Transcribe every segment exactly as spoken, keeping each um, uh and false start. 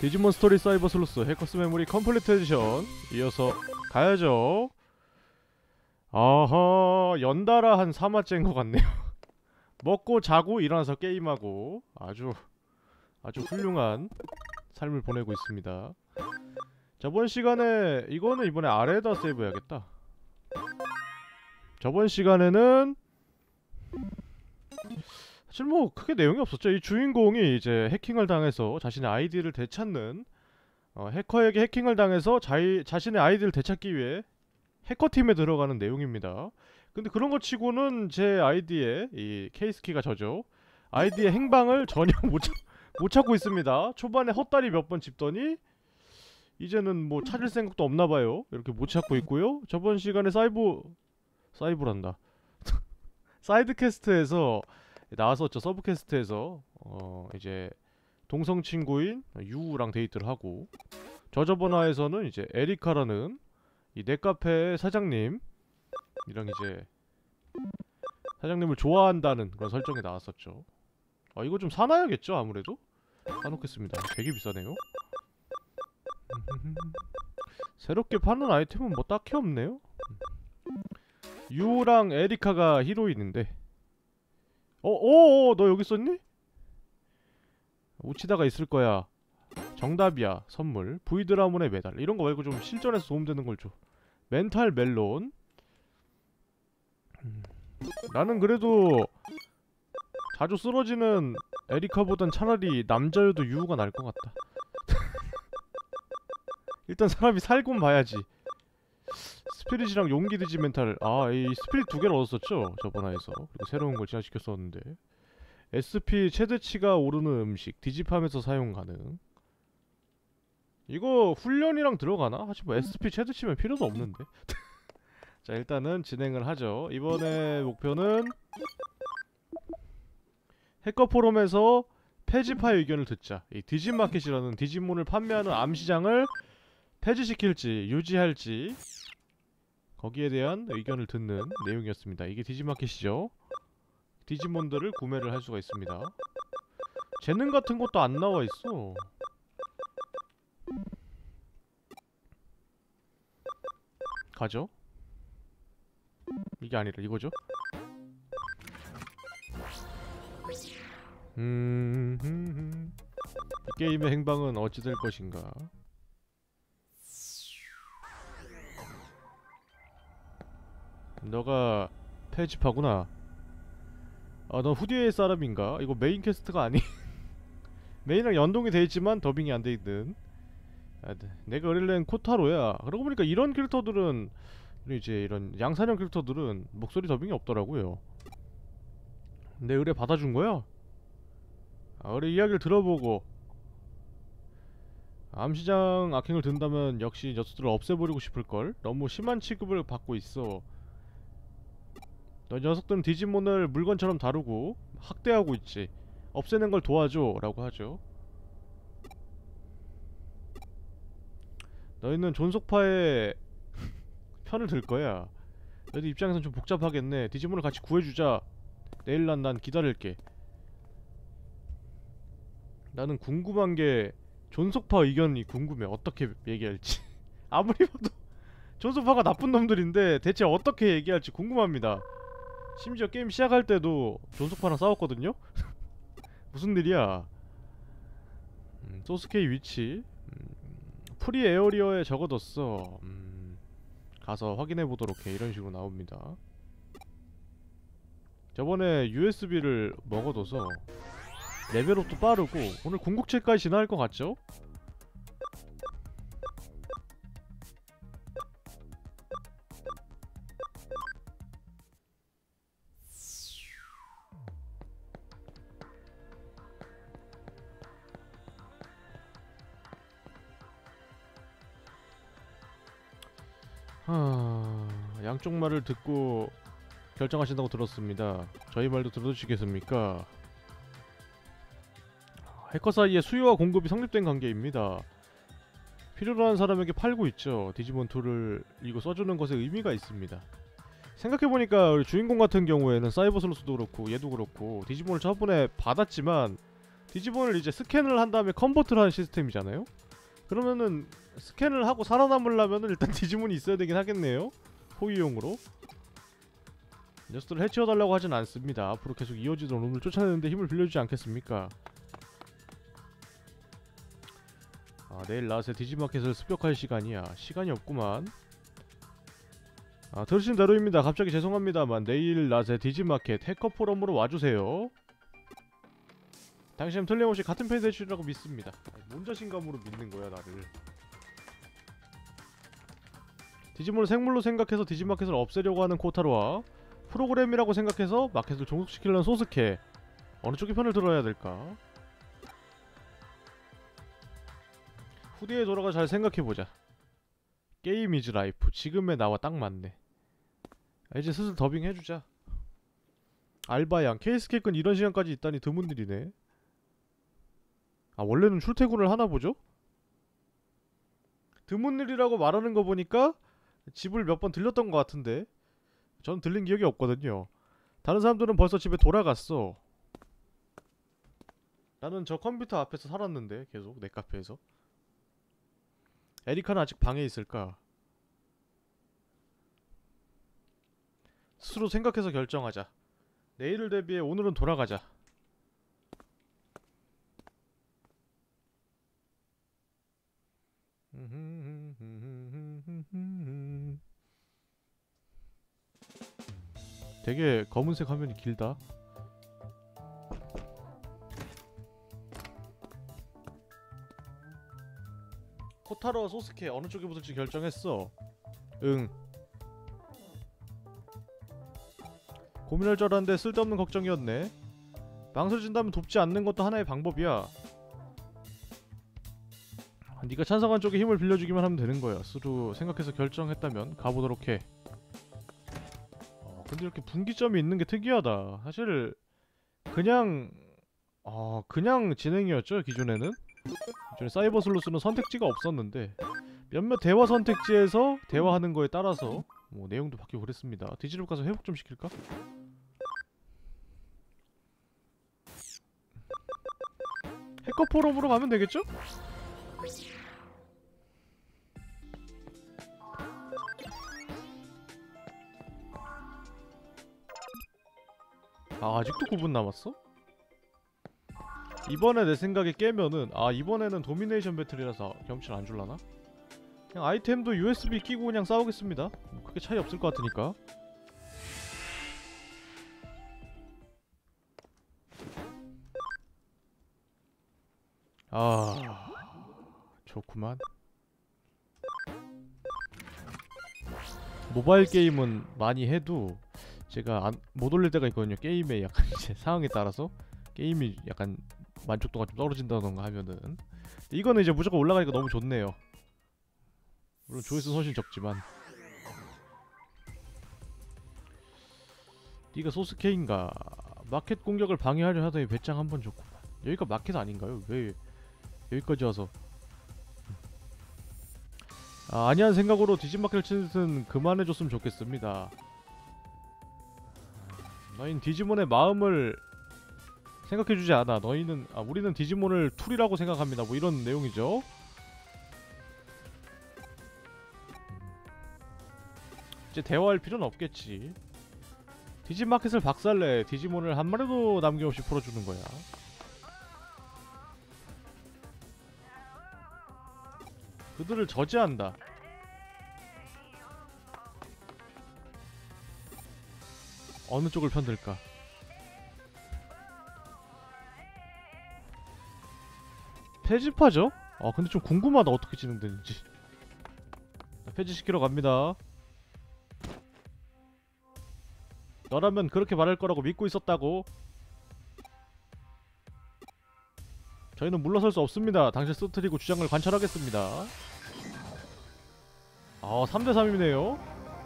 디지몬 스토리 사이버 슬루스 해커스 메모리 컴플리트 에디션 이어서 가야죠. 아하, 연달아 한 삼 화째인 것 같네요. 먹고 자고 일어나서 게임하고 아주 아주 훌륭한 삶을 보내고 있습니다. 저번 시간에 이거는 이번에 아래에다 세이브 해야겠다. 저번 시간에는 사실 뭐 크게 내용이 없었죠. 이 주인공이 이제 해킹을 당해서 자신의 아이디를 되찾는 어, 해커에게 해킹을 당해서 자이, 자신의 아이디를 되찾기 위해 해커팀에 들어가는 내용입니다. 근데 그런 거 치고는 제 아이디에 이 케이스키가 저죠. 아이디의 행방을 전혀 못, 찾, 못 찾고 있습니다. 초반에 헛다리 몇 번 짚더니 이제는 뭐 찾을 생각도 없나봐요. 이렇게 못 찾고 있고요. 저번 시간에 사이버 사이버란다. 사이드 퀘스트에서 나왔었죠. 서브 퀘스트에서 어 이제 동성 친구인 유우랑 데이트를 하고, 저저번 화에서는 이제 에리카라는 이 넷카페 사장님 이랑 이제 사장님을 좋아한다는 그런 설정이 나왔었죠. 아 이거 좀 사놔야겠죠. 아무래도 사놓겠습니다. 되게 비싸네요. 새롭게 파는 아이템은 뭐 딱히 없네요. 유랑 에리카가 히로인인데, 어, 어어, 너 여기 있었니? 우치다가 있을 거야. 정답이야. 선물. 브이드라몬의 메달. 이런 거 말고 좀 실전에서 도움되는 걸 줘. 멘탈 멜론. 음, 나는 그래도 자주 쓰러지는 에리카보단 차라리 남자여도 유우가 나을 것 같다. 일단 사람이 살곤 봐야지. 스피릿이랑 용기 드지 멘탈. 아, 이 스피릿 두 개를 얻었었죠 저번 화에서. 그리고 새로운 걸 진화시켰었는데, 에스피 최대치가 오르는 음식 디지팜에서 사용 가능. 이거 훈련이랑 들어가나? 하지 뭐 에스피 최대치면 필요도 없는데. 자, 일단은 진행을 하죠. 이번에 목표는 해커 포럼에서 폐지파의 의견을 듣자. 이 디지마켓이라는 디지몬을 판매하는 암시장을 폐지시킬지 유지할지 거기에 대한 의견을 듣는 내용이었습니다. 이게 디지마켓이죠. 디지몬들을 구매를 할 수가 있습니다. 재능 같은 것도 안 나와 있어. 가죠? 이게 아니라 이거죠? 음, 음, 이 게임의 행방은 어찌 될 것인가? 너가 폐지파구나. 아, 너 후디의 사람인가? 이거 메인 퀘스트가 아니. 메인이랑 연동이 돼있지만 더빙이 안 돼있는. 아, 내가 어릴랜 코타로야. 그러고 보니까 이런 캐릭터들은, 이제 이런 양산형 캐릭터들은 목소리 더빙이 없더라고요. 내 의뢰 받아준 거야? 아, 의뢰 이야기를 들어보고 암시장 악행을 든다면 역시 녀석들을 없애버리고 싶을걸? 너무 심한 취급을 받고 있어. 너 녀석들은 디지몬을 물건처럼 다루고 학대하고 있지. 없애는 걸 도와줘 라고 하죠. 너희는 존속파의 편을 들 거야. 너희들 입장에선 좀 복잡하겠네. 디지몬을 같이 구해주자. 내일 난 난 기다릴게. 나는 궁금한 게 존속파 의견이 궁금해. 어떻게 얘기할지. 아무리 봐도 존속파가 나쁜 놈들인데 대체 어떻게 얘기할지 궁금합니다. 심지어 게임 시작할 때도 존속파랑 싸웠거든요? 무슨 일이야. 음, 소스케이 위치 음, 프리 에어리어에 적어뒀어. 음, 가서 확인해보도록 해. 이런 식으로 나옵니다. 저번에 유에스비를 먹어둬서 레벨업도 빠르고 오늘 궁극체까지 진화할 것 같죠? 하... 양쪽 말을 듣고 결정하신다고 들었습니다. 저희 말도 들어주시겠습니까? 해커 사이에 수요와 공급이 성립된 관계입니다. 필요로 하는 사람에게 팔고 있죠. 디지몬이를 이거 써주는 것에 의미가 있습니다. 생각해보니까 우리 주인공 같은 경우에는 사이버 슬루스도 그렇고 얘도 그렇고 디지몬을 저번에 받았지만 디지몬을 이제 스캔을 한 다음에 컨버트를 하는 시스템이잖아요. 그러면은 스캔을 하고 살아남으려면은 일단 디지몬이 있어야 되긴 하겠네요. 포위용으로. 녀석들을 해치워달라고 하진 않습니다. 앞으로 계속 이어지던 놈을 쫓아내는데 힘을 빌려주지 않겠습니까? 아, 내일 낮에 디지마켓을 습격할 시간이야. 시간이 없구만. 아, 들으신 대로입니다. 갑자기 죄송합니다만 내일 낮에 디지마켓 해커 포럼으로 와주세요. 당신은 틀림없이 같은 편이 되시리라고 믿습니다. 아니, 뭔 자신감으로 믿는 거야 나를. 디지몬을 생물로 생각해서 디지마켓을 없애려고 하는 코타로와 프로그램이라고 생각해서 마켓을 종속시키려는 소스케, 어느 쪽의 편을 들어야 될까? 후대에 돌아가 잘 생각해보자. 게임 이즈 라이프. 지금의 나와 딱 맞네. 아, 이제 슬슬 더빙 해주자. 알바양, 케이스케이크는 이런 시간까지 있다니 드문 일이네. 아, 원래는 출퇴근을 하나 보죠? 드문 일이라고 말하는 거 보니까 집을 몇 번 들렸던 것 같은데 전 들린 기억이 없거든요. 다른 사람들은 벌써 집에 돌아갔어. 나는 저 컴퓨터 앞에서 살았는데 계속 내 카페에서. 에리카는 아직 방에 있을까? 스스로 생각해서 결정하자. 내일을 대비해 오늘은 돌아가자. 되게 검은색 화면이 길다. 코타로와 소스케 어느 쪽에 붙을지 결정했어. 응. 고민할 줄 알았는데 쓸데없는 걱정이었네. 망설여진다면 돕지 않는 것도 하나의 방법이야. 네가 찬성한 쪽에 힘을 빌려주기만 하면 되는 거야. 스스로 생각해서 결정했다면 가보도록 해. 어, 근데 이렇게 분기점이 있는 게 특이하다. 사실 그냥 어, 그냥 진행이었죠 기존에는. 기존에 사이버 슬로스는 선택지가 없었는데 몇몇 대화 선택지에서 대화하는 거에 따라서 뭐 내용도 바뀌고 그랬습니다. 디지털 가서 회복 좀 시킬까? 해커 포럼으로 가면 되겠죠? 아, 아직도 구 분 남았어? 이번에 내 생각에 깨면은 아 이번에는 도미네이션 배틀이라서 경험치를 안 줄라나? 그냥 아이템도 유에스비 끼고 그냥 싸우겠습니다. 뭐 크게 차이 없을 것 같으니까. 아... 좋구만. 모바일 게임은 많이 해도 제가 안, 못 올릴 때가 있거든요. 게임의 약간 이제 상황에 따라서 게임이 약간 만족도가 좀 떨어진다던가 하면은. 이거는 이제 무조건 올라가니까 너무 좋네요. 물론 조회수는 훨씬 적지만. 네가 소스케인가? 마켓 공격을 방해하려 하더니 배짱 한번 줬구만. 여기가 마켓 아닌가요? 왜 여기까지 와서. 아, 아니한 생각으로 디지마켓을 치는 짓은 그만해줬으면 좋겠습니다. 너희는 디지몬의 마음을 생각해주지 않아. 너희는 아 우리는 디지몬을 툴이라고 생각합니다. 뭐 이런 내용이죠. 이제 대화할 필요는 없겠지. 디지마켓을 박살내 디지몬을 한 마리도 남김없이 풀어주는 거야. 그들을 저지한다. 어느 쪽을 편들까? 폐지파죠? 아 근데 좀 궁금하다. 어떻게 진행되는지. 폐지시키러 갑니다. 너라면 그렇게 말할 거라고 믿고 있었다고. 저희는 물러설 수 없습니다. 당신 쓰러뜨리고 주장을 관찰하겠습니다. 아 삼 대 삼이네요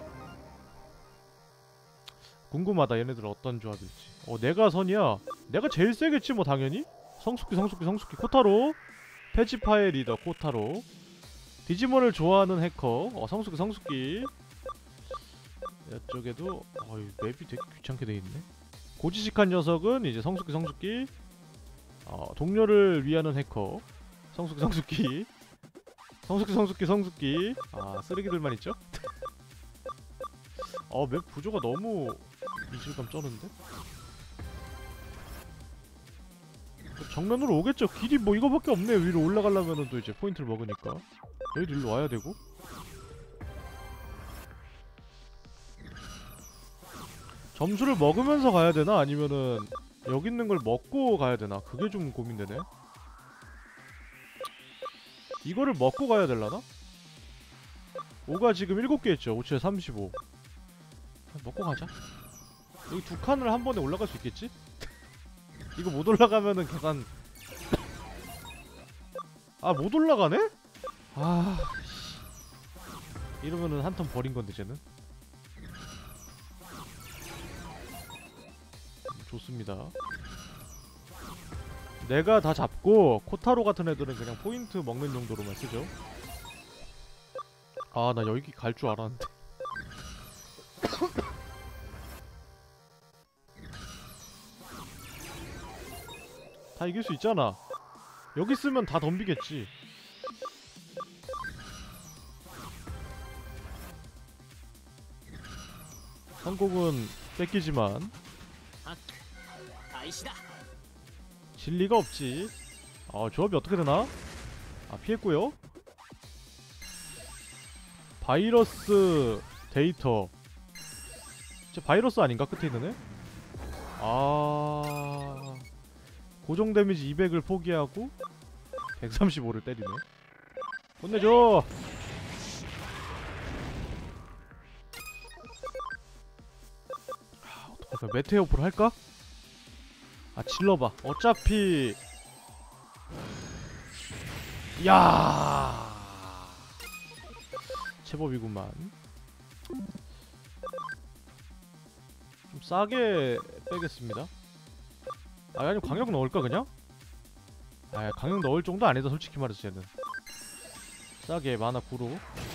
궁금하다. 얘네들 어떤 조합일지. 어 내가 선이야. 내가 제일 세겠지 뭐 당연히. 성숙기 성숙기 성숙기 코타로. 페지파의 리더 코타로. 디지몬을 좋아하는 해커. 어 성숙기 성숙기. 이쪽에도 어이 맵이 되게 귀찮게 돼있네. 고지식한 녀석은 이제 성숙기 성숙기. 어, 동료를 위하는 해커. 성숙 성숙기. 성숙기 성숙기 성숙기. 아, 쓰레기들만 있죠? 어, 맵 구조가 너무 이질감 쩌는데? 정면으로 오겠죠. 길이 뭐 이거밖에 없네. 위로 올라가려면은 또 이제 포인트를 먹으니까 여기도 일로 와야 되고. 점수를 먹으면서 가야 되나? 아니면은 여기 있는 걸 먹고 가야 되나? 그게 좀 고민되네. 이거를 먹고 가야 되려나? 오가 지금 일곱 개 했죠. 오치에 삼십오. 먹고 가자. 여기 두 칸을 한 번에 올라갈 수 있겠지? 이거 못 올라가면은 계산. 아, 못 올라가네? 아, 씨. 이러면은 한 턴 버린 건데, 쟤는. 좋습니다. 내가 다 잡고 코타로 같은 애들은 그냥 포인트 먹는 용도로만 쓰죠. 아, 나 여기 갈 줄 알았는데. 다 이길 수 있잖아. 여기 쓰면 다 덤비겠지. 선곡은 뺏기지만 진리가 없지. 아, 조합이 어떻게 되나? 아, 피했고요. 바이러스 데이터. 저 바이러스 아닌가? 끝에 있는 애? 아, 고정 데미지 이백을 포기하고 백삼십오를 때리네. 혼내줘. 아, 어떡할까? 메테오프를 할까? 아, 질러봐. 어차피 야, 제법이구만. 좀 싸게 빼겠습니다. 아, 아니 광역 넣을까 그냥? 아, 광역 넣을 정도 아니다 솔직히 말해서. 쟤는 싸게 만화 구로.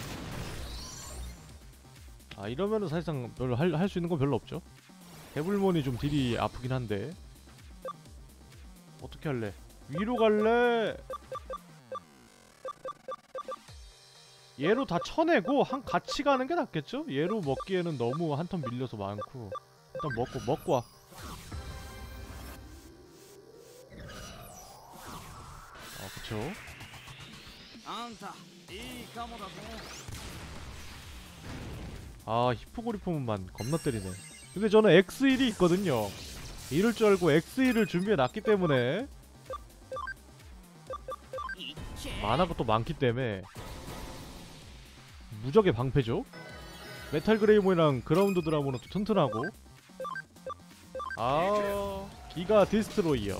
아, 이러면은 사실상 별로 할 할 수 있는 건 별로 없죠. 데블몬이 좀 딜이 아프긴 한데. 어떻게 할래? 위로 갈래? 얘로 다 쳐내고 한 같이 가는 게 낫겠죠? 얘로 먹기에는 너무 한 턴 밀려서 많고. 일단 먹고 먹고 와. 아, 그쵸. 아, 히포그리폼만 겁나 때리네. 근데 저는 엑스 일이 있거든요. 이럴 줄 알고 엑스 일을 준비해놨기 때문에. 만화가 또 많기 때문에 무적의 방패죠. 메탈 그레이몬이랑 그라운드 드라몬은 또 튼튼하고. 아, 기가 디스트로이어.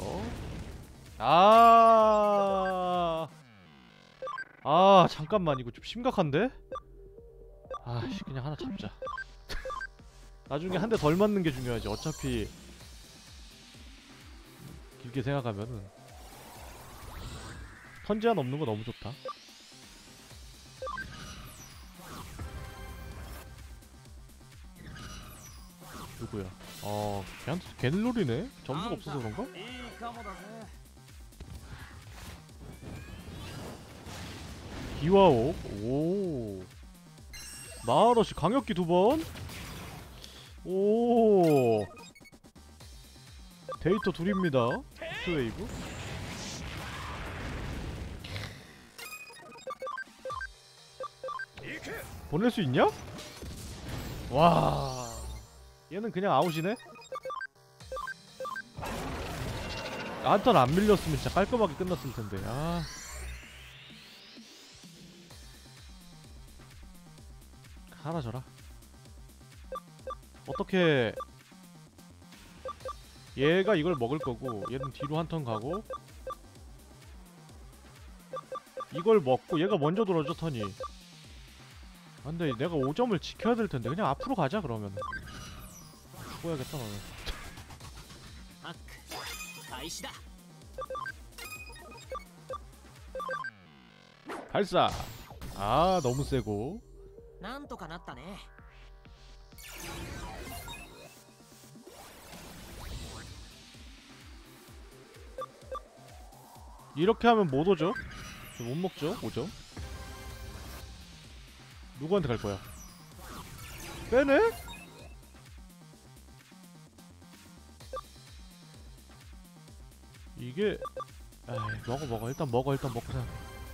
아, 아, 잠깐만, 이거 좀 심각한데? 아씨, 그냥 하나 잡자. 나중에 한 대 덜 맞는 게 중요하지. 어차피 길게 생각하면은 턴 제한 없는 거 너무 좋다. 누구야? 어, 걔한테 걔는 롤이네? 점수가 없어서 그런가? 기와옥. 오, 마하러시 강력기 두 번. 오, 데이터 둘입니다. 히트웨이브. 보낼 수 있냐? 와, 얘는 그냥 아웃이네? 한 턴 안 밀렸으면 진짜 깔끔하게 끝났을 텐데. 아, 사라져라. 어떻게 얘가 이걸 먹을 거고 얘는 뒤로 한 턴 가고 이걸 먹고 얘가 먼저 돌아줘 턴이. 아, 근데 내가 오 점을 지켜야 될 텐데. 그냥 앞으로 가자 그러면. 죽어야겠다 너는. 발사. 아, 너무 세고. 이렇게 하면 못 오죠? 못 먹죠? 오죠? 누구한테 갈 거야? 빼네? 이게 에이 먹어 먹어 일단 먹어 일단 먹고 생각해.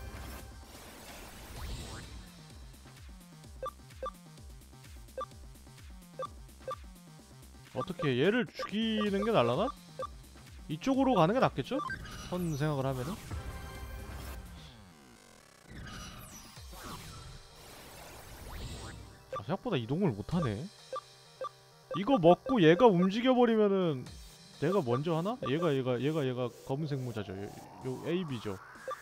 어떻게 얘를 죽이는 게 날라나? 이쪽으로 가는 게 낫겠죠? 선 생각을 하면은. 아, 생각보다 이동을 못하네. 이거 먹고 얘가 움직여버리면은 내가 먼저 하나? 얘가 얘가 얘가 얘가 검은색 모자죠. 요, 요 에이비죠.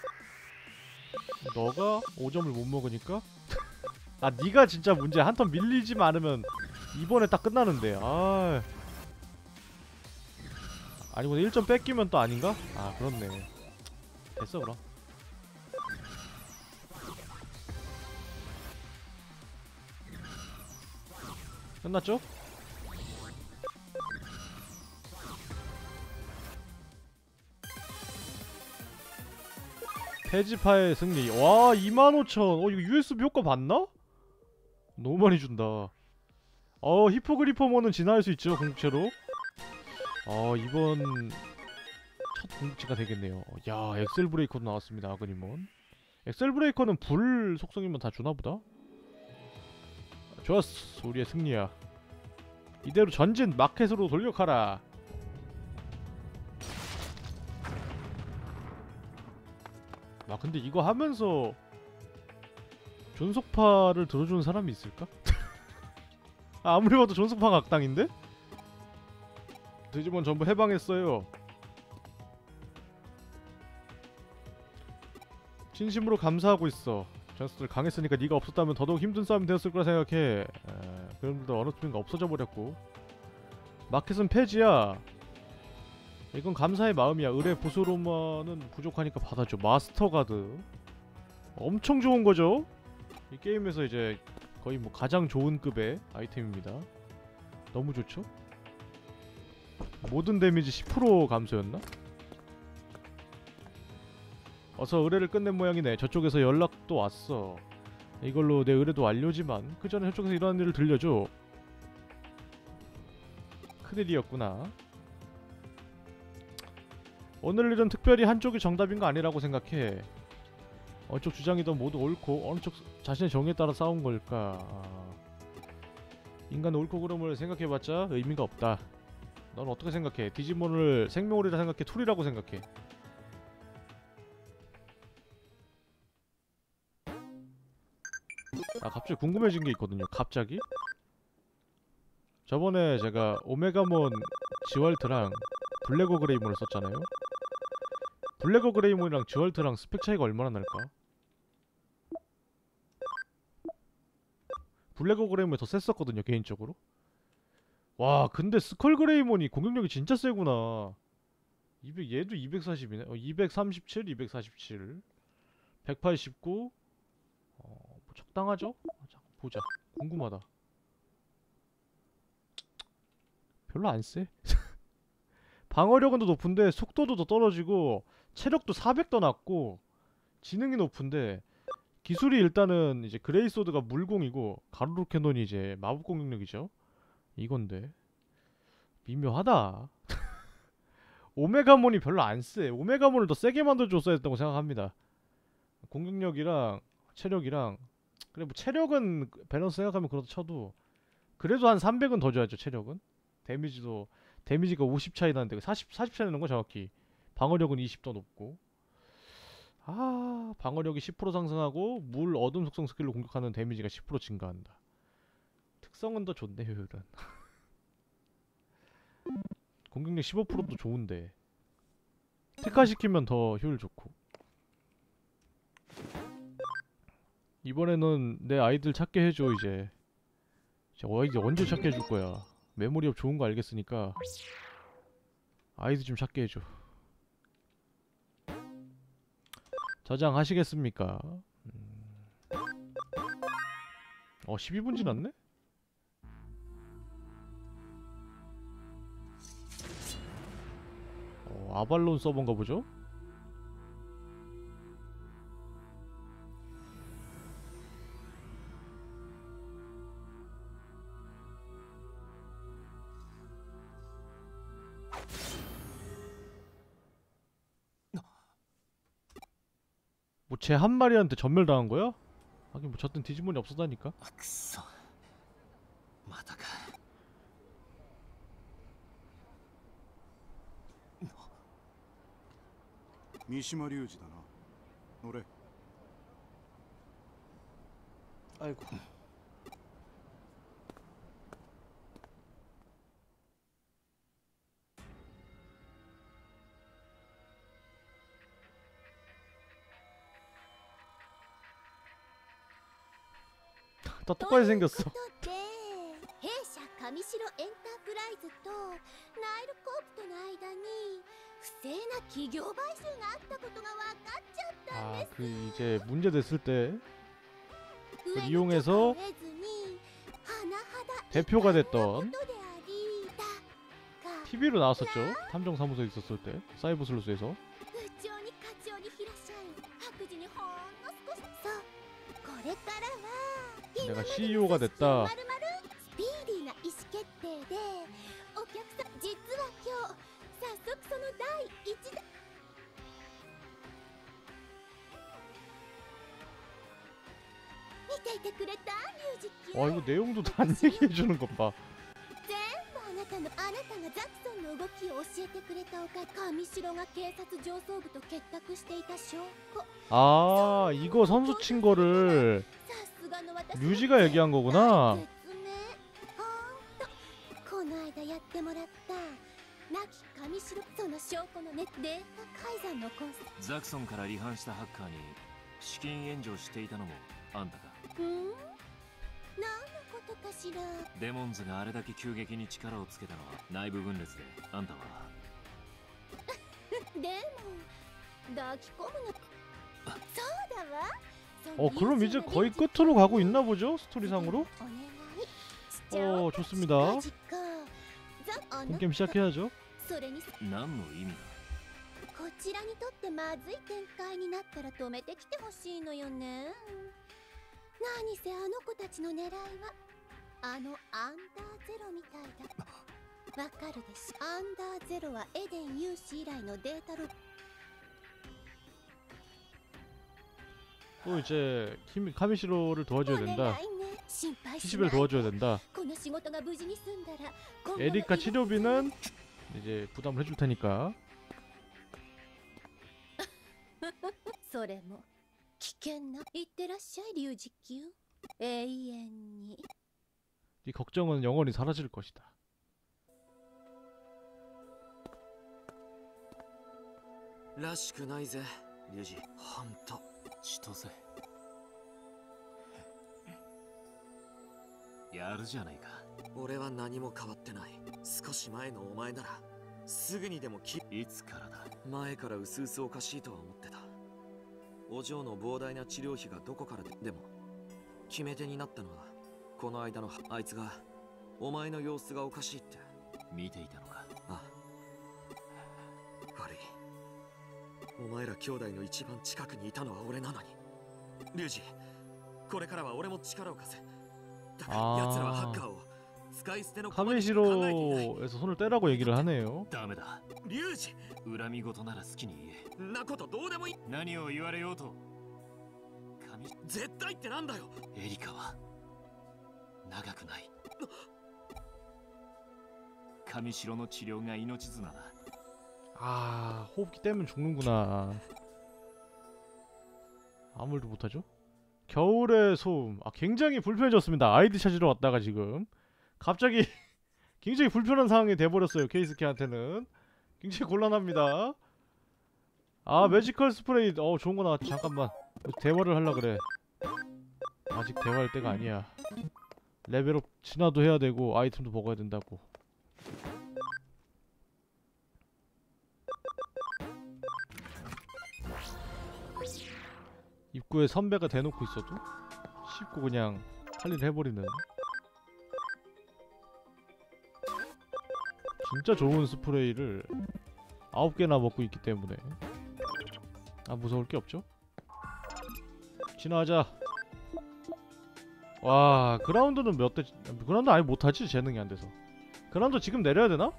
너가 오 점을 못 먹으니까? 아 니가 진짜 문제야. 한 턴 밀리지만 않으면 이번에 딱 끝나는데. 아 아니고 일 점 뺏기면 또 아닌가? 아 그렇네. 됐어 그럼. 끝났죠? 페지파의 승리. 와 이만 오천. 어 이거 유에스비 효과 봤나? 너무 많이 준다. 어 히포그리퍼몬은 진화할 수 있죠 궁극체로. 어 이번 첫 궁극체가 되겠네요. 야 엑셀 브레이커도 나왔습니다. 아그니몬. 엑셀 브레이커는 불 속성이면 다 주나보다. 좋았어 우리의 승리야. 이대로 전진 마켓으로 돌격하라. 아 근데 이거 하면서 존속파를 들어주는 사람이 있을까? 아, 아무리 봐도 존속파가 악당인데? 디지몬 전부 해방했어요. 진심으로 감사하고 있어. 전스들 강했으니까 네가 없었다면 더더욱 힘든 싸움이 되었을 거라 생각해. 에, 그런데도 어느 틈인가 없어져 버렸고. 마켓은 폐지야. 이건 감사의 마음이야. 의뢰 부스로만은 부족하니까 받아줘. 마스터가드 엄청 좋은 거죠? 이 게임에서 이제 거의 뭐 가장 좋은 급의 아이템입니다. 너무 좋죠? 모든 데미지 십 퍼센트 감소였나? 어서 의뢰를 끝낸 모양이네. 저쪽에서 연락도 왔어. 이걸로 내 의뢰도 완료지만 그 전에 저쪽에서 일어난 일을 들려줘. 큰일이었구나. 오늘 일은 특별히 한쪽이 정답인 거 아니라고 생각해. 어느 쪽 주장이든 모두 옳고 어느 쪽 자신의 정의에 따라 싸운 걸까. 아... 인간의 옳고 그름을 생각해봤자 의미가 없다. 넌 어떻게 생각해? 디지몬을 생명울이라 생각해? 툴이라고 생각해? 아 갑자기 궁금해진 게 있거든요. 갑자기? 저번에 제가 오메가몬 지월트랑 블랙오 그레이몬을 썼잖아요. 블랙오 그레이몬이랑 지월트랑 스펙 차이가 얼마나 날까? 블랙오 그레이몬이 더 셌었거든요 개인적으로. 와 근데 스컬 그레이몬이 공격력이 진짜 세구나. 이백 얘도 이백사십이네. 어, 이백삼십칠, 이백사십칠, 백팔십구. 어, 뭐 적당하죠? 어, 잠깐 보자. 궁금하다. 별로 안 세. 방어력은 더 높은데 속도도 더 떨어지고 체력도 사백 더 낮고 지능이 높은데 기술이 일단은 이제 그레이소드가 물공이고 가루로 캐논이 이제 마법 공격력이죠. 이건데 미묘하다. 오메가몬이 별로 안 세. 오메가몬을 더 세게 만들어줬어야 했다고 생각합니다. 공격력이랑 체력이랑 그래 뭐 체력은 밸런스 생각하면 그렇다 쳐도 그래도 한 삼백은 더 줘야죠. 체력은 데미지도 데미지가 오십 차이 나는데 사십, 사십 차이 나는 거 정확히. 방어력은 이십 더 높고. 아 방어력이 십 퍼센트 상승하고 물 어둠 속성 스킬로 공격하는 데미지가 십 퍼센트 증가한다. 특성은 더 좋네 효율은. 공격력 십오 퍼센트도 좋은데 특화시키면 더 효율 좋고. 이번에는 내 아이들 찾게 해줘 이제. 이제 아이들 언제 찾게 해줄 거야. 메모리업 좋은 거 알겠으니까 아이들 좀 찾게 해줘. 저장하시겠습니까? 음... 어 십이 분 지났네? 어, 아발론 서버인가 보죠? 뭐 쟤 한 마리한테 전멸당한 거야? 하긴 뭐 저땐 디지몬이 없었다니까. あくそまたか。 三島隆二だな。俺。 아이고. 다 똑같이 생겼어. 弊社上白エンタープライズとナイルコープとの間に不正な企業買収があったことが分かっちゃったんで 아, す。 그 이제 문제 됐을 때 上の 이용해서 許可を得ずに甚だ 대표가 遺憾な 됐던 ことでありだが 티비로 나왔었죠. 탐정사무소에 있었을 때 사이버 슬루스에서. 部長に課長に平社員白事にほんの少しそうこれからは 내가 씨이오가 됐다. まるまるスピーディーな意思決定でお客さん実は今日早速その第一弾見ていてくれたミュージック 와 이거 내용도 다 얘기해주는 것 봐. 全部あなたのあなたがザクソンの動きを教えてくれたおかげ上白が警察上層部と結託していた証拠 아 이거 선수 친 거를 さすがの私 류지가 얘기한 거구나. 説明ほんとこの間やってもらった亡き上白その証拠のねデータ改ざんのコンセプザクソンから離反したハッカーに資金援助をしていたのもあんたか。 トん何のことかしらデモンズがあれだけ急激に力をつけたのは内部分裂で、あんたはでも抱き込むのそうだわ 어 그럼 이제 거의 끝으로 가고 있나 보죠? 스토리상으로? お願い 어 좋습니다. 近々 본게임 시작해야죠. それに何の意味だ。 こちらにとってまずい展開になったら止めてきてほしいのよね。何せあの子たちの狙いはあのアンダーゼロみたいだ。わかるでしょ。アンダーゼロはエデン有志以来のデータログ 또 이제 키미, 카미시로를 도와줘야 お願い 된다. ね。心配し 키시벨 ない。 도와줘야 된다. この仕事が無事に済んだら今後の 에리카 치료비는 이제 부담을 해줄 테니까. それも危険な。いってらっしゃい龍磁球。永遠に。 이 걱정은 영원히 사라질 것이다. らしくないぜ、リュウジ。ほんと千歳やるじゃないか。 俺は何も変わってない。少し前のお前ならすぐにでもきいつからだ。 前からうすうすおかしいとは思ってた。お嬢の膨大な治療費がどこからででも決め手になったのはこの間のあいつがお前の様子がおかしいって見ていたのか。 ああ悪い。お前ら兄弟の一番近くにいたのは俺なのに。リュウジ、これからは俺も力を貸せ。だから奴らはハッカーを使い捨ての駒にしか考えていない。 카미시로에서 손을 떼라고 얘기를 하네요. ダメだ。 リュウジ、 恨み事なら好きに言え。 んなことどうでもいい。 何を言われようと。神絶対ってなんだよ。 エリカは長くない。上白の治療が命綱だ。 아 호흡기 때문에 죽는구나. 아무 말도 못하죠? 겨울의 소음. 아 굉장히 불편해졌습니다. 아이디 찾으러 왔다가 지금 갑자기 굉장히 불편한 상황이 돼버렸어요. 케이스케한테는 굉장히 곤란합니다. 아 매지컬 스프레이. 어 좋은거 나왔지. 잠깐만 대화를 하려 그래. 아직 대화할 때가 아니야. 레벨업 진화도 해야 되고 아이템도 먹어야 된다고. 입구에 선배가 대놓고 있어도 쉽고 그냥 할 일 해버리는 진짜 좋은 스프레이를 아홉 개나 먹고 있기 때문에 아 무서울 게 없죠? 진화하자. 와 그라운드는 몇 대... 그라운드 아예 못하지? 재능이 안 돼서. 그라운드 지금 내려야 되나?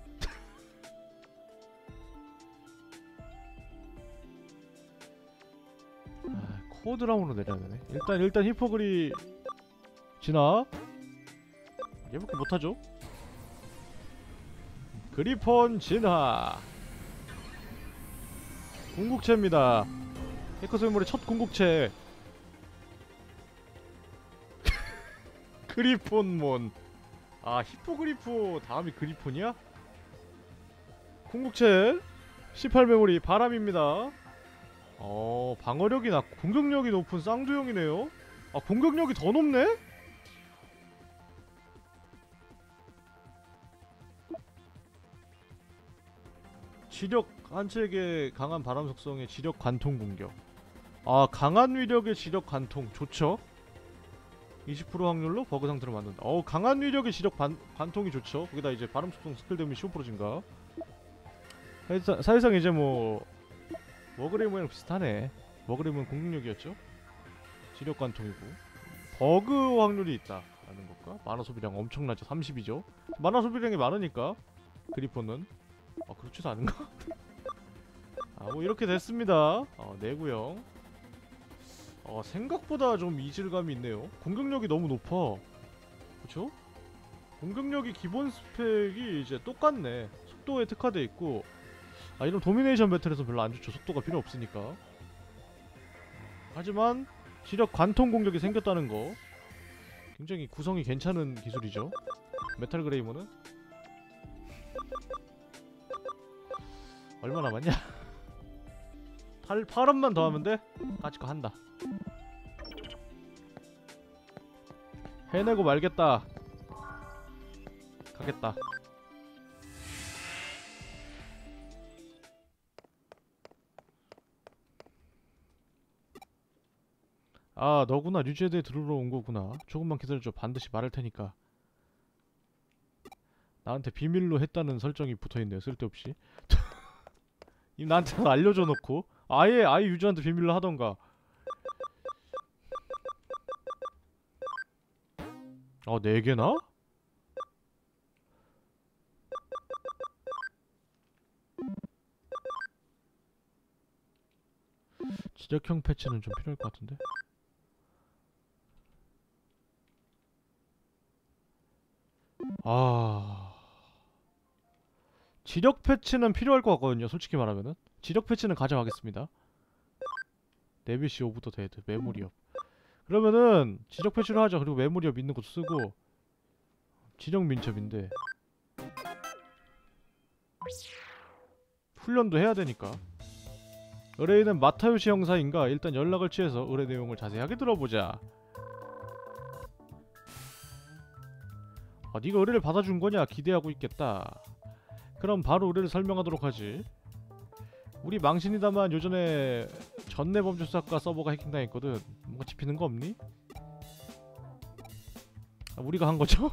아, 코드라운으로 내려야 되네. 일단 일단 히포그리 진화. 얘밖에 못하죠. 그리폰 진화. 궁극체입니다. 해커 소유물의 첫 궁극체. 그리폰몬. 아, 히포그리프 다음이 그리폰이야? 궁극체 십팔 메모리 바람입니다. 어, 방어력이 낮고 공격력이 높은 쌍두형이네요. 아, 공격력이 더 높네? 지력 한 책의 강한 바람 속성의 지력 관통 공격. 아, 강한 위력의 지력 관통 좋죠? 이십 퍼센트 확률로 버그 상태로 만든다. 어, 강한 위력의 지력 반, 관통이 좋죠. 거기다 이제 바람 속성 스킬 데미지 십오 퍼센트 증가. 사실상, 사실상 이제 뭐 머그레임이랑 비슷하네. 머그레임은 공격력이었죠. 지력 관통이고 버그 확률이 있다 라는 것과 만화 소비량 엄청나죠. 삼십이죠. 만화 소비량이 많으니까 그리폰은 아, 그렇지도 않은가? 아, 뭐 이렇게 됐습니다. 어, 내구형. 어, 생각보다 좀 이질감이 있네요. 공격력이 너무 높아. 그쵸? 공격력이 기본 스펙이 이제 똑같네. 속도에 특화돼 있고. 아, 이런 도미네이션 배틀에서 별로 안 좋죠. 속도가 필요 없으니까. 하지만 지력 관통 공격이 생겼다는 거 굉장히 구성이 괜찮은 기술이죠. 메탈 그레이머는 얼마 남았냐? 팔, 팔 원만 더 하면 돼? 까짓 거 한다. 해내고 말겠다. 가겠다. 아, 너구나. 류제드에 들어오러 온 거구나. 조금만 기다려줘. 반드시 말할 테니까. 나한테 비밀로 했다는 설정이 붙어있네요. 쓸데없이. 이 나한테 알려줘 놓고 아예 아예 유저한테 비밀로 하던가. 아, 네 개나? 지적형 패치는 좀 필요할 것 같은데. 아, 지력 패치는 필요할 것 같거든요. 솔직히 말하면은 지력 패치는 가져가겠습니다. 네비시 오브 더 데드 메모리업. 그러면은 지력 패치를 하죠. 그리고 메모리업 있는 것도 쓰고. 지력 민첩인데 훈련도 해야 되니까. 의뢰인은 마타요시 형사인가? 일단 연락을 취해서 의뢰 내용을 자세하게 들어보자. 아, 네가 의뢰를 받아준 거냐? 기대하고 있겠다. 그럼 바로 의뢰를 설명하도록 하지. 우리 망신이다만 요전에 전내범죄수사과 서버가 해킹당했거든. 뭔가 짚히는 거 없니? 아, 우리가 한 거죠?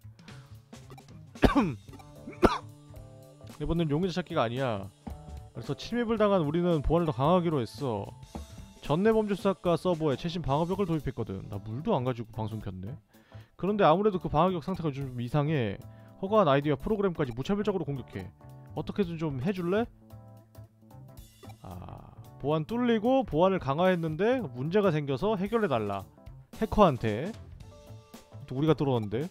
이번엔 용의자 찾기가 아니야. 그래서 침입을 당한 우리는 보안을 더 강하기로 했어. 전내범죄수사과 서버에 최신 방어벽을 도입했거든. 나 물도 안 가지고 방송 켰네. 그런데 아무래도 그 방어벽 상태가 좀 이상해. 허가한 아이디와 프로그램까지 무차별적으로 공격해. 어떻게든 좀 해줄래? 아, 보안 뚫리고 보안을 강화했는데 문제가 생겨서 해결해달라. 해커한테. 또 우리가 뚫었는데.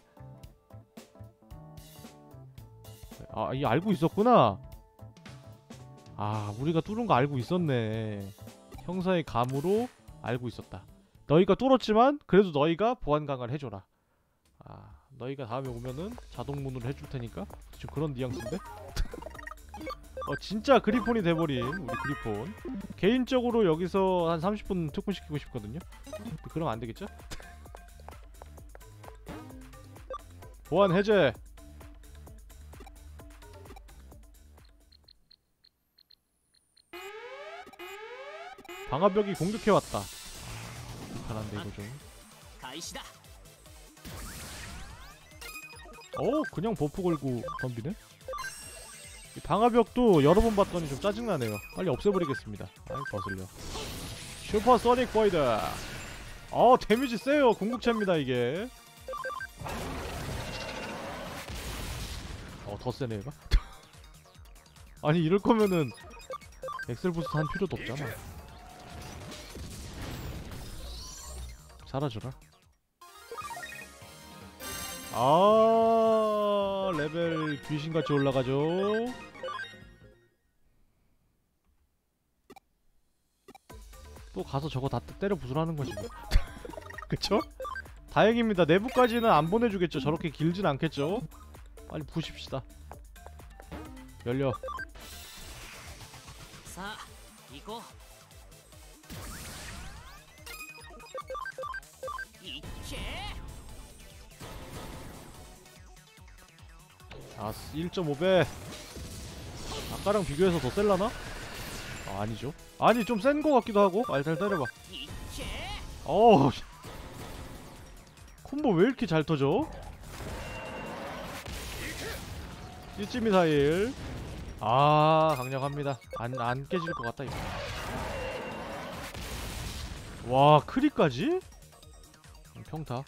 아, 이 알고 있었구나. 아, 우리가 뚫은 거 알고 있었네. 형사의 감으로 알고 있었다. 너희가 뚫었지만 그래도 너희가 보안 강화를 해줘라. 아, 너희가 다음에 오면은 자동문으로 해줄 테니까. 지금 그런 뉘앙스인데? 어, 진짜 그리폰이 돼버린 우리 그리폰. 개인적으로 여기서 한 삼십 분 특훈시키고 싶거든요. 그럼 안 되겠죠? 보안 해제. 방화벽이 공격해왔다. 불편한데 이거 좀. 어, 그냥 버프 걸고 덤비네? 이 방화벽도 여러 번 봤더니 좀 짜증나네요. 빨리 없애버리겠습니다. 아이, 거슬려. 슈퍼 소닉 보이드. 어, 데미지 세요. 궁극체입니다 이게. 어, 더 세네 얘가. 아니, 이럴 거면은 엑셀 부스트 한 필요도 없잖아. 사라져라. 아 레벨 귀신같이 올라가죠. 또 가서 저거 다 때려 부술하는 거지 뭐. 그쵸? 다행입니다. 내부까지는 안 보내주겠죠. 저렇게 길진 않겠죠. 빨리 부십시다. 열려. さあ行こういっけ 아 일 점 오 배. 아까랑 비교해서 더 셀라나? 아, 아니죠. 아니 좀 센 거 같기도 하고. 아 잘 때려봐. いっけ 어우 콤보 왜 이렇게 잘 터져? 찌찌 미사일. 아 강력합니다. 안, 안 깨질 것 같다 이거. 와 크리까지? 평타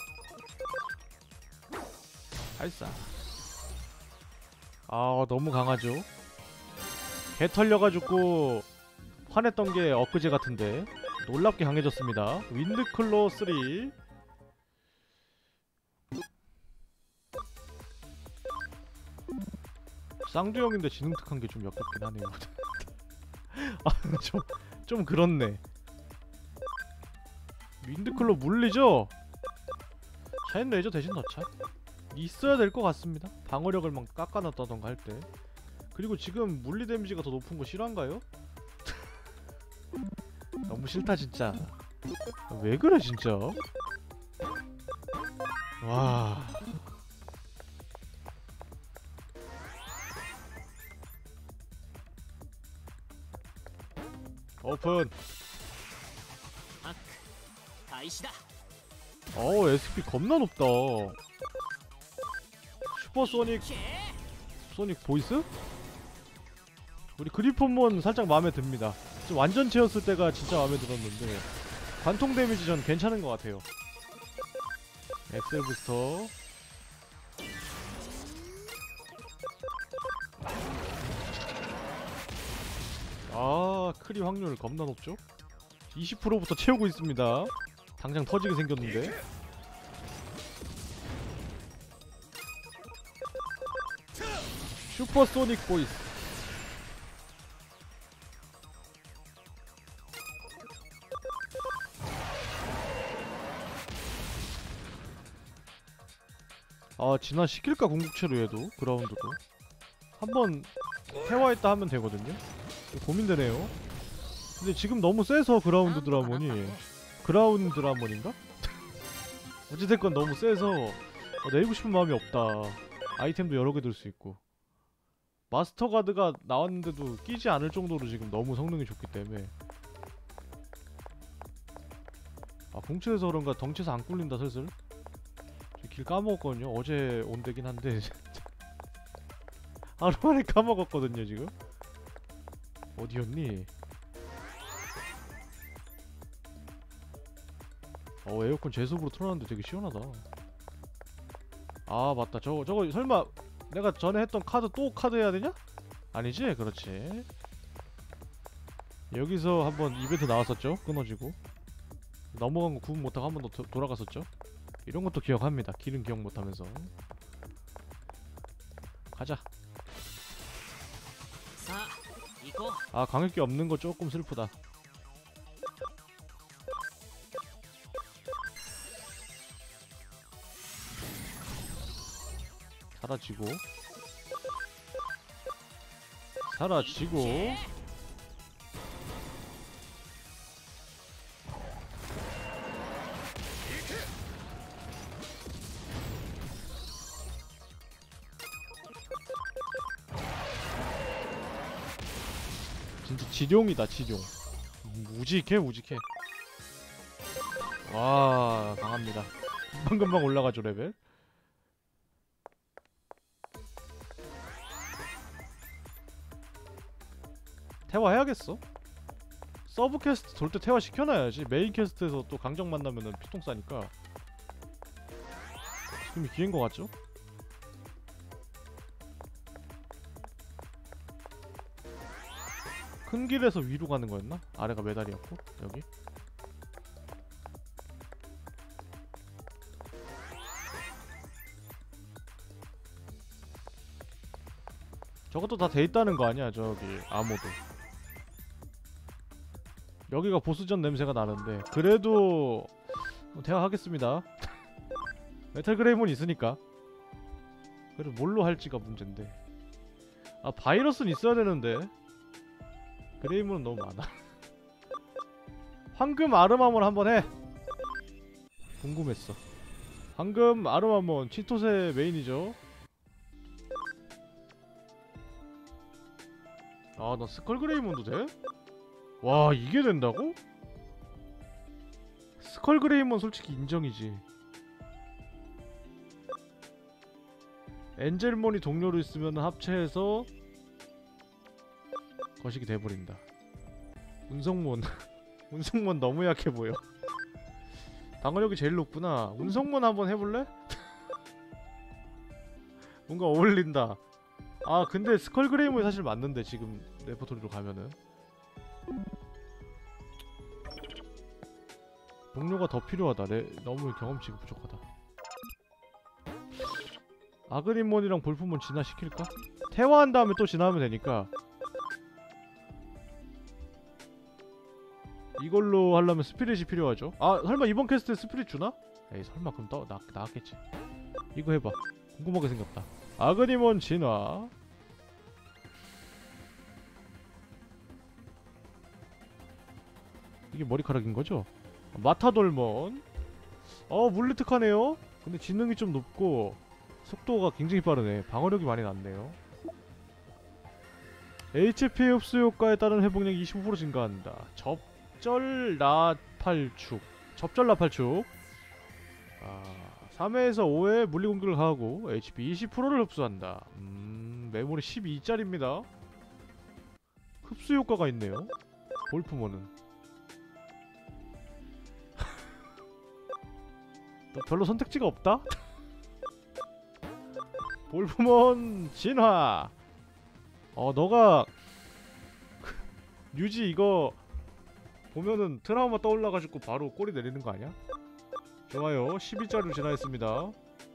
발사. 아 너무 강하죠. 개 털려가지고 화냈던 게 엊그제 같은데 놀랍게 강해졌습니다. 윈드클로 삼. 쌍두형인데 지능특한 게 좀 역겹긴 하네요. 아, 좀, 좀 그렇네. 윈드클로 물리죠? 샤인레이저 대신 넣자. 있어야 될 것 같습니다. 방어력을 막 깎아놨다던가 할 때. 그리고 지금 물리 데미지가 더 높은 거 실화인가요? 너무 싫다 진짜. 왜 그래 진짜. 와. 오픈. アック開始だ 어 에스피 겁나 높다. 슈퍼소닉 소닉 보이스? 우리 그리폰몬 살짝 마음에 듭니다. 좀 완전체였을 때가 진짜 마음에 들었는데 관통 데미지 전 괜찮은 것 같아요. 엑셀 부스터. 아 크리 확률 겁나 높죠? 이십 퍼센트부터 채우고 있습니다. 당장 터지게 생겼는데. 슈퍼소닉 보이스. 아 진화시킬까 궁극체로 해도 그라운드도 한번 태화했다 하면 되거든요. 고민되네요. 근데 지금 너무 세서 그라운드 드라몬이 그라운드 드라몬인가? 어찌됐건 너무 세서 어, 내리고 싶은 마음이 없다. 아이템도 여러 개 들 수 있고 마스터 가드가 나왔는데도 끼지 않을 정도로 지금 너무 성능이 좋기 때문에. 아 공치에서 그런가 덩치에서 안 꿀린다 슬슬. 길 까먹었거든요. 어제 온 데긴 한데 하루 만에 까먹었거든요 지금. 어디였니? 어 에어컨 제습으로 틀어놨는데 되게 시원하다. 아 맞다 저거 저거 설마 내가 전에 했던 카드 또 카드 해야 되냐? 아니지? 그렇지. 여기서 한번 이벤트 나왔었죠? 끊어지고 넘어간 거 구분 못하고 한 번 더 돌아갔었죠? 이런 것도 기억합니다. 길은 기억 못하면서. 가자. さあ行こう 아 강력기 없는 거 조금 슬프다. 사라지고 사라지고 진짜 지룡이다 지룡. 무지개 무지개. 와 강합니다. 금방금방 올라가죠 레벨. 태화 해야겠어. 서브 캐스트 돌 때 태화 시켜놔야지. 메인 캐스트에서 또 강정 만나면은 피통 싸니까. 지금이 기회인 것 같죠? 큰 길에서 위로 가는 거였나? 아래가 메달이었고 여기 저것도 다 돼 있다는 거 아니야 저기 암호도. 여기가 보스전 냄새가 나는데 그래도 대화하겠습니다. 메탈 그레이몬이 있으니까. 그래도 뭘로 할지가 문제인데. 아 바이러스는 있어야 되는데 그레이몬은 너무 많아. 황금 아르마몬 한번 해. 궁금했어. 황금 아르마몬 치토세 메인이죠. 아 나 스컬 그레이몬도 돼? 와 이게 된다고? 스컬 그레이몬 솔직히 인정이지. 엔젤몬이 동료로 있으면 합체해서 거식이 돼버린다. 운성몬 운성몬 너무 약해 보여. 방어력이 제일 높구나. 운성몬 한번 해볼래? 뭔가 어울린다. 아 근데 스컬 그레이몬이 사실 맞는데 지금 레퍼토리로 가면은 동료가 더 필요하다. 레, 너무 경험치가 부족하다. 아그린몬이랑 볼품몬 진화시킬까? 태화한 다음에 또 진화하면 되니까 이걸로 하려면 스피릿이 필요하죠. 아 설마 이번 퀘스트에 스피릿 주나? 에이 설마 그럼 떠, 나, 나왔겠지. 이거 해봐. 궁금하게 생겼다. 아그니몬 진화. 이게 머리카락인거죠? 마타돌몬. 어 물리특하네요. 근데 지능이 좀 높고 속도가 굉장히 빠르네. 방어력이 많이 낮네요. 에이치피 흡수 효과에 따른 회복력이 이십오 퍼센트 증가한다. 접절 나팔축. 접절 나팔축. 아, 삼 회에서 오 회 물리 공격을 가하고 에이치피 이십 퍼센트를 흡수한다. 음, 메모리 십이 짜리입니다. 흡수 효과가 있네요. 볼프몬은. 별로 선택지가 없다? 볼프몬 진화. 어 너가 류지 이거 보면은 트라우마 떠올라가지고 바로 꼬리 내리는 거 아니야? 좋아요. 십이 짜리로 진화했습니다.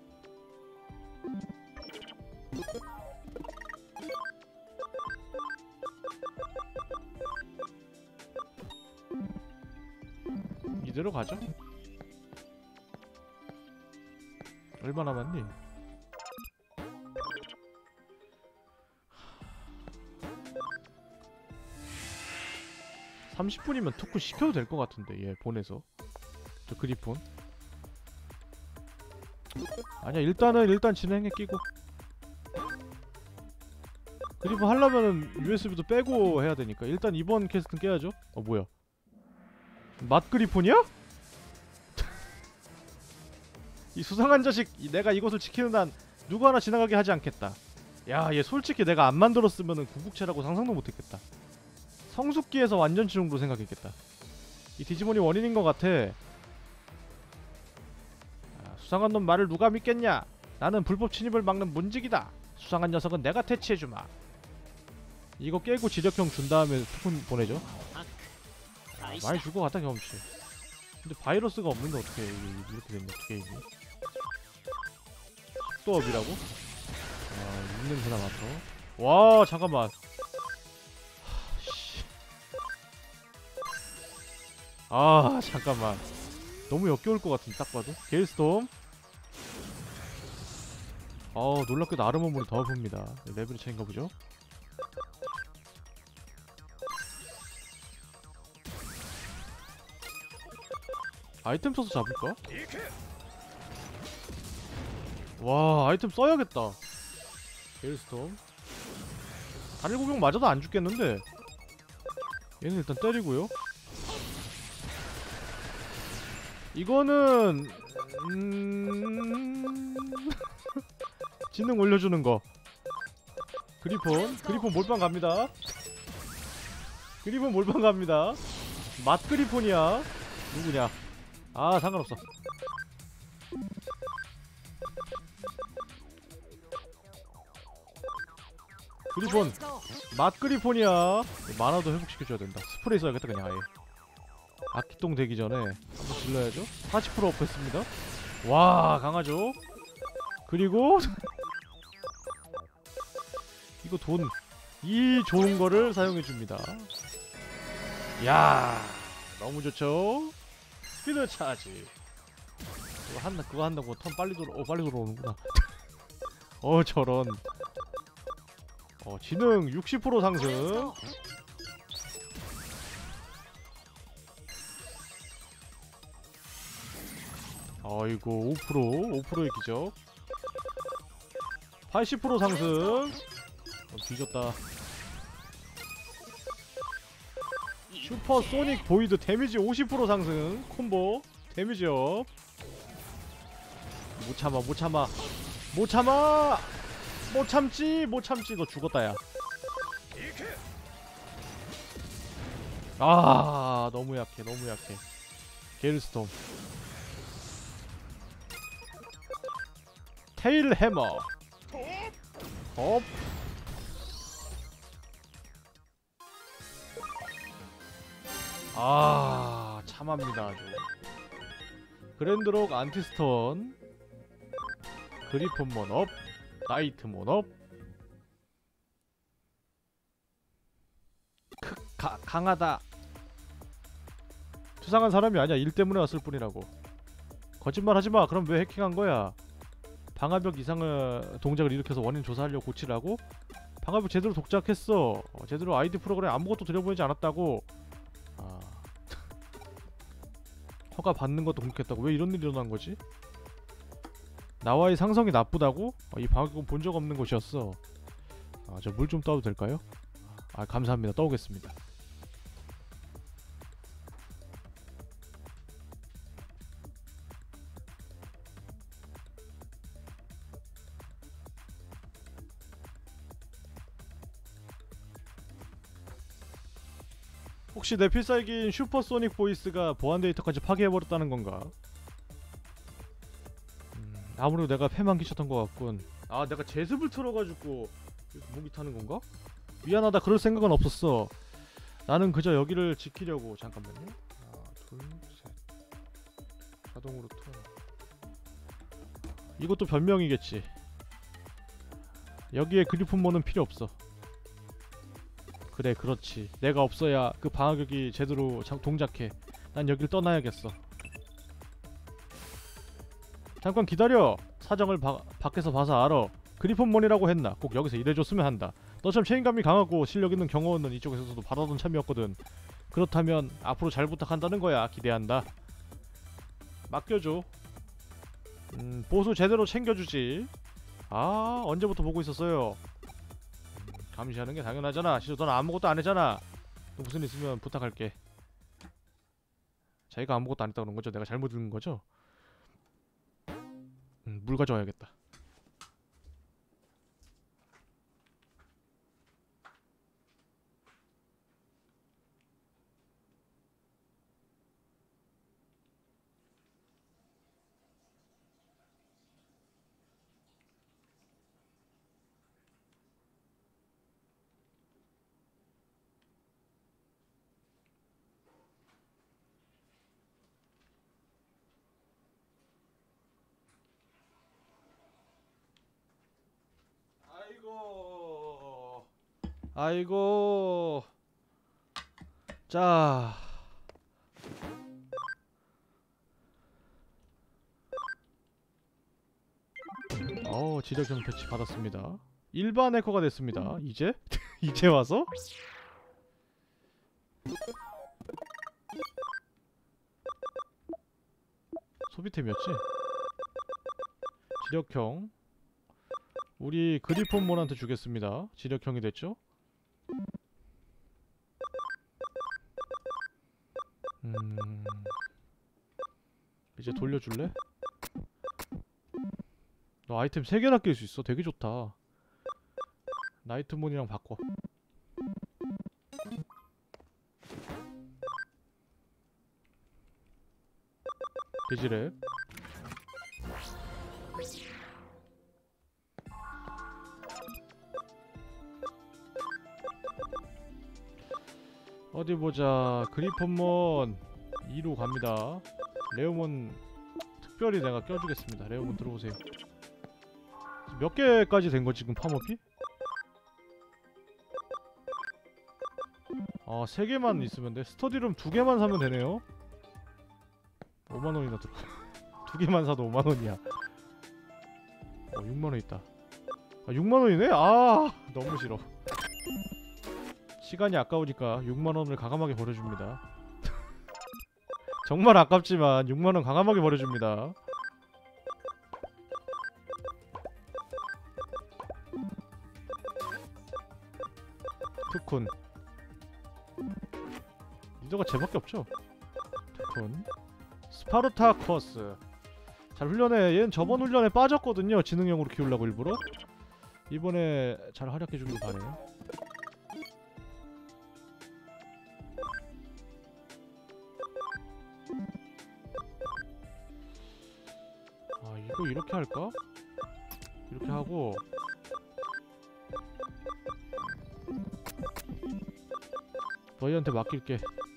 이대로 가죠. 얼마 남았니? 삼십 분이면 토크 시켜도 될 것 같은데 얘 보내서. 저 그리폰 아니야 일단은 일단 진행해 끼고. 그리폰 하려면은 유에스비도 빼고 해야 되니까 일단 이번 퀘스트는 깨야죠. 어 뭐야 맛 그리폰이야? 이 수상한 자식. 내가 이곳을 지키는 한 누구 하나 지나가게 하지 않겠다. 야 얘 솔직히 내가 안 만들었으면은 궁극체라고 상상도 못했겠다. 성숙기에서 완전치 정도로 생각했겠다. 이 디지몬이 원인인 것 같아. 아, 수상한 놈 말을 누가 믿겠냐. 나는 불법 침입을 막는 문직이다. 수상한 녀석은 내가 퇴치해주마. 이거 깨고 지력형 준 다음에 투푼 보내죠. 아, 많이 줄 것 같다 경험치. 근데 바이러스가 없는데 어떻게 이렇게 됐냐 게임이. 속도업이라고? 아 입냄새나 맡아. 와 잠깐만. 아 잠깐만 너무 역겨울 것 같은데 딱 봐도. 게일스톰. 아 놀랍게도 아르머물이 더 아픕니다. 레벨이 차인가 보죠. 아이템 써서 잡을까? 와 아이템 써야겠다. 게일스톰. 단일 공격 맞아도 안 죽겠는데. 얘는 일단 때리고요. 이거는 음... 지능 올려주는 거. 그리폰 그리폰 몰빵 갑니다. 그리폰 몰빵 갑니다. 맛 그리폰이야. 누구냐? 아 상관없어. 그리폰 맛 그리폰이야. 만화도 회복시켜줘야 된다. 스프레이 써야겠다 그냥 아예. 악기똥 되기 전에 한번 질러야죠. 사십 퍼센트 업했습니다. 와 강하죠. 그리고 이거 돈 이 좋은 거를 사용해 줍니다. 야, 너무 좋죠? 스피드 차지. 그거 한다 그거 한다고 턴 빨리 돌아 어 빨리 돌아오는구나. 어 저런. 어 지능 육십 퍼센트 상승. 어이구 오 퍼센트 오 퍼센트의 기적. 팔십 퍼센트 상승. 어, 뒤졌다. 슈퍼 소닉 보이드 데미지 오십 퍼센트 상승. 콤보 데미지 업. 못 참아 못 참아 못 참아 못 참지 못 참지. 너 죽었다 야. 아 너무 약해 너무 약해. 게일스톰. 테일 해머. 업. 아 참합니다 아주. 그랜드록 안티스톤. 그리폰몬 업. 나이트몬 업. 크 가, 강하다. 수상한 사람이 아니야. 일 때문에 왔을 뿐이라고. 거짓말 하지마. 그럼 왜 해킹한 거야? 방화벽 이상의 동작을 일으켜서 원인 조사하려고 고치라고? 방화벽 제대로 동작했어. 어, 제대로 아이디 프로그램 아무것도 들여보내지 않았다고. 아... 허가 받는 것도 공격했다고. 왜 이런 일이 일어난 거지? 나와의 상성이 나쁘다고? 어, 이 방화벽은 본 적 없는 곳이었어. 아, 저 물 좀 떠도 될까요? 아, 감사합니다. 떠오겠습니다. 혹시 내 필살기인 슈퍼소닉 보이스가 보안 데이터까지 파괴해버렸다는 건가? 음, 아무래도 내가 패만 끼쳤던 것 같군. 아 내가 제습을 틀어가지고 목이 타는 건가? 미안하다. 그럴 생각은 없었어. 나는 그저 여기를 지키려고. 잠깐만요. 하나 둘셋 자동으로 틀어. 이것도 변명이겠지. 여기에 그리폰몬은 필요 없어. 그래 그렇지. 내가 없어야 그 방어격이 제대로 자, 동작해. 난 여길 떠나야겠어. 잠깐 기다려. 사정을 바, 밖에서 봐서 알아. 그리폰몬이라고 했나? 꼭 여기서 일해줬으면 한다. 너처럼 책임감이 강하고 실력 있는 경호원은 이쪽에서도 받아던 참이었거든. 그렇다면 앞으로 잘 부탁한다는 거야. 기대한다. 맡겨줘. 음, 보수 제대로 챙겨주지. 아 언제부터 보고 있었어요. 감시하는 게 당연하잖아. 시조 넌 아무것도 안 했잖아. 너 무슨 일 있으면 부탁할게. 자기가 아무것도 안 했다고 그런 거죠? 내가 잘못 들은 거죠? 음, 물 가져와야겠다. 아이고 아이고. 자 어 지력형 패치 받았습니다. 일반 해커가 됐습니다. 이제? 이제 와서? 소비템이었지? 지력형 우리 그리폰몬한테 주겠습니다. 지력형이 됐죠? 음... 이제 돌려줄래? 너 아이템 세 개나 낄 수 있어. 되게 좋다. 나이트몬이랑 바꿔. 돼지랩 어디 보자. 그리폰몬 이로 갑니다. 레오몬 특별히 내가 껴주겠습니다. 레오몬 들어오세요. 몇 개까지 된 거 지금 파머피? 어, 세 개만 있으면 돼. 스터디룸 두 개만 사면 되네요. 오만 원이나 들어. 두 개만 사도 오만 원이야. 어, 육만 원 있다. 아, 육만 원이네? 아, 너무 싫어. 시간이 아까우니까 육만 원을 과감하게 버려줍니다. 정말 아깝지만 육만 원 과감하게 버려줍니다. 투쿤. 리더가 쟤밖에 없죠? 투쿤. 스파르타커스. 잘 훈련해. 얘는 저번 훈련에 빠졌거든요. 지능형으로 키우려고 일부러. 이번에 잘 활약해주길 바래요. 아, 이거 이렇게 할까? 이렇게 하고 너희한테 맡길게.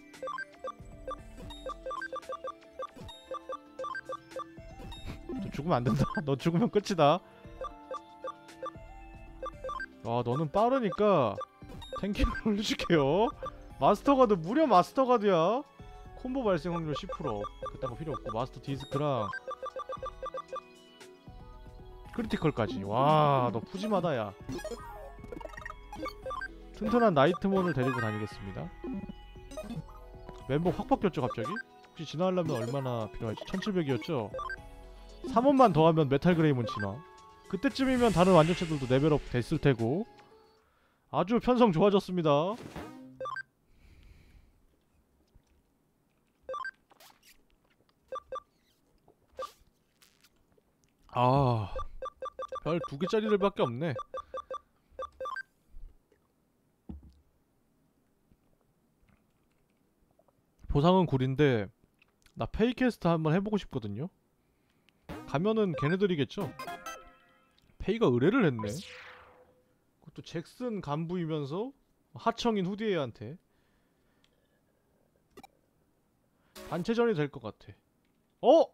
너 죽으면 안 된다. 너 죽으면 끝이다. 아, 너는 빠르니까 탱킹을 올려줄게요. 마스터가드, 무려 마스터가드야. 콤보 발생 확률 십 퍼센트. 그딴 거 필요 없고 마스터 디스크랑 크리티컬까지. 와, 너 푸짐하다 야. 튼튼한 나이트몬을 데리고 다니겠습니다. 멤버 확 바뀌었죠 갑자기? 혹시 진화하려면 얼마나 필요할지? 천칠백이었죠? 삼 원만 더하면 메탈 그레이몬 진화. 그때쯤이면 다른 완전체들도 레벨업 됐을 테고. 아주 편성 좋아졌습니다. 아, 별 두 개짜리들밖에 없네. 보상은 굴인데 나 페이캐스트 한번 해보고 싶거든요. 가면은 걔네들이겠죠? 페이가 의뢰를 했네. 그것도 잭슨 간부이면서 하청인 후디에한테. 단체전이 될 것 같아. 어?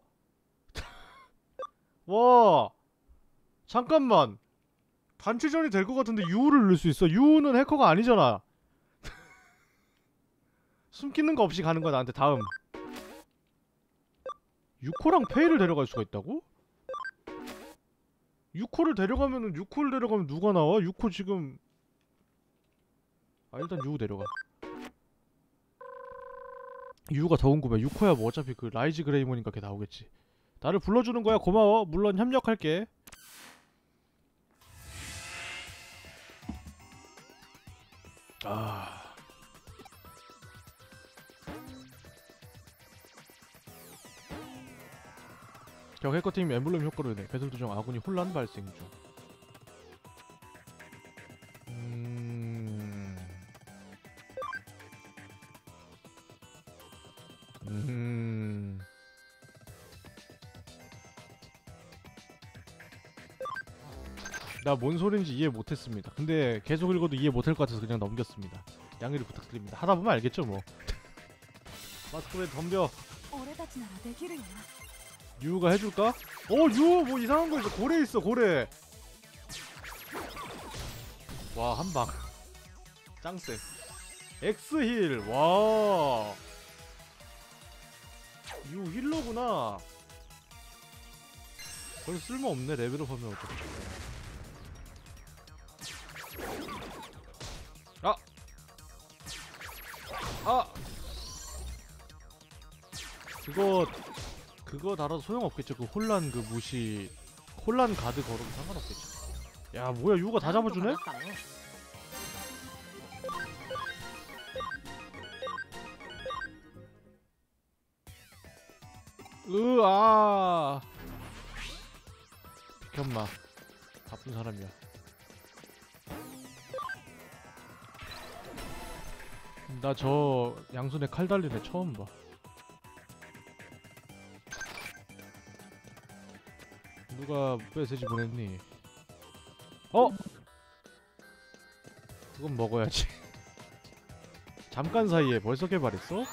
와, 잠깐만. 단체전이 될 것 같은데 유우를 넣을 수 있어. 유우는 해커가 아니잖아. 숨기는 거 없이 가는 거야 나한테. 다음 유코랑 페이를 데려갈 수가 있다고? 유코를 데려가면은 유코를 데려가면 누가 나와? 유코 지금 아 일단 유우 데려가. 유우가 더 궁금해. 유코야 뭐 어차피 그 라이즈 그레이몬인가 걔 나오겠지. 나를 불러주는 거야. 고마워. 물론 협력할게. 아... 격 해커팀 엠블렘 효과로 인해 배틀 도중 아군이 혼란 발생 중. 음... 음... 나 뭔 소린지 이해 못했습니다. 근데 계속 읽어도 이해 못할 것 같아서 그냥 넘겼습니다. 양해를 부탁드립니다. 하다 보면 알겠죠 뭐. 마스크맨 덤벼. 유우가 해줄까? 어, 유우 뭐 이상한 거 있어. 고래 있어 고래. 와, 한방 짱쎄. 엑스힐. 와, 유우 힐러구나. 별 쓸모없네. 레벨업 하면 어쩌고. 아! 아! 그거 그거 달아도 소용없겠죠. 그 혼란 그 무시 혼란 가드 걸어도 상관없겠죠. 야, 뭐야, 유우가 다 잡아주네? 으아, 비켰마. 나쁜 사람이야. 나 저 양손에 칼 달린 애 처음 봐. 누가 메시지 보냈니? 어? 그건 먹어야지. 잠깐 사이에 벌써 개발했어?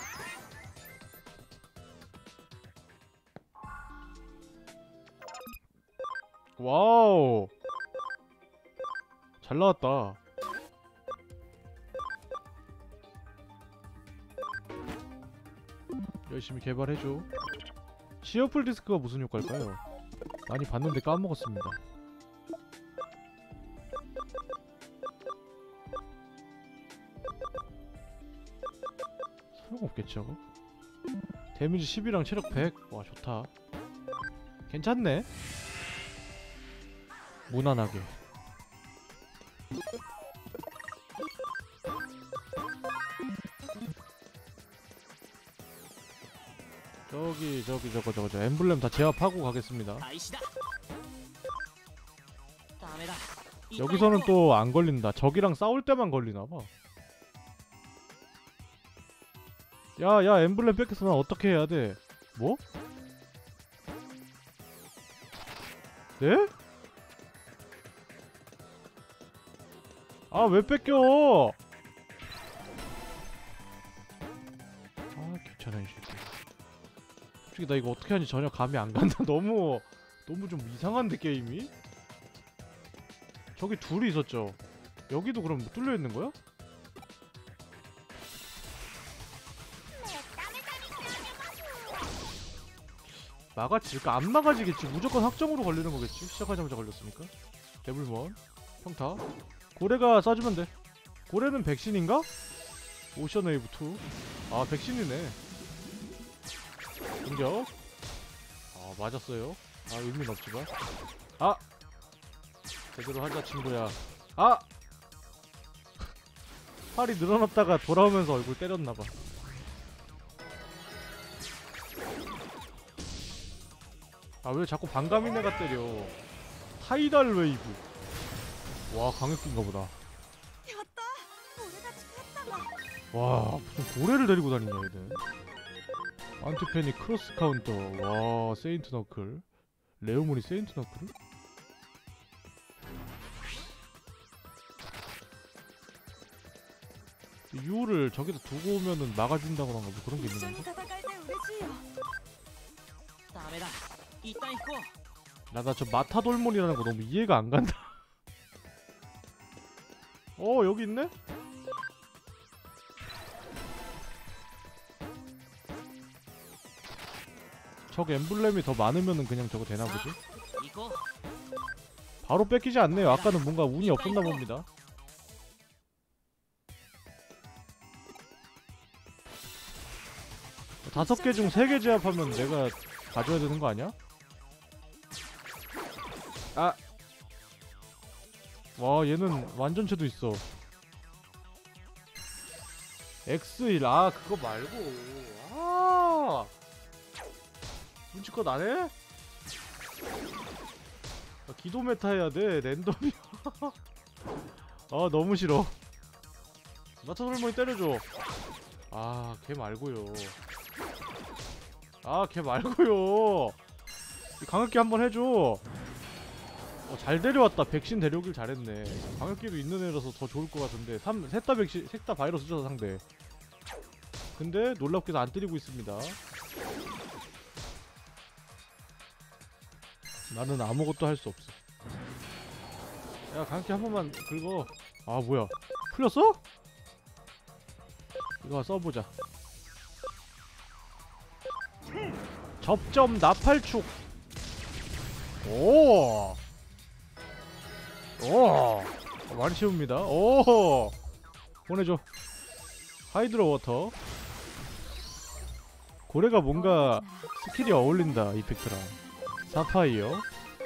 와우, 잘 나왔다. 열심히 개발해줘. 시어풀 디스크가 무슨 효과일까요? 많이 봤는데 까먹었습니다. 소용없겠지 저거? 데미지 십이랑 체력 백. 와 좋다. 괜찮네. 무난하게. 저기 저기 저거 저거 저 엠블렘 다 제압하고 가겠습니다. 開始だダメだ 여기서는 또 안 걸린다. 적이랑 싸울 때만 걸리나봐. 야야 엠블렘 뺏겼어. 난 어떻게 해야 돼? 뭐? 네? 아 왜 뺏겨? 아 귀찮아 이 새끼. 솔직히 나 이거 어떻게 하는지 전혀 감이 안 간다. 너무 너무 좀 이상한데 게임이? 저기 둘이 있었죠? 여기도 그럼 뚫려 있는 거야? 막아질까? 안 막아지겠지. 무조건 확정으로 걸리는 거겠지. 시작하자마자 걸렸으니까. 데블먼 평타 고래가 쏴주면 돼. 고래는 백신인가? 오션웨이브 투. 아 백신이네. 공격. 아 맞았어요. 아 의미는 없지만. 아 제대로 하자 친구야. 아 팔이 늘어났다가 돌아오면서 얼굴 때렸나봐. 아 왜 자꾸 반가민애가 때려. 타이달 웨이브. 와 강력기인가보다. 와 무슨 고래를 데리고 다니냐 얘는. 안티패닉 크로스 카운터. 와 세인트 너클. 레오몬이 세인트 너클을? 유를 저기다 두고 오면은 막아준다거나 뭐 그런 게 있는 건가? ダメだ一旦引こう 나 나 저 마타돌몬이라는 거 너무 이해가 안 간다. 어 여기 있네? 저거 엠블렘이 더 많으면은 그냥 저거 되나보지? 行こう 바로 뺏기지 않네요. 아까는 뭔가 운이 없었나 봅니다. 다섯 개 중 세 개 제압하면 내가 가져야 되는 거 아니야? 아! 와 얘는 완전체도 있어. 엑스 일. 아 그거 말고. 아 눈치껏 안 해? 아, 기도 메타 해야 돼. 랜덤이야. 아 너무 싫어. 마타솔몬이 때려줘. 아 걔 말고요. 아 걔 말고요. 강력기 한번 해줘. 어, 잘 데려왔다. 백신 데려오길 잘했네. 강력기도 있는 애라서 더 좋을 것 같은데. 셋 다 백신, 셋 다 바이러스죠 상대. 근데 놀랍게도 안 때리고 있습니다. 나는 아무것도 할 수 없어. 야 강력기 한 번만 긁어. 아 뭐야 풀렸어? 이거 써보자. 접점 나팔축. 오. 오. 많이 채웁니다. 오. 보내줘. 하이드로 워터. 고래가 뭔가 스킬이 어울린다 이펙트랑. 사파이어.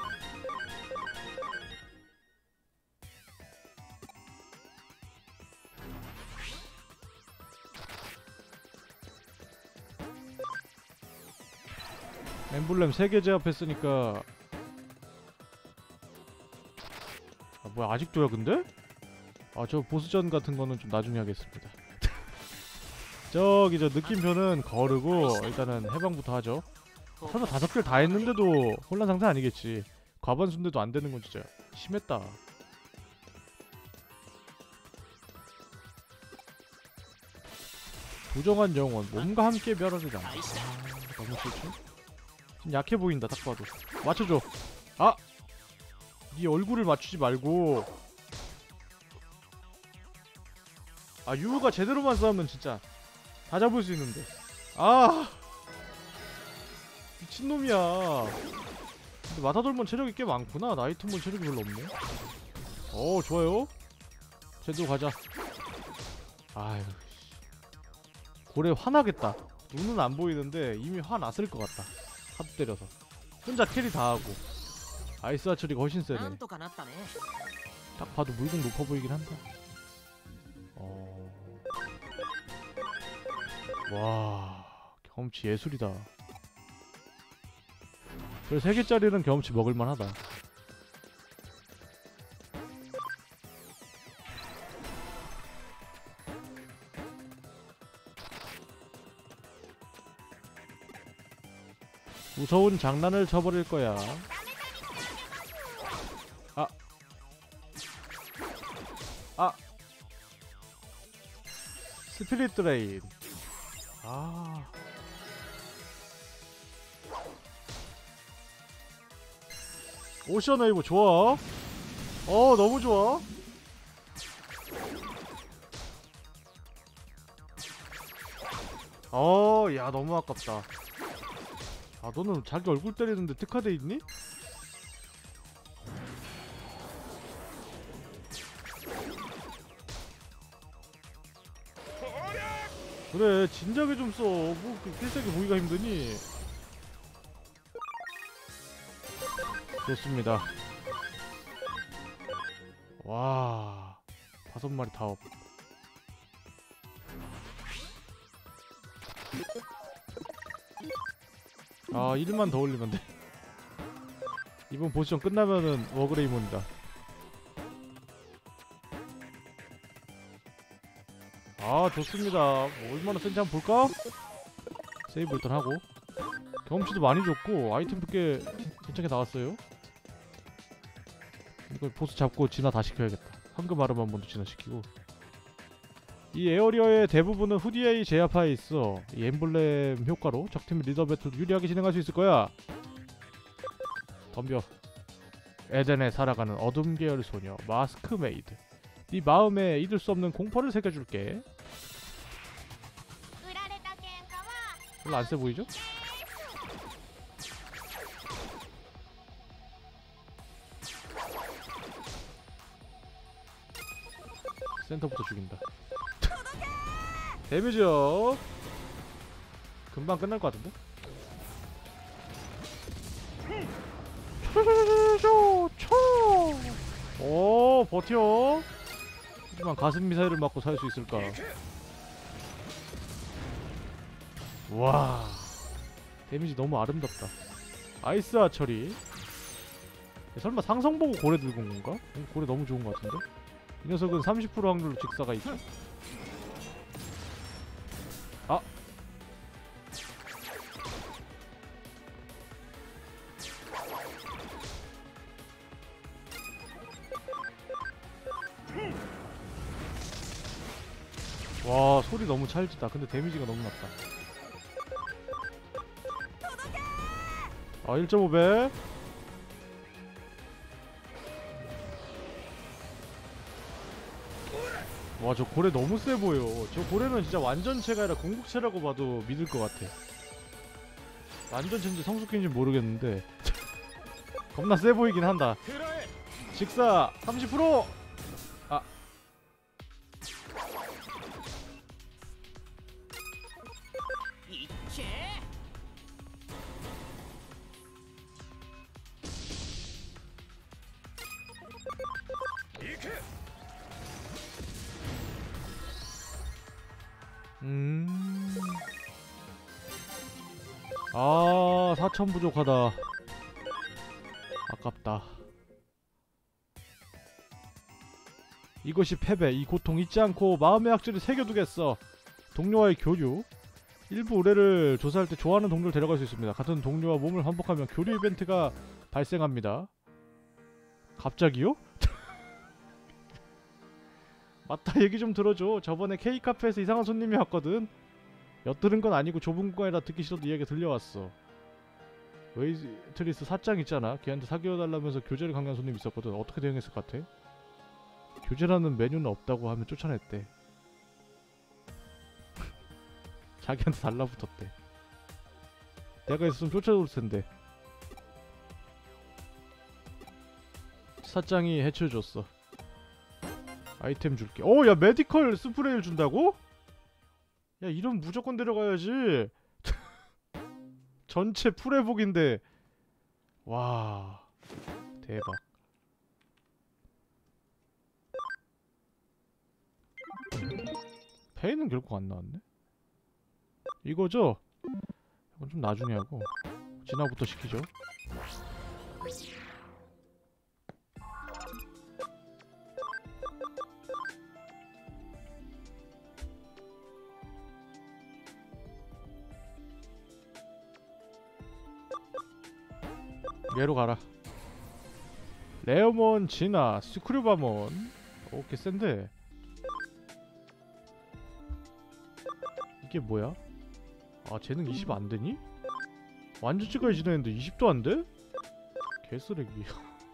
엠블렘 세 개 제압했으니까. 아 뭐야 아직도야 근데? 아 저 보스전 같은 거는 좀 나중에 하겠습니다. 저기 저 느낌표는 거르고 일단은 해방부터 하죠. 설마 다섯 개를 다 했는데도 혼란 상태 아니겠지. 과반수인데도 안 되는 건 진짜 심했다. 부정한 영혼 몸과 함께 멸하리라. 아, 너무 싫죠? 좀 약해 보인다 딱 봐도. 맞춰줘. 아! 네 얼굴을 맞추지 말고. 아 유우가 제대로만 싸우면 진짜 다 잡을 수 있는데. 아 미친놈이야. 근데 마타돌몬 체력이 꽤 많구나. 나이트몬 체력이 별로 없네. 어 좋아요. 쟤도 가자. 아유 고래 화나겠다. 눈은 안 보이는데 이미 화났을 것 같다. 하도 때려서 혼자 캐리 다 하고. 아이스 아처리가 훨씬 세네. なんとかなったね 딱 봐도 물공 높아 보이긴 한다. 어... 와 경험치 예술이다. 그래 세 개짜리는 경험치 먹을만하다. 무서운 장난을 쳐버릴 거야. 아. 아. 스피릿 드레인. 아. 오션 웨이브 좋아. 어, 너무 좋아. 어, 야, 너무 아깝다. 아, 너는 자기 얼굴 때리는데 특화돼 있니? 그래, 진작에 좀 써. 뭐 필살기 보기가 힘드니? 좋습니다. 와, 다섯 마리 다업. 아, 일만 더 올리면 돼. 이번 보시전 끝나면은 워그레이몬이다. 아, 좋습니다. 뭐 얼마나 센지 한번 볼까? 세이브 일단 하고. 경험치도 많이 줬고 아이템 꽤 괜찮게 나왔어요. 이거 보스 잡고 진화 다 시켜야겠다. 황금 아르만 먼저 진화시키고. 이 에어리어의 대부분은 후디에이 제압하에 있어. 이 엠블렘 효과로 적팀 리더 배틀 유리하게 진행할 수 있을 거야. 덤벼. 에덴에 살아가는 어둠 계열 소녀 마스크 메이드. 네 마음에 잊을 수 없는 공포를 새겨줄게. 별로 안 세 보이죠? 센터부터 죽인다. 데미지요. 금방 끝날 것 같은데? 오, 버텨. 하지만 가슴 미사일을 맞고 살 수 있을까? 와, 데미지 너무 아름답다. 아이스 아처리. 설마 상성 보고 고래 들고 온 건가? 고래 너무 좋은 것 같은데? 이 녀석은 삼십 퍼센트 확률로 직사가 있죠. 아! 와, 소리 너무 찰지다. 근데 데미지가 너무 낮다. 아, 일 점 오 배. 와, 저 고래 너무 세 보여. 저 고래는 진짜 완전체가 아니라 궁극체라고 봐도 믿을 것 같아. 완전체인지 성숙기인지 모르겠는데 겁나 세 보이긴 한다. 직사 삼십 퍼센트! 아. 음. 아, 사천 부족하다. 아깝다. 이것이 패배. 이 고통 잊지 않고 마음의 악질을 새겨두겠어. 동료와의 교류. 일부 의뢰를 조사할 때 좋아하는 동료를 데려갈 수 있습니다. 같은 동료와 몸을 환복하면 교류 이벤트가 발생합니다. 갑자기요? 맞다, 얘기 좀 들어줘. 저번에 K카페에서 이상한 손님이 왔거든. 엿들은 건 아니고 좁은 공간이라 듣기 싫어도 이야기가 들려왔어. 웨이트리스 사장 있잖아. 걔한테 사귀어달라면서 교제를 강요한 손님이 있었거든. 어떻게 대응했을 것 같아? 교제라는 메뉴는 없다고 하면 쫓아냈대. 자기한테 달라붙었대. 내가 있으면 쫓아올 텐데. 사장이 해쳐줬어. 아이템 줄게. 오, 야 메디컬 스프레이를 준다고? 야 이런 무조건 데려가야지. 전체 풀회복인데. 와 대박. 페이는 결국 안 나왔네. 이거죠? 이건 좀 나중에 하고 진화부터 시키죠. 얘로 가라. 레어몬 진화 스크류바몬. 오케이 센데. 이게 뭐야? 아 재능 이십 안되니? 완전치까지 지나했는데 이십도 안돼? 개쓰레기.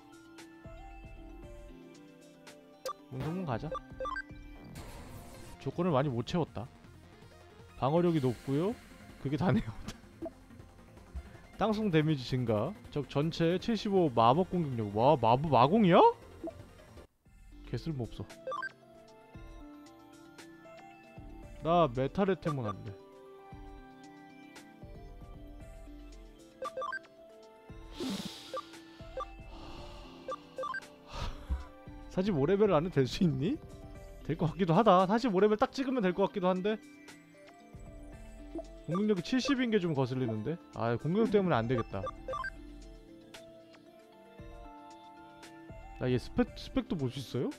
운송문 가자. 조건을 많이 못 채웠다. 방어력이 높고요. 그게 다네요. 땅속 데미지 증가. 적 전체 칠십오 마법 공격력. 와 마법 마공이야? 개쓸모없어. 나 메탈에테몬 할래. 사십오 레벨 안에 될 수 있니? 될 것 같기도 하다. 사십오 레벨 딱 찍으면 될 것 같기도 한데. 공격력이 칠십인 게 좀 거슬리는데? 아 공격력 때문에 안 되겠다. 나 얘 스펙, 스펙도 볼 수 있어요?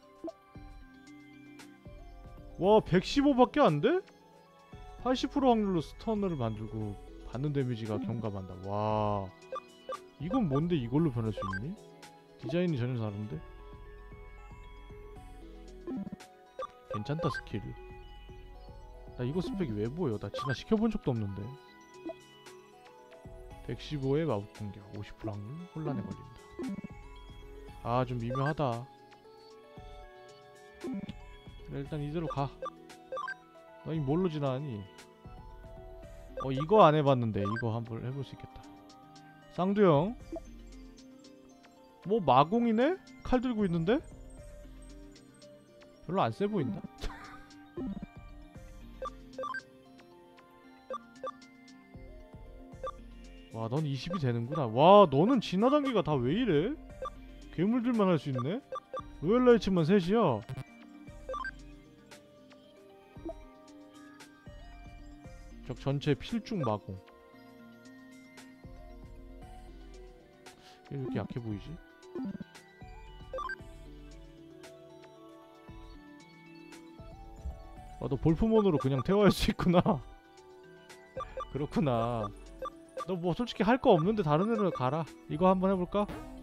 와 백십오밖에 안 돼? 팔십 퍼센트 확률로 스턴을 만들고 받는 데미지가 경감한다. 와 이건 뭔데 이걸로 변할 수 있니? 디자인이 전혀 다른데? 괜찮다 스킬. 나 이거 스펙이 왜 보여? 나 진화 시켜본 적도 없는데. 백십오의 마법 공격 오십 퍼센트 확률 혼란에 걸린다. 아 좀 미묘하다. 그래 일단 이대로 가. 너희 뭘로 지나가니? 어 이거 안 해봤는데 이거 한번 해볼 수 있겠다. 쌍두형 뭐 마공이네? 칼 들고 있는데? 별로 안 세 보인다. 와 넌 이십이 되는구나. 와 너는 진화 단계가 다 왜 이래? 괴물들만 할 수 있네? 로얄라이츠만 셋이야. 적 전체 필중 마공. 왜 이렇게 약해 보이지? 아 너 볼프몬으로 그냥 태워할 수 있구나. 그렇구나. 너 뭐 솔직히 할 거 없는데 다른 애로 가라. 이거 한번 해볼까?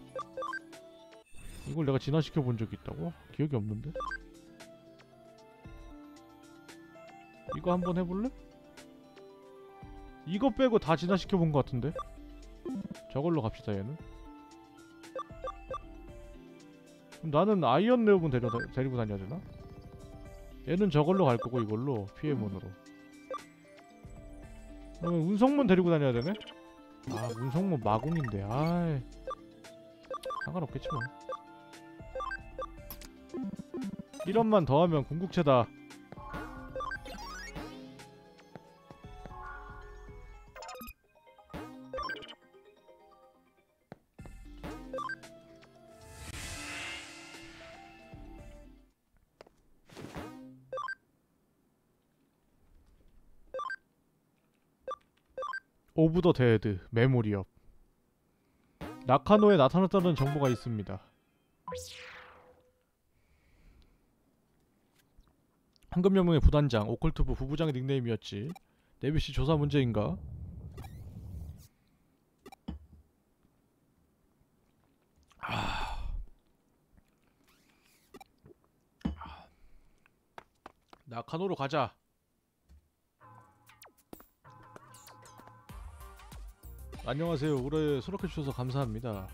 이걸 내가 진화시켜 본 적이 있다고? 기억이 없는데? 이거 한번 해볼래? 이거 빼고 다 진화시켜 본 거 같은데? 저걸로 갑시다 얘는. 그럼 나는 아이언 레오분 데려, 데리고 다녀야 되나? 얘는 저걸로 갈 거고 이걸로 피해몬으로. 그러면 운성문 데리고 다녀야 되네? 아 운성문 마공인데 아이 상관없겠지 뭐. 일원만 더하면 궁극체다. 오브 더 데드 메모리업. 나카노에 나타났다는 정보가 있습니다. 황금연맹의 부단장 오컬트부 부부장의 닉네임이었지. 네비씨 조사 문제인가? 아... 나카노로 가자. 안녕하세요. 올해 수락해주셔서 감사합니다.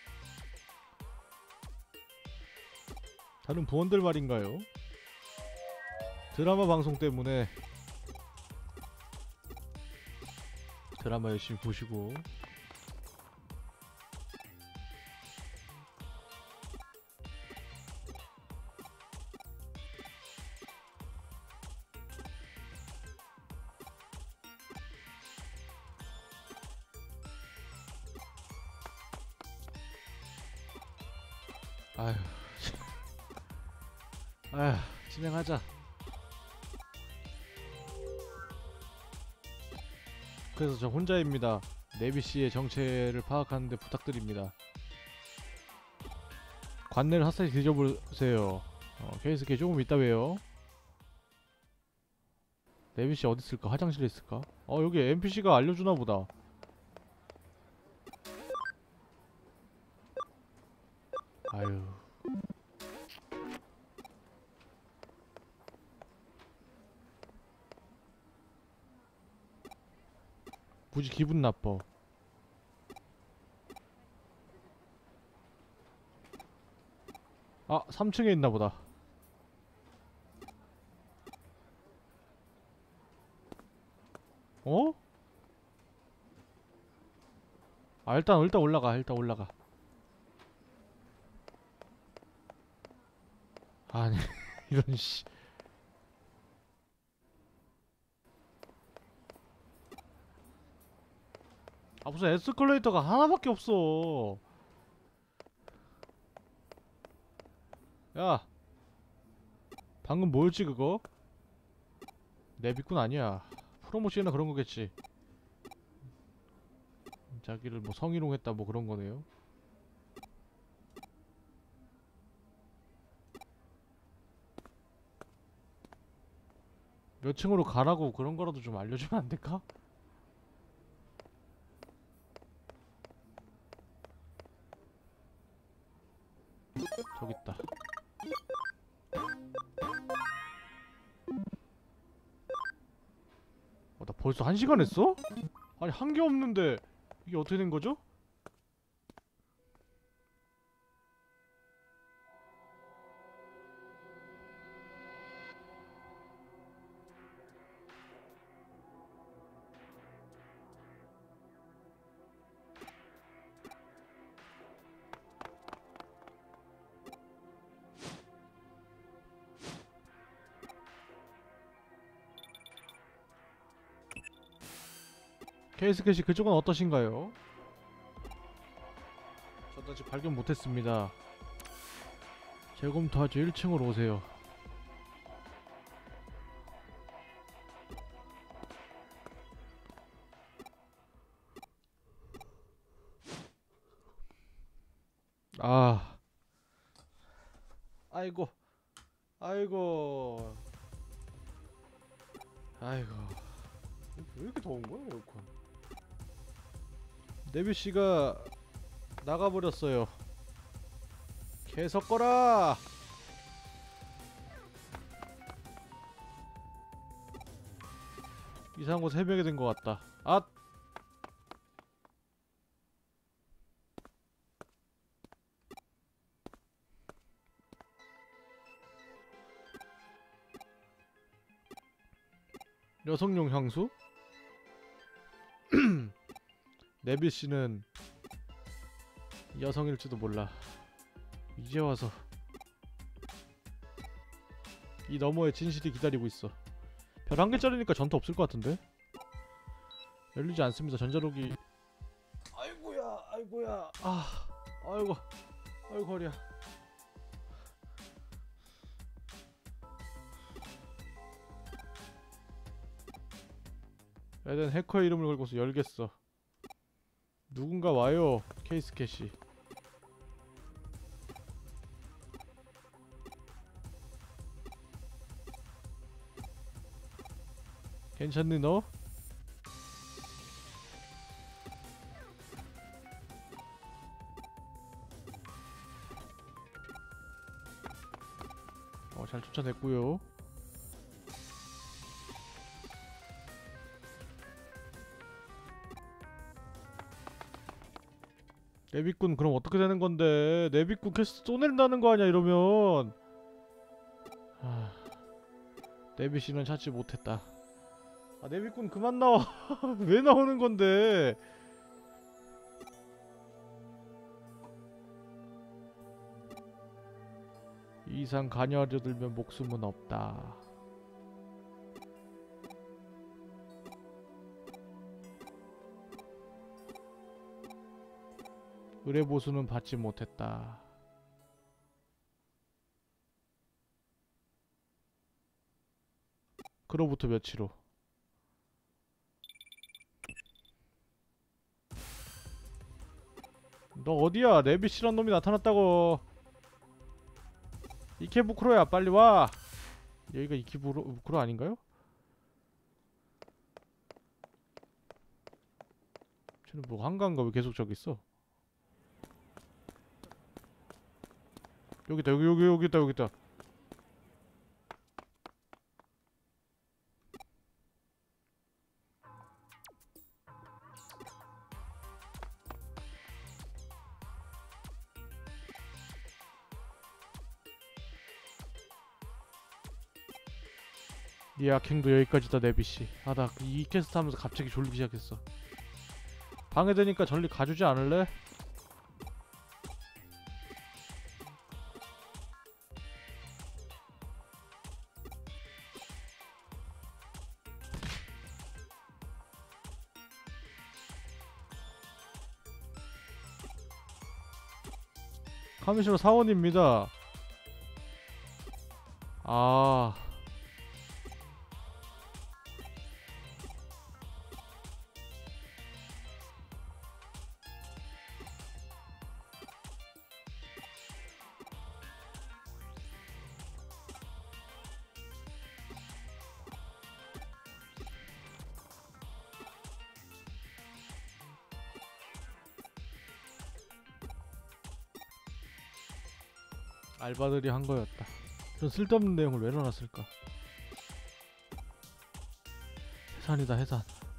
다른 부원들 말인가요? 드라마 방송 때문에 드라마 열심히 보시고. 아휴. 아휴, 진행하자. 그래서 저 혼자입니다. 네비씨의 정체를 파악하는데 부탁드립니다. 관내를 핫사이 뒤져보세요. 어, 케이스케 조금 이따 봬요. 네비씨 어디 있을까? 화장실에 있을까? 어, 여기 엔피씨가 알려주나 보다. 아유. 굳이 기분 나빠. 아, 삼 층에 있나 보다. 어? 아, 일단 일단 올라가. 일단 올라가. 아니, 이런 씨. 아, 무슨 에스컬레이터가 하나밖에 없어. 야, 방금 뭐였지 그거? 내비꾼 아니야. 프로모션이나 그런 거겠지. 자기를 뭐 성희롱했다 뭐 그런 거네요. 몇 층으로 가라고 그런 거라도 좀 알려주면 안 될까? 저기 있다. 어, 나 벌써 한 시간 했어? 아니, 한 게 없는데 이게 어떻게 된 거죠? 케이스켓이 그쪽은 어떠신가요? 저도 아직 발견 못했습니다. 재검토하죠. 일 층으로 오세요. 아, 아이고, 아이고, 아이고, 왜 이렇게 더운 거야, 에어컨? 네비씨가 나가버렸어요. 계속 꺼라! 이상한 곳 헤매게 된 것 같다. 아! 여성용 향수? 네비씨는 여성일지도 몰라. 이제 와서 이 너머에 진실이 기다리고 있어. 별 한 개짜리니까 전투 없을 것 같은데? 열리지 않습니다. 전자록이. 아이고야, 아이고야. 아, 아이고, 아이고 허리야. 에덴 해커의 이름을 걸고서 열겠어. 누군가 와요. 케이스캣이. 괜찮니 너? 어, 잘 쫓아냈고요. 네비꾼 그럼 어떻게 되는 건데? 네비꾼 캐스트 쏘낸다는 거 아니야 이러면. 하... 네비씨는 찾지 못했다. 아 내비꾼 그만 나와. 왜 나오는 건데? 이 이상 가녀들면 목숨은 없다. 의뢰보수는 받지 못했다. 그로부터 며칠 후. 너 어디야? 네비씨란 놈이 나타났다고. 이케부쿠로야, 빨리 와. 여기가 이케부쿠로 아닌가요? 쟤는 뭐 한가한가 왜 계속 저기 있어? 여기다, 여기 여기 여기 있다, 여기 있다. 이 악행도 여기까지다, 네비씨. 아, 나 이 퀘스트 하면서 갑자기 졸리기 시작했어. 방해되니까 전리 가주지 않을래? 카미시로 사원입니다. 아... 알바들이 한 거였다. 좀 쓸데없는 내용을 왜 넣어놨을까? 해산이다, 해산.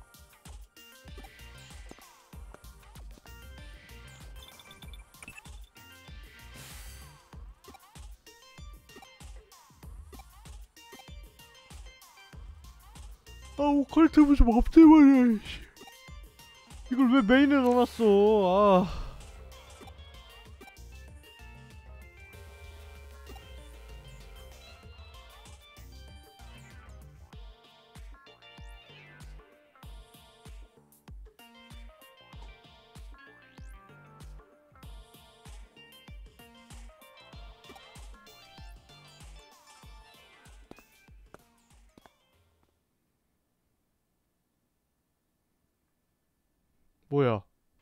아, 오컬트브 좀 없대 말이야. 이걸 왜 메인에 넣어놨어? 아. 뭐야?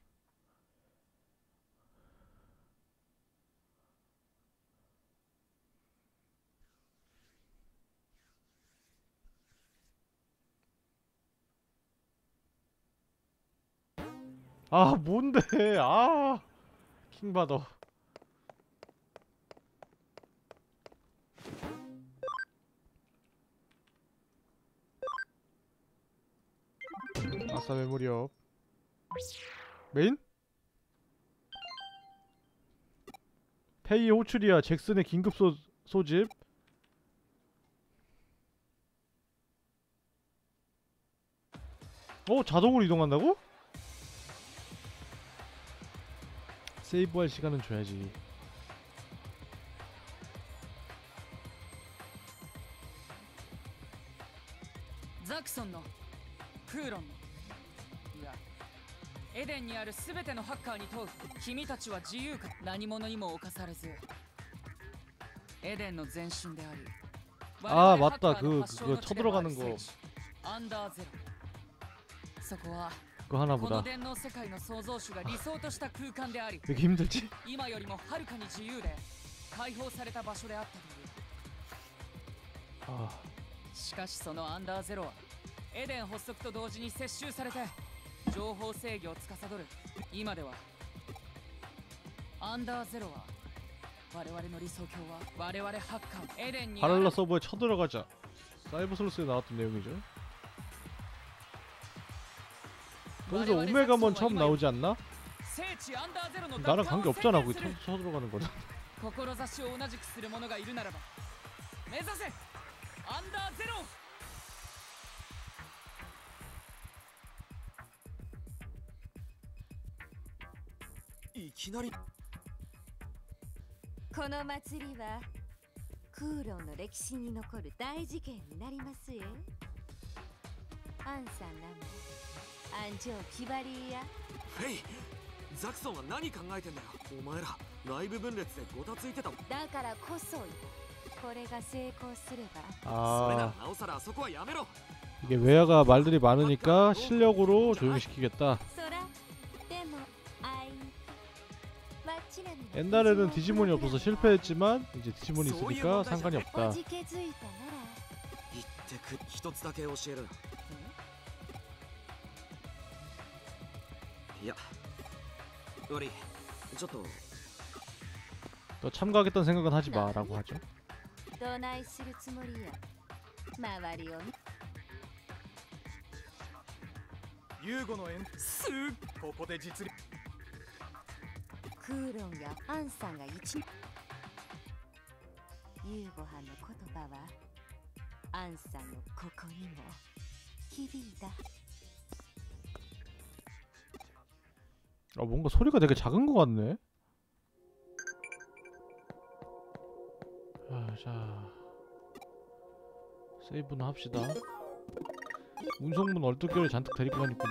아, 뭔데? 아, 킹받어. 아싸, 메모리업. 메인? 페이 호출이야. 잭슨의 긴급 소, 소집. 어? 자동으로 이동한다고? 세이브할 시간은 줘야지. 잭슨のクーロンのいやエデンにあるすべてのハッカーに問う。君たちは自由か。何者にも侵されずエデンの前身であり 아 맞다 그 그거 쳐들어가는 거 アンダーゼロ。そこは 그거 하나 この 보다. 電脳世界の創造主が理想とした空間であり 왜 이렇게 힘들지? 今よりもはるかに自由で解放された場所であったという。 아 しかしそのアンダーゼロはエデン発足と同時に接収されて情報制御を司る。今ではアンダーゼロは我々の理想郷は我々ハッカーエデンに 바랄라 서버에 쳐들어가자. 사이버 솔루스에 나왔던 내용이죠. 거기서 오메가몬 처음 나오지 않나? 聖地アンダーゼロの 나랑 관계 없잖아. 거기 奪還を宣言 쳐, 쳐들어가는 거는. する。志を同じくする者がいるならば目指せアンダーゼロ。 いきなりこの祭りは空論の歴史に残る大事件になりますよ。アンさんらも安城キバリーや。 フェイ、ザクソンは何考えてんだよ。お前ら内部分裂でごたついてた。 だからこそよ、これが成功すれば。 それなら 아 なおさらあそこはやめろ。 이게 외야가 말들이 많으니까 실력으로 조용시키겠다. そらでもあいにくわちらの 옛날에는 디지몬이 없어서 실패했지만 이제 디지몬이 있으니까 상관이 お 없다. じけづいたなら言ってく一つだけ教える。いや悪い、ちょっと 너 참가하겠다는 생각은 하지 마라고 하죠. どないするつもりや。周りを見ユーゴの縁すっここで実力空論やアンさんが一夕ご飯の言葉はアンさんのここにも響いた。 아 뭔가 소리가 되게 작은 것 같네. 아, 자 세이브는 합시다. 운송문 얼뚝결에 잔뜩 데리고 다니군.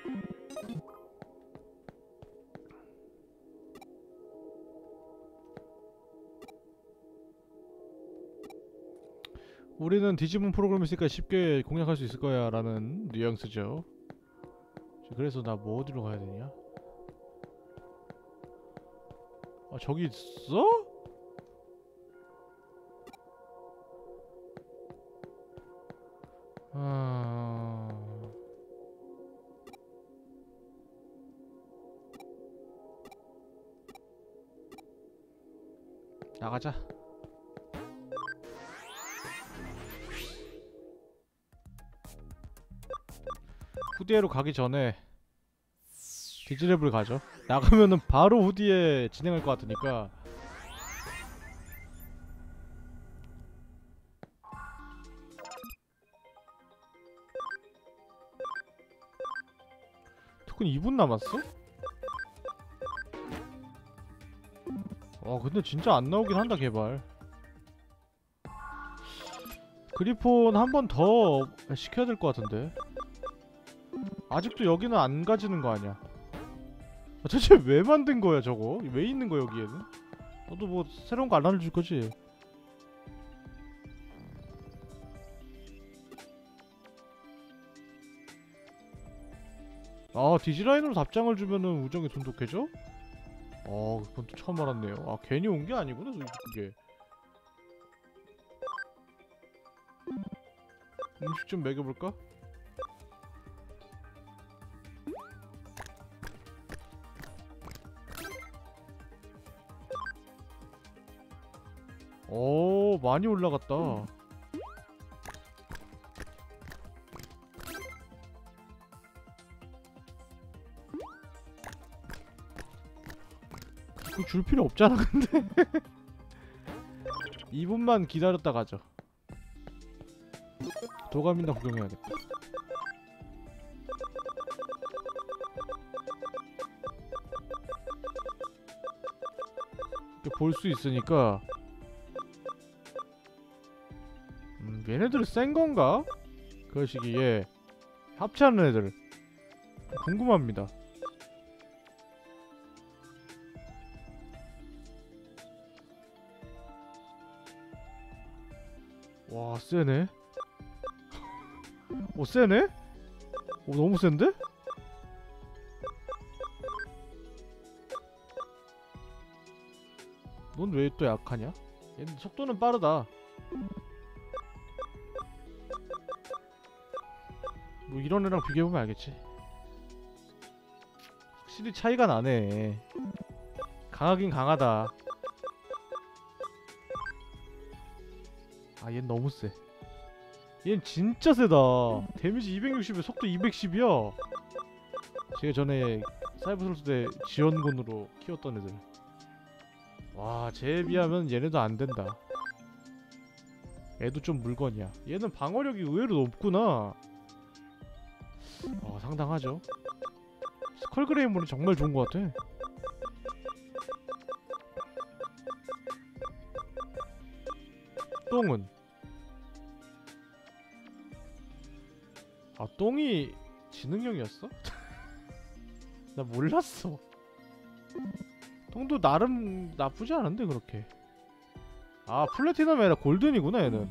우리는 디지몬 프로그램이 있으니까 쉽게 공략할 수 있을 거야 라는 뉘앙스죠. 그래서 나 뭐 어디로 가야 되냐? 아 저기 있어? 아... 나가자. 후디에로 가기 전에 디지랩을 가죠. 나가면은 바로 후디에 진행할 것 같으니까. 토큰 이 분 남았어? 와 근데 진짜 안 나오긴 한다 개발. 그리폰 한 번 더 시켜야 될 것 같은데. 아직도 여기는 안 가지는 거 아니야. 아, 대체 왜 만든 거야 저거? 왜 있는 거야 여기에는? 너도 뭐 새로운 거 안 알려줄 거지? 아 디지라인으로 답장을 주면은 우정이 돈독해져? 어 그건 또 처음 알았네요. 아 괜히 온 게 아니구나 그게. 음식 좀 먹여볼까? 오 많이 올라갔다. 그거 줄 필요 없잖아 근데. 이 분만 기다렸다 가죠. 도감이나 구경해야겠다. 이렇게 볼 수 있으니까. 음, 얘네들은 센 건가? 그 시기에 합체하는 애들 궁금합니다. 와 세네. 오 세네? 오 너무 센데? 넌 왜 또 약하냐? 얘는 속도는 빠르다. 뭐 이런 애랑 비교해보면 알겠지. 확실히 차이가 나네. 강하긴 강하다. 아 얜 너무 세. 얜 진짜 세다. 데미지 이백육십에 속도 이백십이야. 제가 전에 사이버 솔스 때 지원군으로 키웠던 애들. 와 쟤에 비하면 얘네도 안된다. 애도 좀 물건이야. 얘는 방어력이 의외로 높구나. 어 상당하죠. 스컬그레이몬이 정말 좋은 것 같아. 똥은 아 똥이 지능형이었어? 나 몰랐어. 똥도 나름 나쁘지 않은데 그렇게. 아 플래티넘이 아니라 골든이구나 얘는.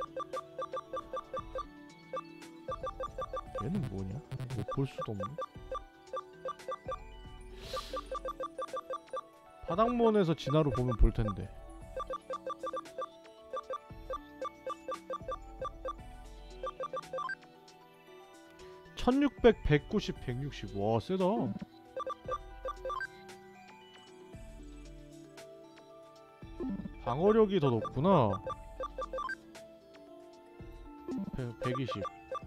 얘는 뭐냐? 뭐 볼 수도 없네. 바닥몬에서 진화로 보면 볼 텐데. 천육백, 백구십, 백육십. 와 세다. 방어력이 더 높구나. 백이십.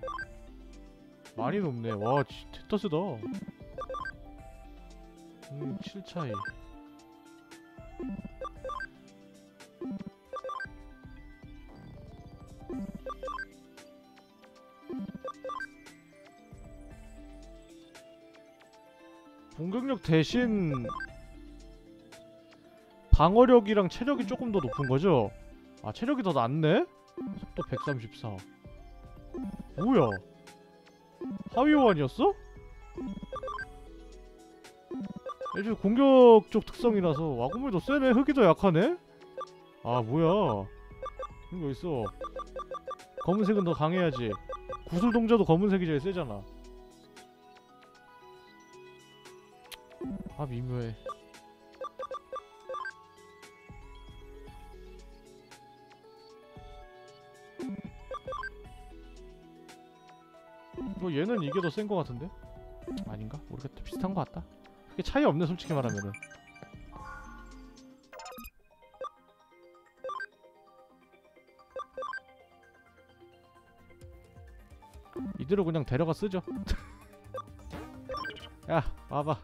많이 높네. 와 진짜 세다. 음, 칠 차이. 공격력 대신 방어력이랑 체력이 조금 더 높은 거죠? 아 체력이 더 낫네? 속도 백삼십사. 뭐야? 하위호환이었어? 애초에 공격 쪽 특성이라서 와구물이 더 세네? 흑이 더 약하네? 아 뭐야 그런 거 있어. 검은색은 더 강해야지. 구슬 동자도 검은색이 제일 세잖아. 아 미묘해. 뭐 얘는 이게 더 센 거 같은데? 아닌가? 모르겠다. 비슷한 거 같다. 그게 차이 없네 솔직히 말하면은. 이대로 그냥 데려가 쓰죠. 야 와봐.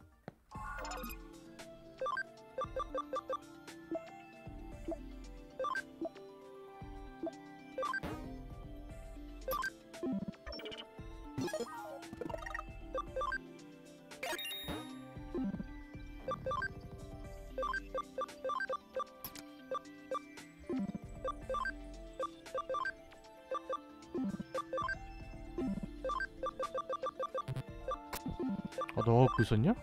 아, 너 갖고 있었냐?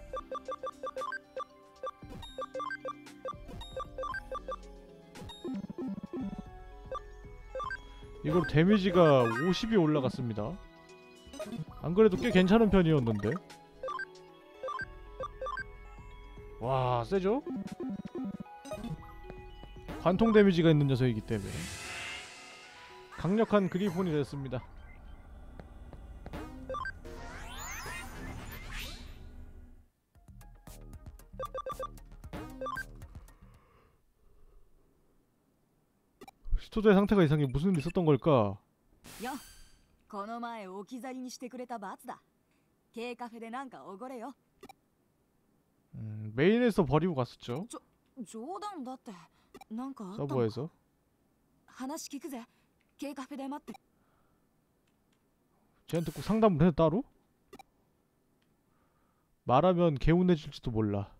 이걸 데미지가 오십이 올라갔습니다. 안 그래도 꽤 괜찮은 편이었는데. 와, 세죠? 관통 데미지가 있는 녀석이기 때문에 강력한 그리폰이 됐습니다. 스토드의 상태가 이상해. 무슨 일 있었던 걸까? よこの前置き去りにしてくれた罰だ K カフェでなんかおごれよ 음, 메인에서 버리고 갔었죠. 冗談だってなんかあったの 서버에서. 話聞くぜ K カフェで待って 쟤한테 꼭 상담을 해 따로? 말하면 개운해질지도 몰라.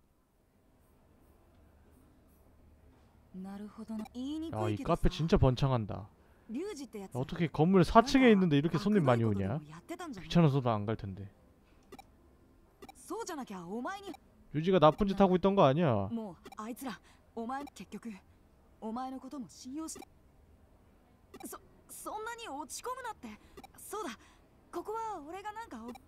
なるほどな言いに 야, くい 이 けど 카페 さ 진짜 번창한다. リュウジってやつ 어떻게 건물 사 층에 있는데 이렇게 손님 많이 悪どい 오냐? ことでもやってたんじゃない 귀찮아서도 안 갈 텐데. そうじゃなきゃお前に 유지가 나쁜 짓 하고 있던 거 아니야? もうあいつらお前結局お前のことも信用してそそんなに落ち込むなってそうだここは俺がなんかお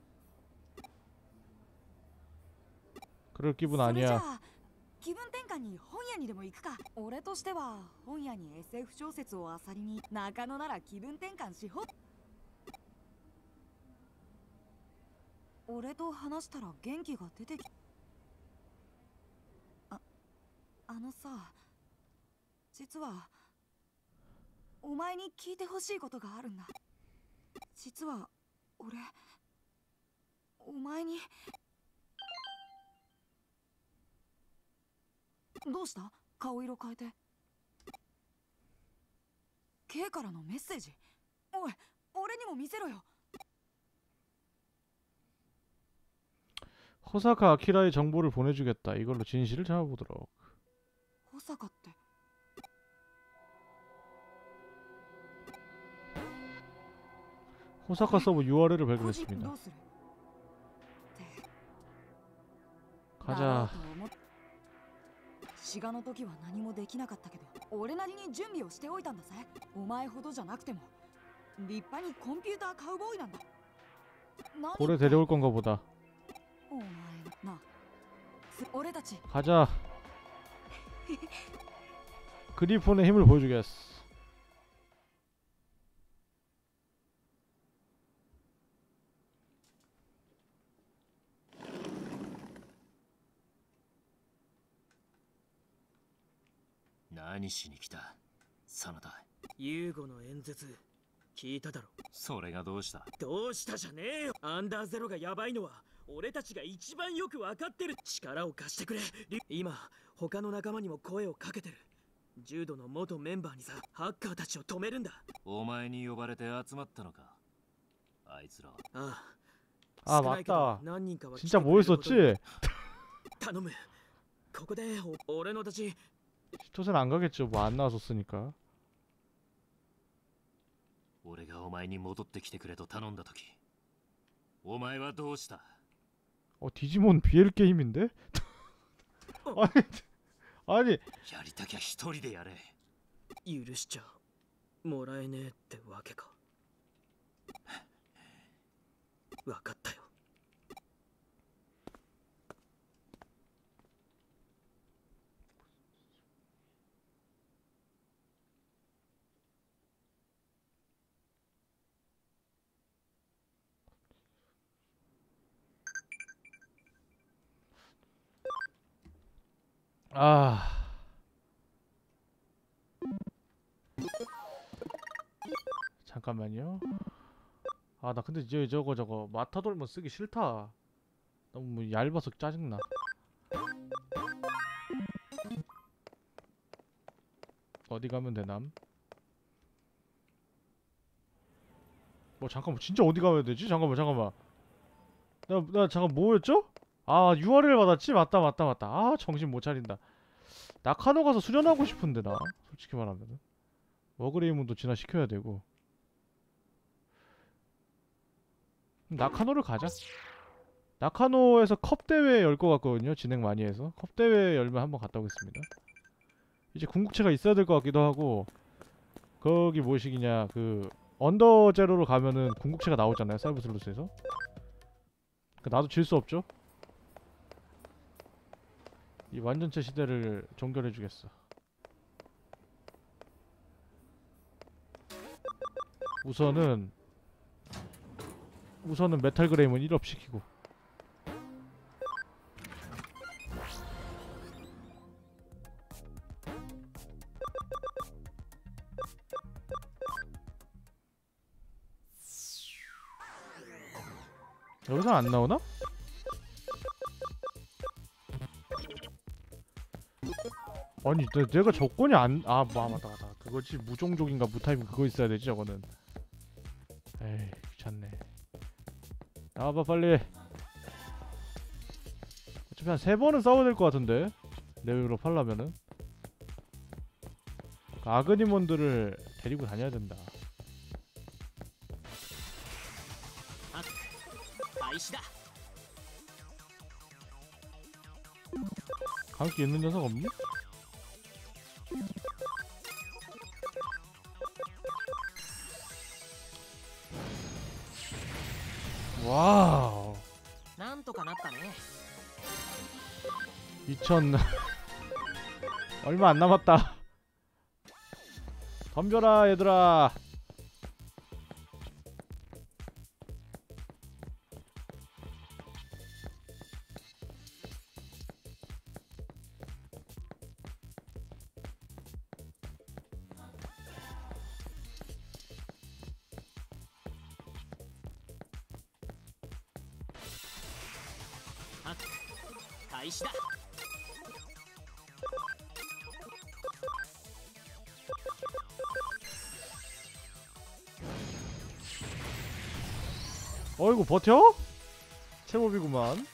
그럴 기분 それじゃ 아니야. あ気分転換に本屋にでも行くか俺としては本屋に エスエフ 小説を漁りに中野なら気分転換しほ俺と話したら元気が出てきああのさ実はお前に聞いてほしいことがあるんだ実は俺お前にどうした顔色変えて K からのメッセージおい俺にも見せろよ 호사카 아키라의 정보를 보내주겠다. 이걸로 진실을 잡아보도록. 保坂って 호사카 서버 유알엘을 ポジ君 발견했습니다. どうするってだろ 가자. うと思っ滋賀の時は何もできなかったけど俺なりに準備をしておいたんだぜ。お前ほどじゃなくても立派にコンピューターカウボーイなんだ。何 고래 데려올 건가 보다. お前なす俺たち 가자. 그리폰의 힘을 보여주겠어. 何しに来た真田。 ユーゴの演説聞いただろ。 それがどうした？ どうしたじゃねえよ。アンダーゼロがヤバいのは俺たちが一番よく分かってる。力を貸してくれ。リ今他の仲間にも声をかけてる。柔道の元メンバーにさ、ハッカーたちを止めるんだ。 お前に呼ばれて集まったのか。あいつら。 あ 아 あ。少ないけど 맞다. 何人かは来て 진짜 くれることに 모였었지? 頼む。ここでお俺のたち 시토sen 안 가겠죠. 뭐 안 나왔었으니까. 俺がお前に戻ってきてくれと頼んだ時、お前はどうした？ 어 디지몬 비엘 게임인데? 아니 아니 やりたきゃ一人でやれ。 許しちゃもらえねえってわけか。わかったよ。 아 잠깐만요. 아 나 근데 이제 저거 저거 마타돌몬 쓰기 싫다. 너무 얇아서 짜증나. 어디 가면 되남? 뭐 잠깐만 진짜 어디 가면 되지? 잠깐만 잠깐만. 나 나 잠깐 뭐였죠? 아 유알엘 받았지? 맞다 맞다 맞다. 아 정신 못 차린다. 나카노 가서 수련하고 싶은데 나 솔직히 말하면은 워그레이문도 진화시켜야 되고. 나카노를 가자. 나카노에서 컵 대회 열 것 같거든요. 진행 많이 해서 컵 대회 열면 한번 갔다 오겠습니다. 이제 궁극체가 있어야 될 것 같기도 하고. 거기 뭐시기냐 그 언더 제로로 가면은 궁극체가 나오잖아요. 사이버 슬롯에서. 나도 질 수 없죠. 이 완전체 시대를 종결해주겠어. 우선은 우선은 메탈 그레임은 일 업 시키고. 여기서 안 나오나? 아니 내, 내가 조건이 안.. 아 뭐, 맞다 맞다 그거지. 무종족인가 무타입인가 그거 있어야 되지 저거는. 에이 귀찮네. 나와봐 빨리. 어차피 한 세 번은 싸워야 될 것 같은데 레벨로 팔려면은. 아그니몬들을 데리고 다녀야 된다. 강기 있는 녀석 없니? 와우. 이천 얼마 안 남았다. 덤벼라 얘들아. 어이구 버텨? 제법이구만.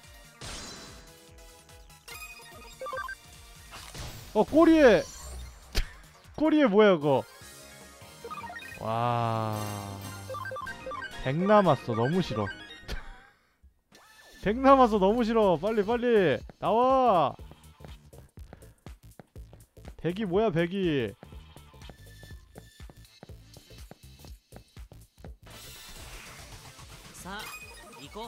어 꼬리에 꼬리에 뭐야 그거. 와 백 남았어. 너무 싫어. 백 남았어. 너무 싫어. 빨리 빨리 나와. 백이 뭐야 백이. 사, 이거.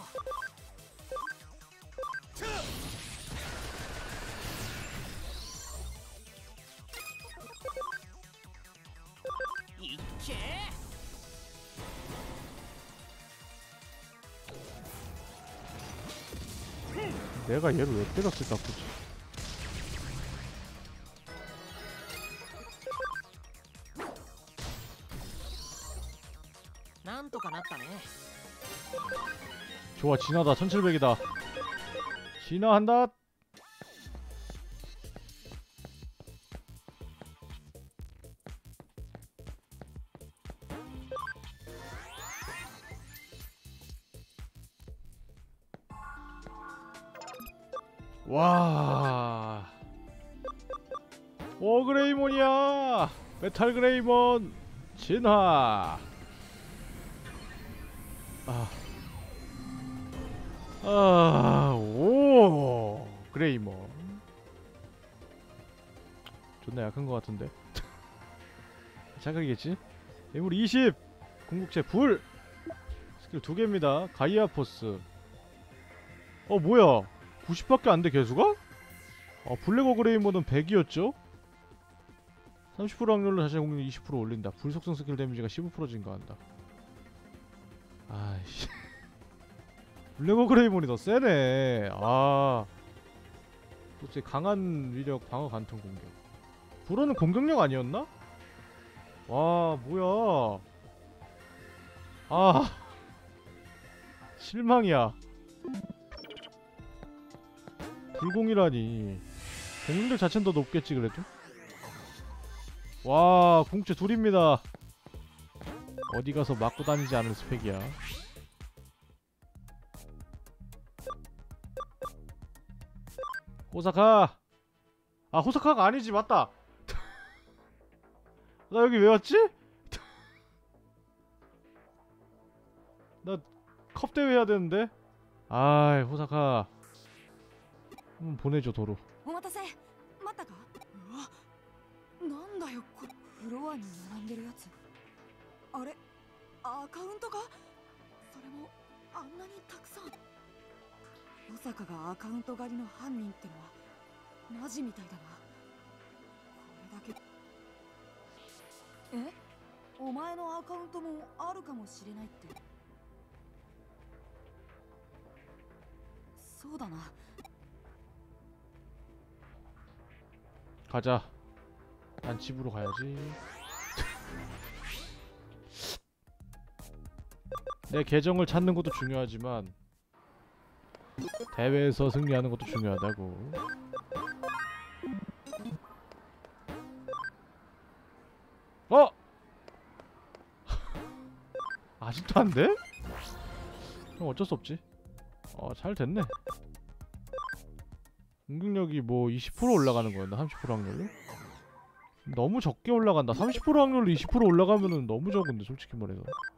이게. 내가 얘를 왜 때렸을까 굳이. 좋아 진화다. 천칠백이다. 진화한다. 와 워그레이몬이야. 메탈 그레이몬 진화. 아, 아, 오, 그레이몬. 존나 약한 것 같은데. 자극이겠지? 매물 이십. 궁극체 불. 스킬 두 개입니다. 가이아 포스. 어 뭐야? 구십밖에 안 돼 개수가? 어 블랙 그레이몬은 백이었죠? 삼십 퍼센트 확률로 자신의 공격 이십 퍼센트 올린다. 불속성 스킬 데미지가 십오 퍼센트 증가한다. 아이씨. 블랙 그레이몬이 더 세네. 아, 도대체 강한 위력 방어 간통 공격. 불어는 공격력 아니었나? 와 뭐야. 아 실망이야. 불공이라니. 공격력 자체는 더 높겠지 그래도. 와 궁체 둘입니다. 어디 가서 맞고 다니지 않을 스펙이야. 호사카. 아 호사카가 아니지. 맞다. 나 여기 왜 왔지? 나 컵대회 해야 되는데. 아이 호사카 한번 보내줘 도로. お待たせ。待ったか。うわ、なんだよこれ。フロアに並んでるやつ。あれ、アカウントか。それもあんなにたくさん。まさかがアカウント狩りの犯人ってのはマジみたいだな。これだけ。え？お前のアカウントもあるかもしれないって。そうだな。 가자. 난 집으로 가야지. 내 계정을 찾는 것도 중요하지만 대회에서 승리하는 것도 중요하다고. 어? 아직도 안 돼? 그럼 어쩔 수 없지. 어, 잘 됐네. 공격력이 뭐 이십 퍼센트 올라가는 거였나? 삼십 퍼센트 확률로? 너무 적게 올라간다. 삼십 퍼센트 확률로 이십 퍼센트 올라가면은 너무 적은데 솔직히 말해서.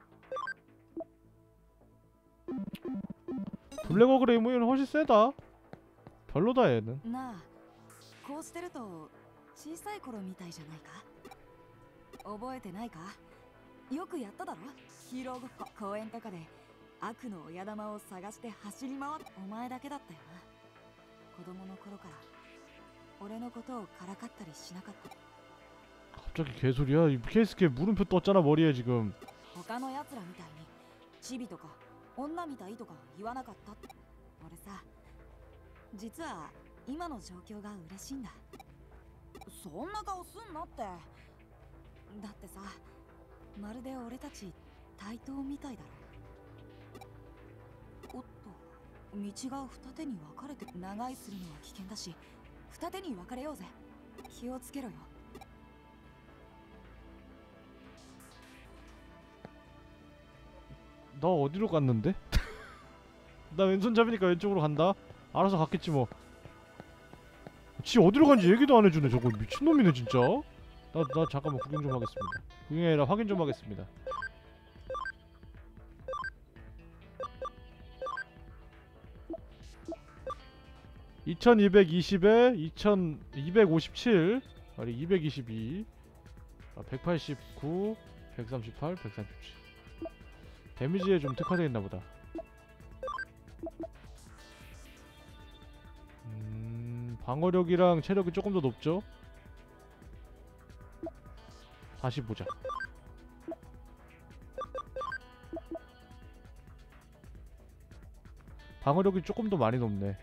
블랙 어그레이몬은 훨씬 세다. 별로다 얘는. なあ、こうしてると小さい頃みたいじゃないか。覚えてないか。よくやっただろ。ヒーローごっこ。公園とかで悪の親玉を探して走り回って。お前だけだったよな。子供の頃から俺のことをからかったりしなかった。 갑자기 개소리야. 이 케이스케 물음표 떴잖아 머리에 지금. 他の奴らみたいにチビとか女みたいとか言わなかったって。俺さ、実は今の状況が嬉しいんだ。そんな顔すんなって。だってさ、まるで俺たち対等みたいだろ。おっと、道が二手に分かれて。長居するのは危険だし、二手に分かれようぜ。気をつけろよ。 너 어디로 갔는데? 나 왼손잡이니까 왼쪽으로 간다. 알아서 갔겠지 뭐. 지 어디로 간지 얘기도 안 해주네. 저거 미친놈이네 진짜. 나, 나 잠깐만 구경 좀 하겠습니다. 구경이 아니라 확인 좀 하겠습니다. 이천이백이십에 이천이백오십칠 아니 이백이십이 아, 백팔십구 백삼십팔 백삼십칠 데미지에 좀 특화되어 있나보다. 음... 방어력이랑 체력이 조금 더 높죠? 다시 보자. 방어력이 조금 더 많이 높네.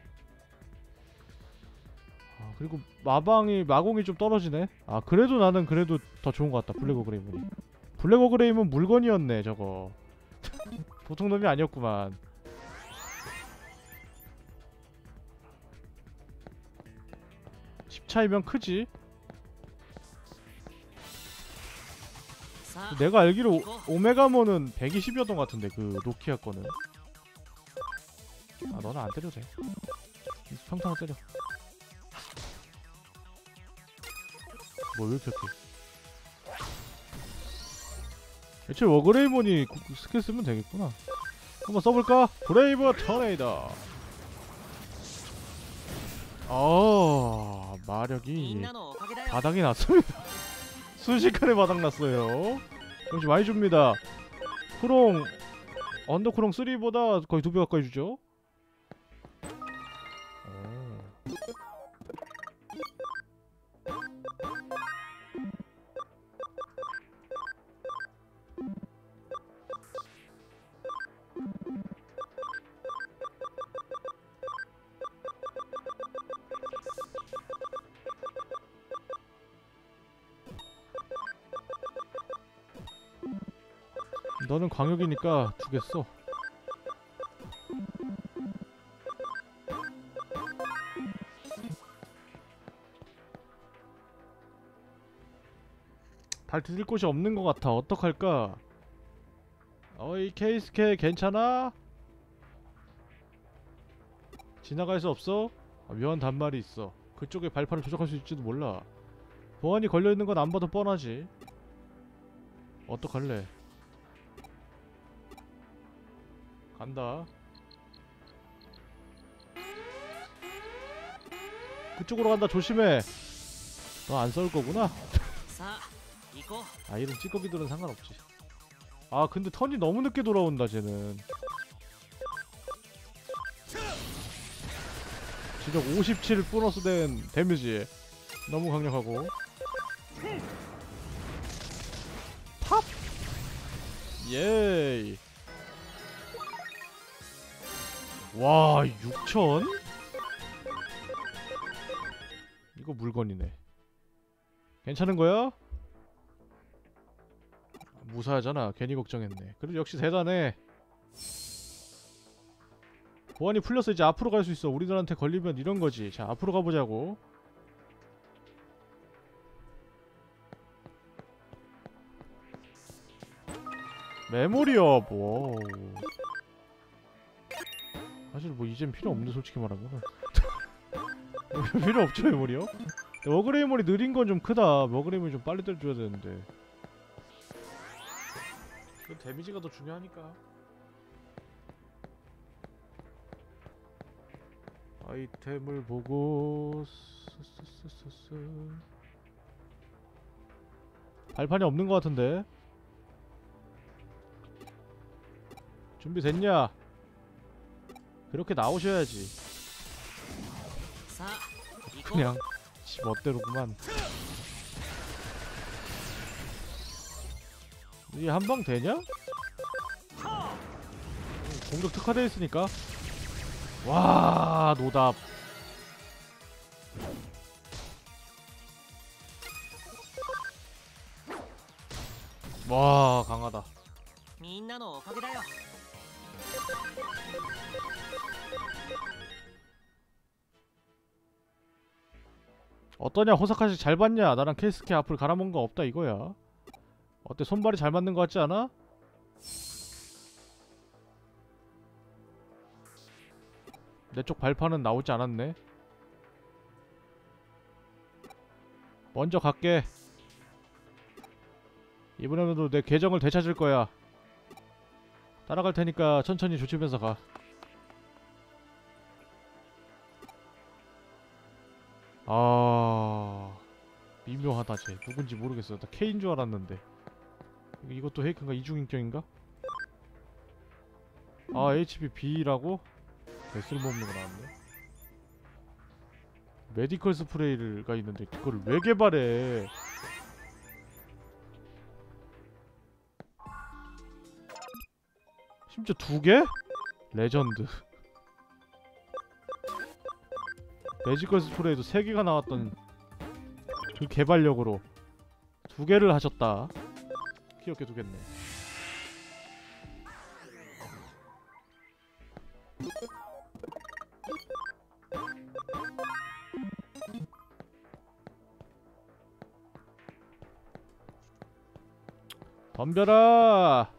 아, 그리고 마방이 마공이 좀 떨어지네. 아, 그래도 나는 그래도 더 좋은 것 같다. 블랙 어그레이몬이. 블랙 어그레이몬 물건이었네 저거. 보통 놈이 아니었구만. 십 차이면 크지? 내가 알기로 오, 오메가몬은 백이십이었던 것 같은데 그 노키아 거는. 아, 너는 안 때려도 돼. 평타나 때려. 뭐 왜 이렇게 할게. 애초에 워그레이몬이 스킬 쓰면 되겠구나. 한번 써볼까? 브레이브 터네이더. 아, 마력이 바닥이 났습니다. 순식간에 바닥났어요. 역시 많이 줍니다. 크롱 언더크롱 삼보다 거의 두 배 가까이 주죠. 너는 광역이니까 주겠어. 발 디딜 곳이 없는 것 같아. 어떡할까? 어이 케이스케 괜찮아? 지나갈 수 없어? 아, 묘한 단말이 있어. 그쪽에 발판을 조작할 수 있지도 몰라. 보안이 걸려있는 건 안 봐도 뻔하지. 어떡할래? 간다. 그쪽으로 간다. 조심해. 너 안 싸울 거구나. 아, 이런 찌꺼기들은 상관없지. 아, 근데 턴이 너무 늦게 돌아온다 쟤는. 지적 오십칠 보너스 된 데미지 너무 강력하고. 팝! 예이. 와, 육천? 이거 물건이네. 괜찮은 거야? 무사하잖아. 괜히 걱정했네. 그래도 역시 대단해. 보안이 풀려서 이제 앞으로 갈 수 있어. 우리들한테 걸리면 이런 거지. 자, 앞으로 가보자고. 메모리업. 와우. 사실 뭐 이젠 필요 없는데 솔직히 말하면. 필요 없죠 메모리업. 워그레이몬이 느린 건 좀 크다. 워그레이몬이 좀 빨리 때려줘야 되는데. 그 데미지가 더 중요하니까. 아이템을 보고 쓰쓰쓰쓰. 발판이 없는 것 같은데. 준비됐냐? 그렇게 나오셔야지. 그냥 지 멋대로구만. 이게 한방 되냐? 공격 특화되어 있으니까. 와, 노답. 와, 강하다. 어떠냐? 호사카시 잘 봤냐? 나랑 케이스케 앞을 갈아먹은 거 없다 이거야. 어때? 손발이 잘 맞는 거 같지 않아? 내 쪽 발판은 나오지 않았네. 먼저 갈게. 이번에도 내 계정을 되찾을 거야. 따라갈 테니까 천천히 조심해서 가. 아 미묘하다. 쟤 누군지 모르겠어. 나 K인 줄 알았는데. 이것도 헤이크인가? 이중인격인가? 아 에이치피 B라고? 네, 쓸모없는 거 나왔네. 메디컬 스프레이가 있는데 그거를 왜 개발해? 심지어 두 개? 레전드. 매지컬 스프레이도 세 개가 나왔던 그 개발력으로 두 개를 하셨다. 귀엽게 두겠네. 덤벼라!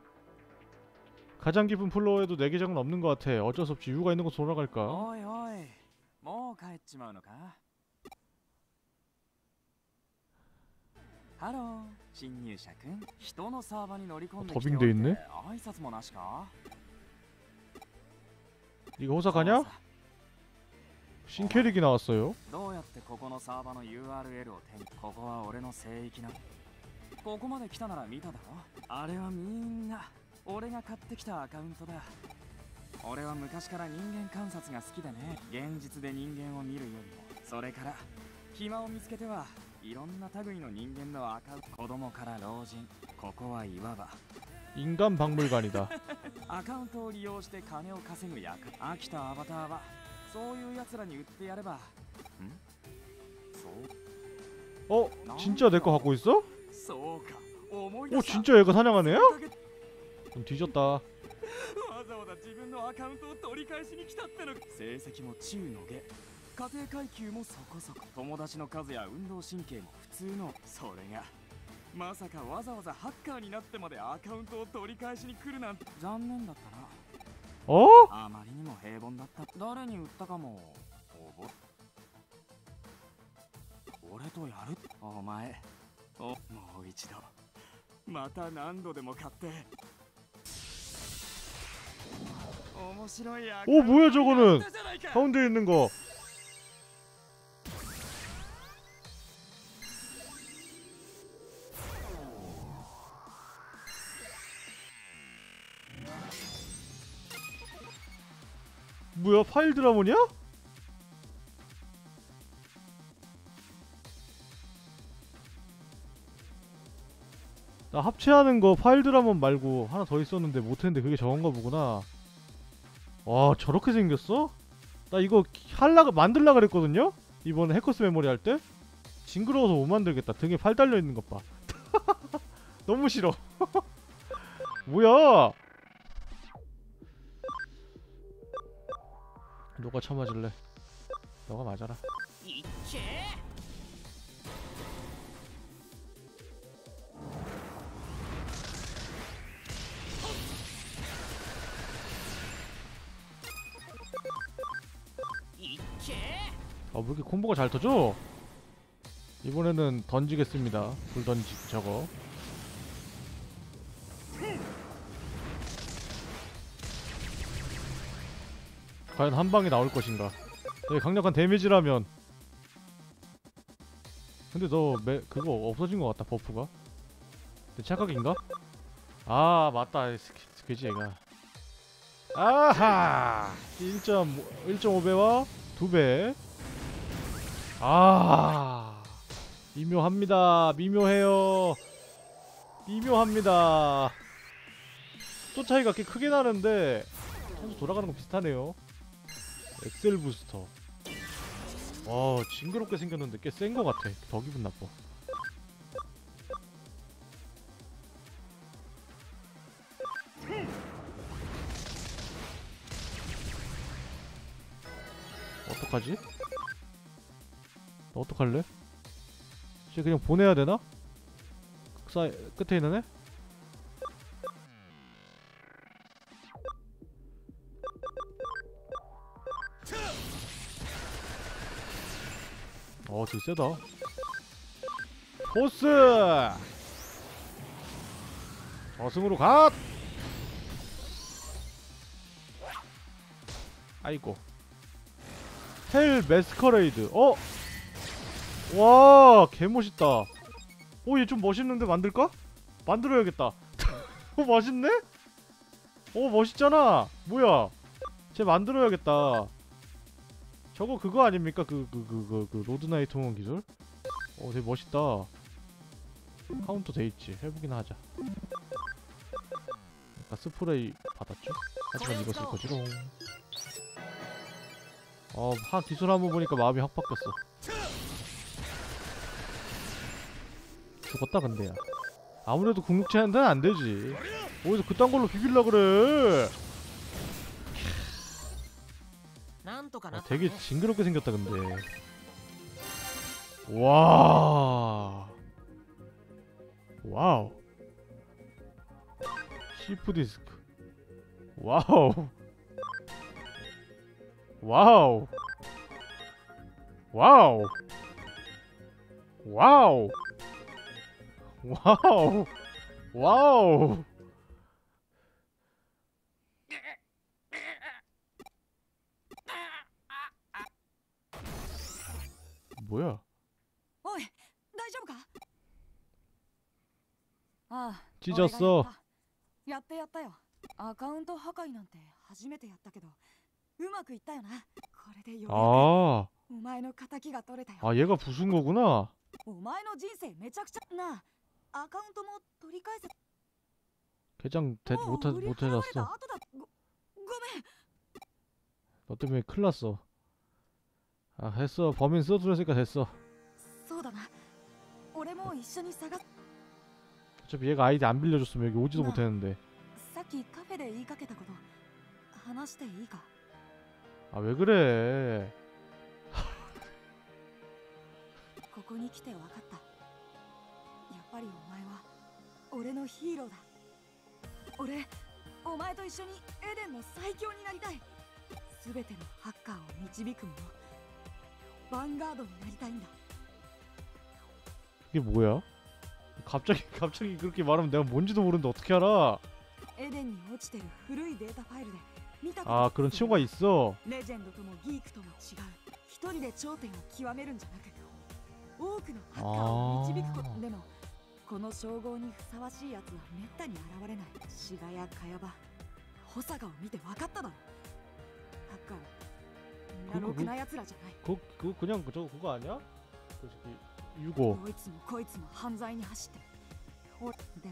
가장 깊은 플로어에도 내 계정은 없는 것 같아. 어쩔 수 없지. 이유가 있는 곳 돌아갈까? おいおいもう帰っちまうのかハロー侵入者くん人のサーバーに乗り込んできておいて 더빙돼 있네? 挨拶もなしか 이거 호사가냐? 신캐릭이 나왔어요. どうやってここのサーバーの ユーアールエル を手にここは俺の聖域なここまで来たなら見ただろあれはみんな俺が買ってきたアカウントだ俺は昔から人間観察が好きでね現実で人間を見るよりもそれから暇を見つけてはいろんな類の人間のアカウント子供から老人ここはいわば 인간 박물관이다. アカウントを利用して金を稼ぐ役飽きたアバターはそういう奴らに売ってやればんそう 어? 진짜 내 거 갖고 있어? そうか思い 오 出した 진짜 얘가 사냥한 애야? 좀 뒤졌다. わざわざ自分のアカウントを取り返しに来たっての成績も中の下家庭階級もそこそこ友達の数や運動神経も普通のそれがまさかわざわざハッカーになってまでアカウントを取り返しに来るなんて残念だったな 어? あまりにも平凡だった誰に売ったかも覚え俺とやるお前おもう一度また何度でも買って面白いアカウ 오 ント 뭐야 저거는 じゃないか 가운데 있는 거. 뭐야 파일 드라몬이야? 나 합체하는 거 파일 드라몬 말고 하나 더 있었는데 못했는데 그게 저건가 보구나. 와 저렇게 생겼어? 나 이거 할라 만들라 그랬거든요? 이번에 해커스 메모리 할 때? 징그러워서 못 만들겠다. 등에 팔 달려있는 것 봐. 너무 싫어. 뭐야? 누가 쳐맞을래? 너가 맞아라. 아, 왜 이렇게 콤보가 잘 터져? 이번에는 던지겠습니다. 불 던지 저거. 과연 한 방에 나올 것인가? 되게 강력한 데미지라면. 근데 너 매, 그거 없어진 것 같다 버프가. 내 착각인가? 아 맞다. 그지 얘가. 아하! 일 점 오 배와 두 배. 아 미묘합니다. 미묘해요. 미묘합니다. 속도 차이가 꽤 크게 나는데 선수 돌아가는 거 비슷하네요. 엑셀 부스터. 와 징그럽게 생겼는데 꽤 센 거 같아. 더 기분 나빠. 어떡하지? 너 어떡할래? 쟤 그냥 보내야 되나? 사이 끝에 있는 애? 어 되게 세다. 포스! 저승으로 갓! 아이고 헬 메스커레이드. 어? 와 개멋있다. 오 얘 좀 멋있는데 만들까? 만들어야겠다. 어 맛있네? 오 멋있잖아. 뭐야 쟤 만들어야겠다. 저거 그거 아닙니까? 그 그 그 그 그 로드나이트 통원 기술? 어 되게 멋있다. 카운터 돼있지. 해보긴 하자. 아까 스프레이 받았죠? 하지만 이거 쓸 거지롱. 어, 한 기술 한번 보니까 마음이 확 바뀌었어. 죽었다 근데야. 아무래도 궁극체한테는 안 되지. 어디서 그딴 걸로 비빌라 그래. 아, 되게 징그럽게 생겼다 근데. 와. 와우. 시프 디스크. 와우. 와우. 와우. 와우. 와우. 와우. 뭐야? おい大丈夫かああ 찢었어. やってやったよ。アカウント破壊なんて初めてやったけどうまくいったよな。これでようやく 아, お前の敵が取れたよ。 아 얘가 부순 거구나. お前の人生めちゃくちゃなあ。アカウントも取り返せ。 개장 대, も 못해 う売り払われた 못해놨어. 後だ。ご、ごめん。 너 때문에 큰일 났어. 아 됐어. 범인 써주랬으니까 됐어. そうだな。俺も一緒に探す。 어차피 얘가 아이디 안 빌려줬으면 여기 오지도 나. 못했는데. さっきカフェで言いかけたこと話していいか。 아 왜 그래? ここに来て分かった。やっぱりお前は俺のヒーローだ。俺、お前と一緒にエデンの最強になりたい。すべてのハッカーを導く者、ヴァンガードになりたいんだ。 이게 뭐야? 갑자기 갑자기 그렇게 말하면 내가 뭔지도 모르는데 어떻게 알아? エデンに落ちてる古いデータファイルで見たこと 아 그런 친구가 있어. レジェンドともギークとも違う。一人で頂点を極めるんじゃなく、多くのハッカーを導くことでも、この称号にふさわしいやつはめったに現れない。シガやカヤバ、ホサガを見て分かっただろ。ハッカーはみんなろくなやつらじゃない。 그, 그 그냥 저거 그거 아니야? 그 저기 유고. どいつもこいつも犯罪に走ってる。おでも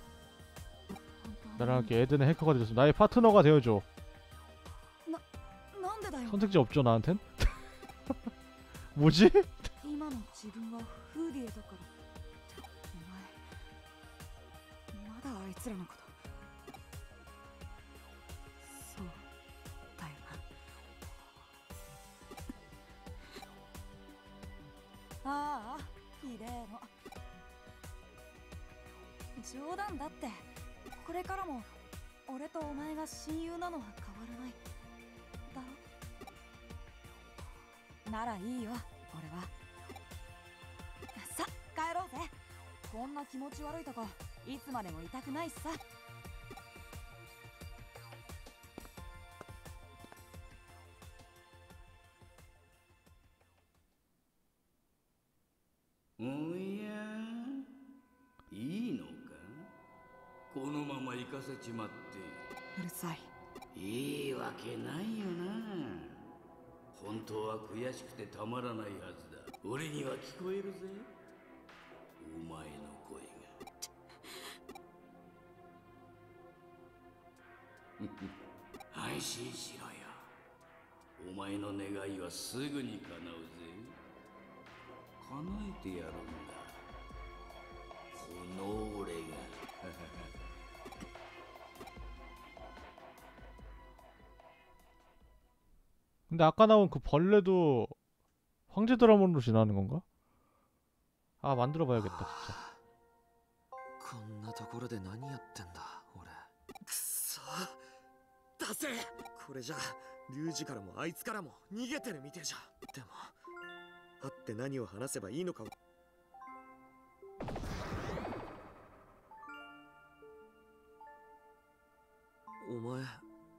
나랑 함께 에덴의 해커가 되었어. 나의 파트너가 되어줘. なんでだよ。 선택지 없죠 나한텐? 뭐지? 今の自分はフーディエだから。お前まだあいつらのことそうだよな。ああひでえの。冗談だって。これからも俺とお前が親友なのは変わらないだろ。ならいいよ俺は。さ帰ろうぜ。こんな気持ち悪いとこいつまでもいたくないしさ。 おやいいのか。このまま行かせちまって。 うるさい。 いいわけないよな。本当は悔しくてたまらないはずだ。俺には聞こえるぜ、お前の声が。安心しろよ。お前の願いはすぐに叶うぜ。叶えてやるんだ、この俺が。 근데 아까 나온 그 벌레도 황제 드라몬으로 지나는 건가? 아 만들어 봐야겠다 진짜. こんなところで何やってんだ俺。くそ出せ。これじゃリュウジからもあいつからも逃げてるみてえじゃ。でも会って何を話せばいいのか。お前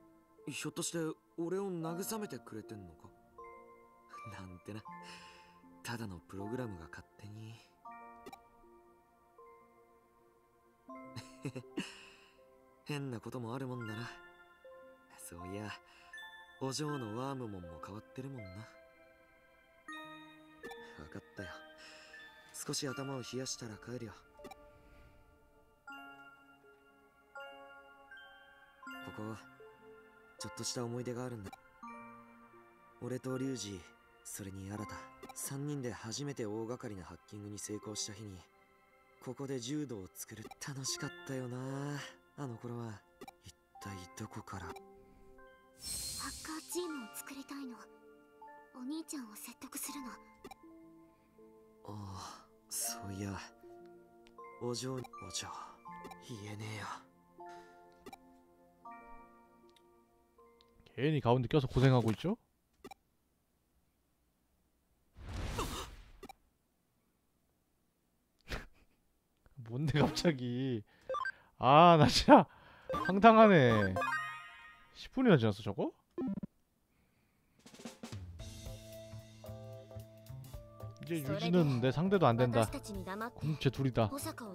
ひょっとして俺を慰めてくれてんのか。なんてな。 ただのプログラムが勝手に変なこともあるもんだな。そういやお嬢のワームモンも変わってるもんな。分かったよ。少し頭を冷やしたら帰るよ。ここちょっとした思い出があるんだ。俺とリュウジ、それに新たさんにんで初めて大掛かりなハッキングに成功した日にここで柔道を作る。楽しかったよなあの頃は。一体どこから。 ハッカーチームを作りたいの。お兄ちゃんを説得するの。 ああ、そういやお嬢お嬢言えねえよ。 괜히 가운데 껴서 고생하고 있죠? 뭔데 갑자기. 아, 나 진짜 황당하네. 십 분이나 지났어 저거? 이제 유지는 내 상대도 안 된다. 그럼 쟤 둘이다.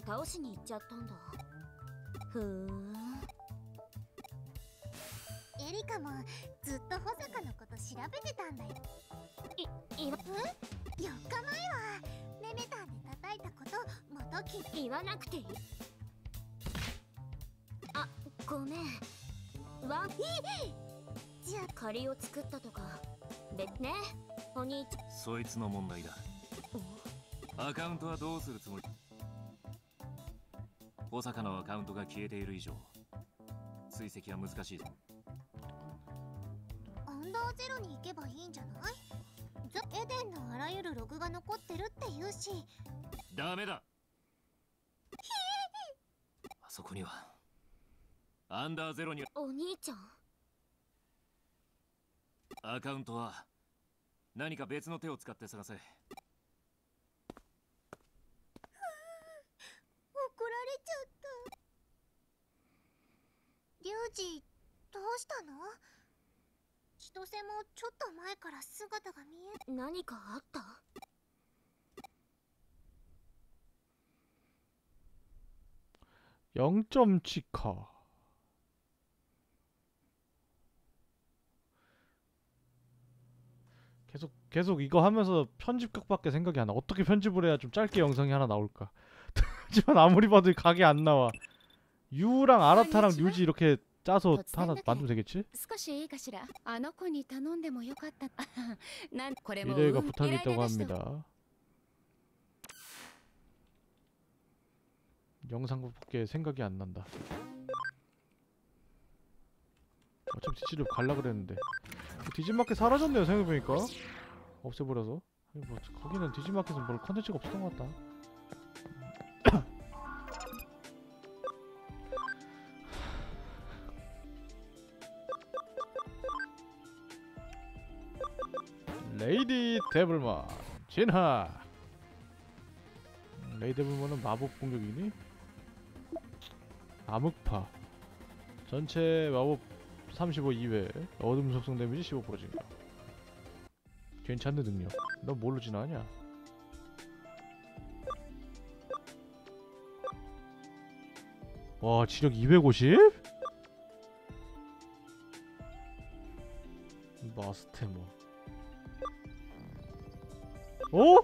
エリカもずっと保坂のこと調べてたんだよ。い、いわ、え？よっかまえはネメタンで叩いたことまたき言わなくていい。あ、ごめん。わ、いい。じゃあ借りを作ったとか。別ね、お兄ちゃん。 そいつの問題だ。アカウントはどうするつもり？保坂のアカウントが消えている以上、追跡は難しいぞ。 アンダーゼロに行けばいいんじゃない？ザ・エデンのあらゆるログが残ってるって言うし。 ダメだ。あそこにはアンダーゼロにはお兄ちゃん。 アカウントは何か別の手を使って探せ。怒られちゃった。リュウジ、どうしたの？ 千歳もちょっと前から姿が見え。何かあった？ 영 점 치카. 계속 계속 이거 하면서 편집각밖에 생각이 안 나. 어떻게 편집을 해야 좀 짧게 영상이 하나 나올까? 하지만 아무리 봐도 각이 안 나와. 유랑 아라타랑 류지 이렇게 짜서 하나 만들면 되겠지? 미래가 부탁이 있다고 합니다. 영상밖에 생각이 안 난다. 어차피 디지를 갈라 그랬는데 디지마켓 사라졌네요 생각해보니까. 없애버려서. 아니 뭐 거기는 디지마켓은 뭘 컨텐츠가 없었던 것 같다. 레이디 데블먼 진화. 레이디 데블먼은 마법 공격이니? 암흑파 전체 마법 삼십오 이외 어둠 속성 데미지 십오 퍼센트 증가. 괜찮은 능력. 너 뭘로 진화하냐? 와 지력 이백오십? 마스테모. 어?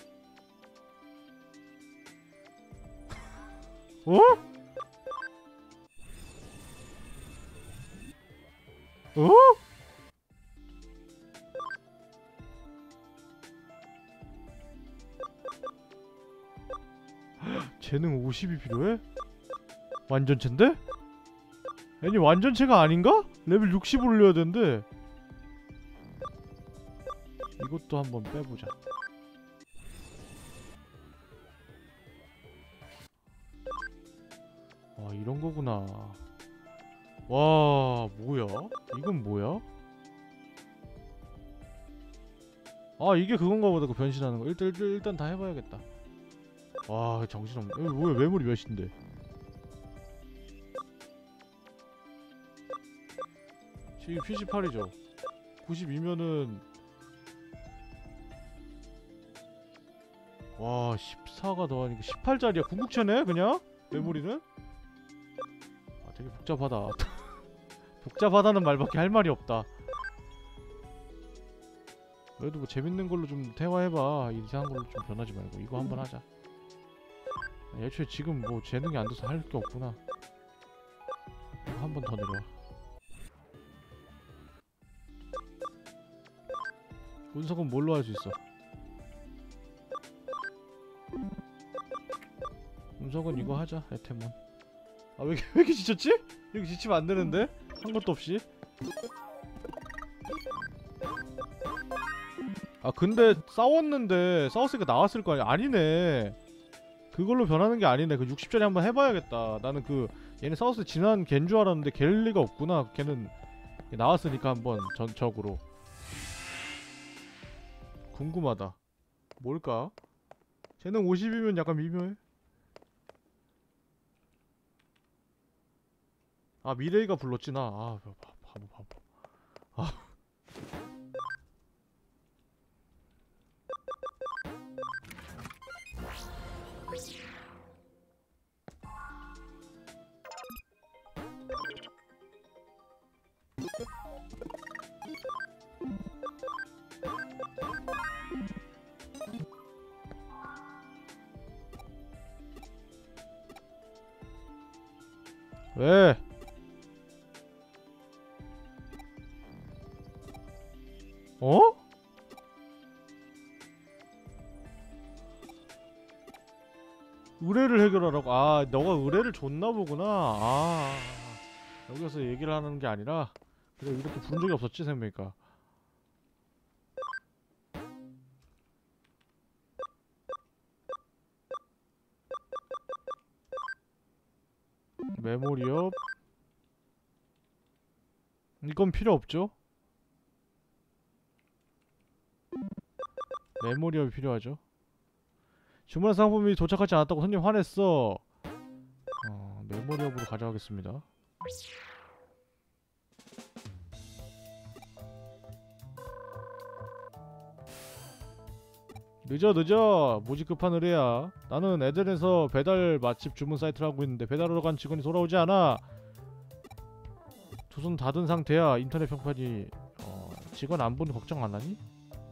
어? 어? 재능 오십이 필요해? 완전체인데? 아니 완전체가 아닌가? 레벨 육십 올려야 되는데. 이것도 한번 빼보자. 와 이런 거구나. 와 뭐야? 이건 뭐야? 아 이게 그건가 보다. 그 변신하는 거. 일단 일단, 일단 다 해봐야겠다. 와 정신없네. 에, 뭐야 메모리 몇인데? 지금 피씨팔이죠. 구십이면은 와 십사가 더하니까 십팔짜리야. 궁극체네 그냥? 메모리는? 아 되게 복잡하다. 복잡하다는 말밖에 할 말이 없다. 그래도 뭐 재밌는 걸로 좀 대화해봐. 이상한 걸로 좀 변하지 말고. 이거 한번 하자. 애초에 지금 뭐 재능이 안 돼서 할 게 없구나. 이거 한 번 더 내려와. 운석은 뭘로 할 수 있어? 운석은 이거 하자. 에테몬. 아 왜 이렇게, 왜 이렇게 지쳤지? 이렇게 지치면 안 되는데? 한 것도 없이. 아 근데 싸웠는데 싸웠으니까 나왔을 거 아니야. 아니네. 그걸로 변하는 게 아니네. 그 육십짜리 한번 해봐야겠다. 나는 그 얘네 싸웠을 때 지난 걘 줄 알았는데 걔일 리가 없구나. 걔는 나왔으니까 한번 전적으로. 궁금하다. 뭘까? 쟤는 오십이면 약간 미묘해. 아 미레이가 불렀지 나. 아 바보 바보. 아. 왜? 어? 의뢰를 해결하라고. 아 너가 의뢰를 줬나 보구나. 아 여기서 얘기를 하는 게 아니라. 그래 이렇게 부른 적이 없었지 생각해보니까. 메모리업. 이건 필요 없죠? 메모리업이 필요하죠. 주문한 상품이 도착하지 않았다고 손님 화냈어. 어, 메모리업으로 가져가겠습니다. 늦어 늦어. 뭐지 급한 의뢰야. 나는 에덴에서 배달 맛집 주문 사이트를 하고 있는데 배달하러 간 직원이 돌아오지 않아. 두 손 다 든 상태야. 인터넷 평판이 어, 직원 안 보니 걱정 안 하니?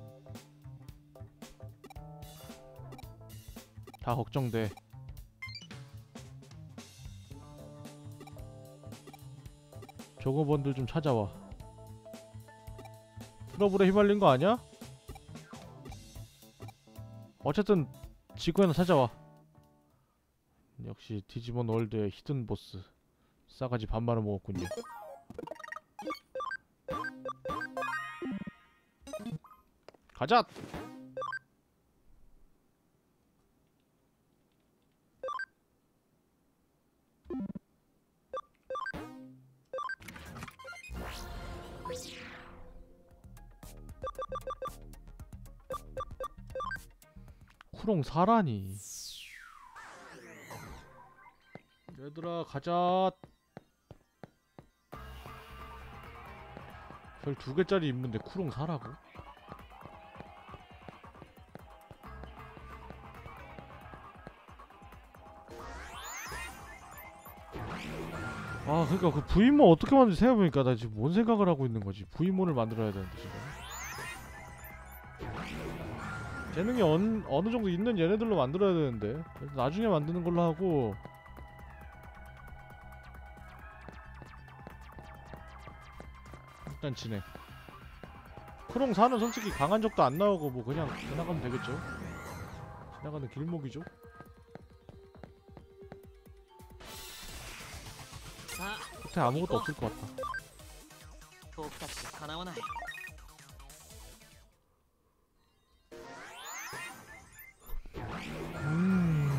다 걱정돼. 조급원들 좀 찾아와. 트러블에 휘말린 거 아니야? 어쨌든 지구에나 찾아와. 역시 디지몬 월드의 히든 보스. 싸가지 반말을 먹었군요. 가자! 쿠롱 사라니. 얘들아 가자. 별 두 개짜리 입는데 쿠롱 사라고? 아 그니까 그 브이몬 어떻게 만들지 생각해보니까 나 지금 뭔 생각을 하고 있는 거지. 브이몬을 만들어야 되는데 지금 재능이 어느, 어느 정도 있는 얘네들로 만들어야 되는데 나중에 만드는 걸로 하고. 일단 진행. 크롱 사는 솔직히 강한 적도 안 나오고 뭐 그냥 지나가면 되겠죠. 지나가는 길목이죠. 끝에 아무것도 없을 것 같다. 음...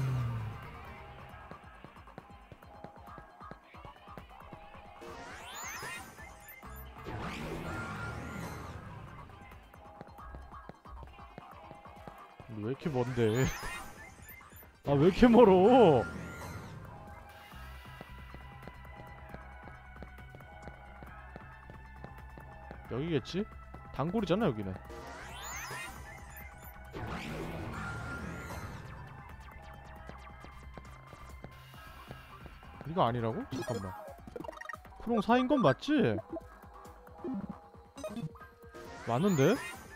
왜 이렇게 먼데? 아 왜 이렇게 멀어? 여기겠지? 단골이잖아 여기는. 이거 아니라고? 잠깐만. 크롱 사인 건 맞지? 맞는데?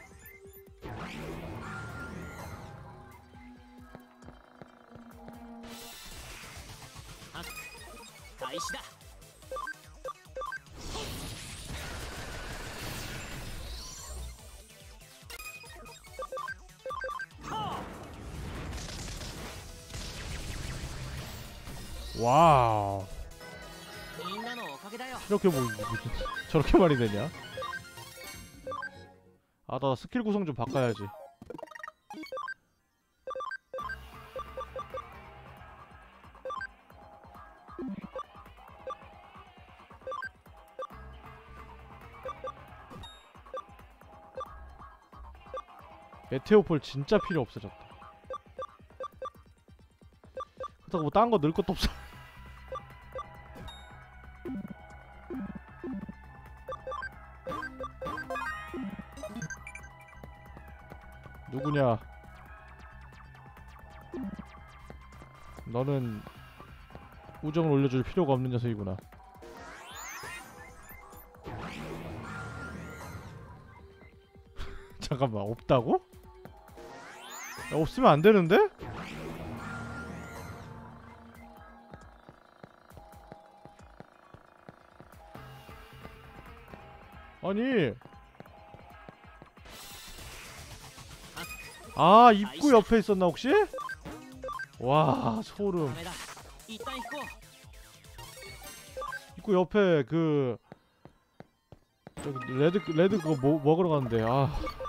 다이시다. 와우. みんなのおかげだよ。 이렇게 뭐 저렇게 말이 되냐? 아, 나 스킬 구성 좀 바꿔야지. 메테오폴 진짜 필요 없어졌다. 그렇다고 뭐 딴 거 넣을 것도 없어. 누구냐? 너는 우정을 올려줄 필요가 없는 녀석이구나. 잠깐만, 없다고? 야, 없으면 안 되는데? 아니. 아, 입구 옆에 있었나 혹시? 와, 소름. ダメだ。一旦引こう。 입구 옆에 그 저기 레드 레드 그거 뭐, 먹으러 갔는데 아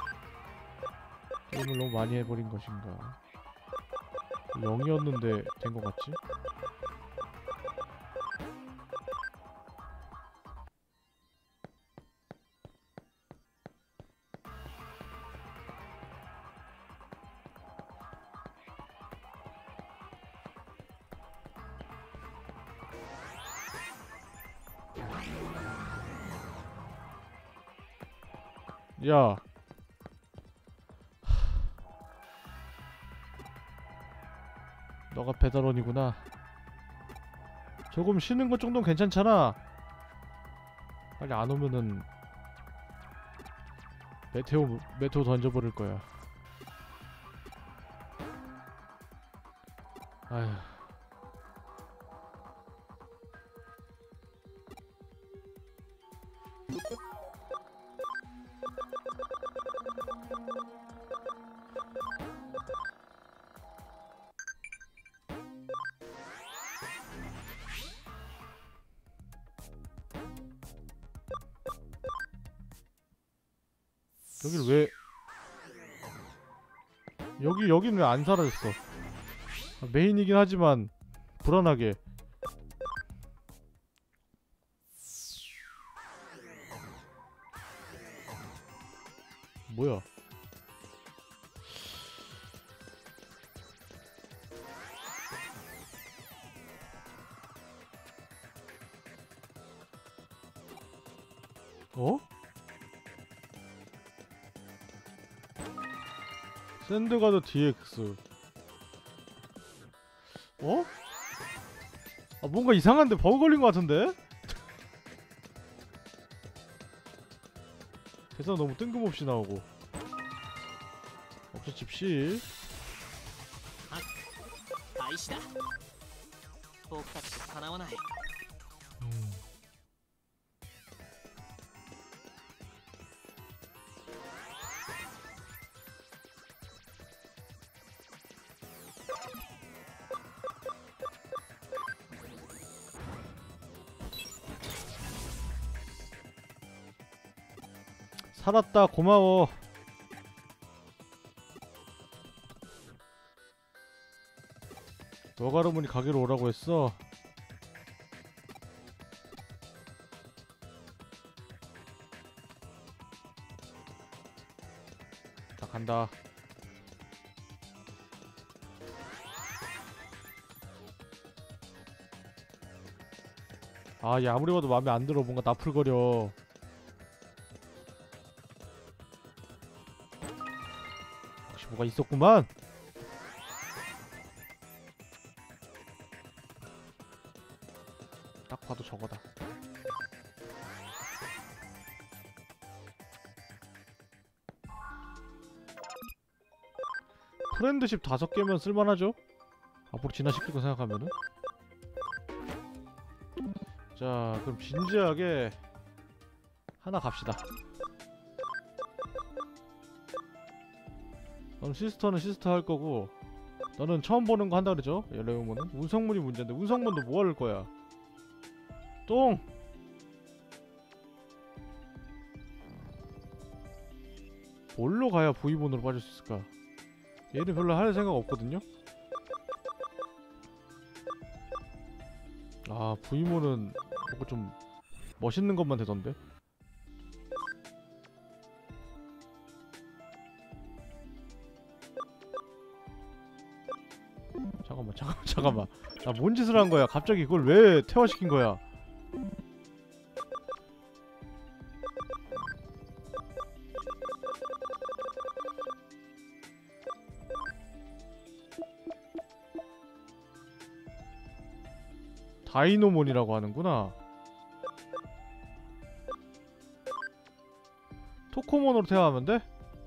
게임을 너무 많이 해버린 것인가. 영이었는데 된 것 같지? 야. 너가 배달원이구나. 조금 쉬는 것 정도는 괜찮잖아. 빨리 안 오면은 메테오 메테오 던져버릴 거야. 아휴. 여길 왜 여기 여기는 왜 안 사라졌어? 아, 메인이긴 하지만 불안하게. 뭐야? 어? 샌드가드 디엑스. 어? 아, 뭔가 이상한데 버그 걸린 것 같은데? 대사 너무 뜬금없이 나오고. 없어집시. 大事だ。僕たちとかなわない。 음. 살았다. 고마워. 너가르문이 가게로 오라고 했어. 자, 간다. 아, 얘 아무리 봐도 마음에 안 들어. 뭔가 나풀거려. 역시 뭐가 있었구만. 저거다. 프렌드십 다섯 개면 쓸만하죠? 앞으로 진화시킬 거 생각하면은. 자, 그럼 진지하게 하나 갑시다. 넌 시스터는 시스터 할 거고, 너는 처음 보는 거 한다 그러죠? 레오몬은 운석문이 문제인데 운석문도 뭐 할 거야? 똥! 뭘로 가야 V본으로 빠질 수 있을까? 얘는 별로 할 생각 없거든요? 아, V본은 뭔가 좀 멋있는 것만 되던데? 잠깐만 잠깐만 잠깐만 나 뭔 짓을 한 거야? 갑자기 그걸 왜 퇴화시킨 거야? 다이노몬이라고 하는구나. 토코몬으로 태어나면 돼?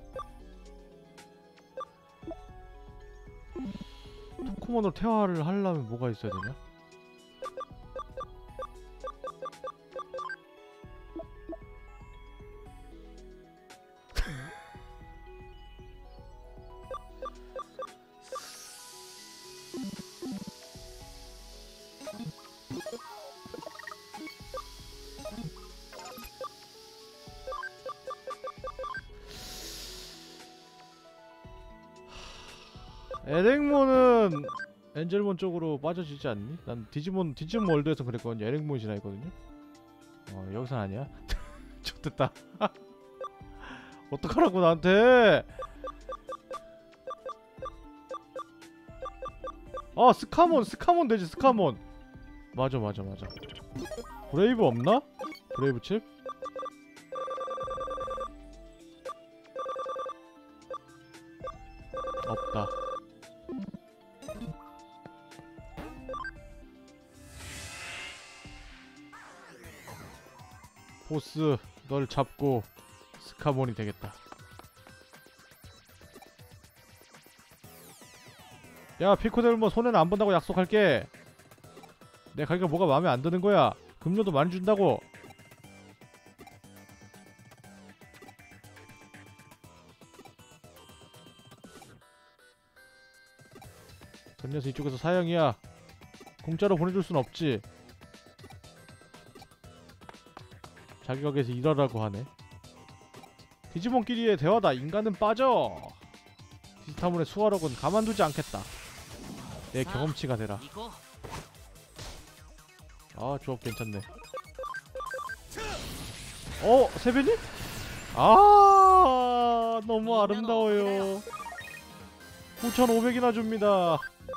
토코몬으로 태화를 하려면 뭐가 있어야 되냐? 에렉몬은 엔젤몬 쪽으로 빠져지지 않니? 난 디지몬, 디지몬 월드에서 그랬거든요. 에렉몬이 지나있거든요. 어, 여기선 아니야? 좋됐다. 어떡하라고 나한테! 아, 스카몬! 스카몬 되지, 스카몬! 맞아, 맞아, 맞아. 브레이브 없나? 브레이브 칩? 없다. 보스 널 잡고 스카몬이 되겠다. 야, 피코델몬 손해는 안 본다고 약속할게. 내 가게가 뭐가 마음에 안 드는 거야. 금료도 많이 준다고. 전 녀석 이쪽에서 사형이야. 공짜로 보내줄 순 없지. 자기 가게에서 일하라고 하네. 디지몬끼리의 대화다. 인간은 빠져. 디지타몬의 수화력은 가만두지 않겠다. 내 경험치가 되라. 아, 조합 괜찮네. 어? 세변이? 아, 너무 아름다워요. 구천오백이나 줍니다.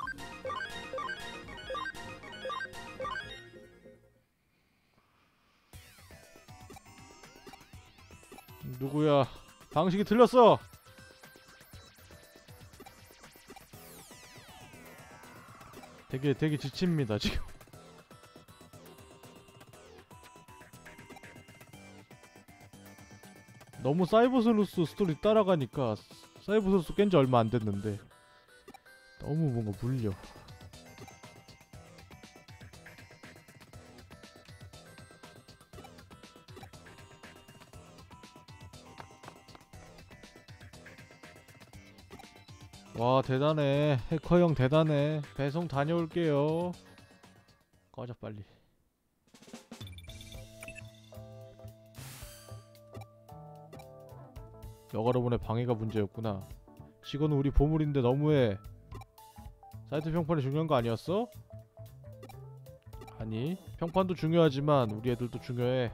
누구야? 방식이 틀렸어. 되게 되게 지칩니다 지금. 너무 사이버슬루스 스토리 따라가니까 사이버슬루스 깬지 얼마 안 됐는데 너무 뭔가 물려. 와, 대단해. 해커 형 대단해. 배송 다녀올게요. 꺼져 빨리. 여가로분의 방해가 문제였구나. 직원은 우리 보물인데 너무해. 사이트 평판이 중요한 거 아니었어? 아니, 평판도 중요하지만 우리 애들도 중요해.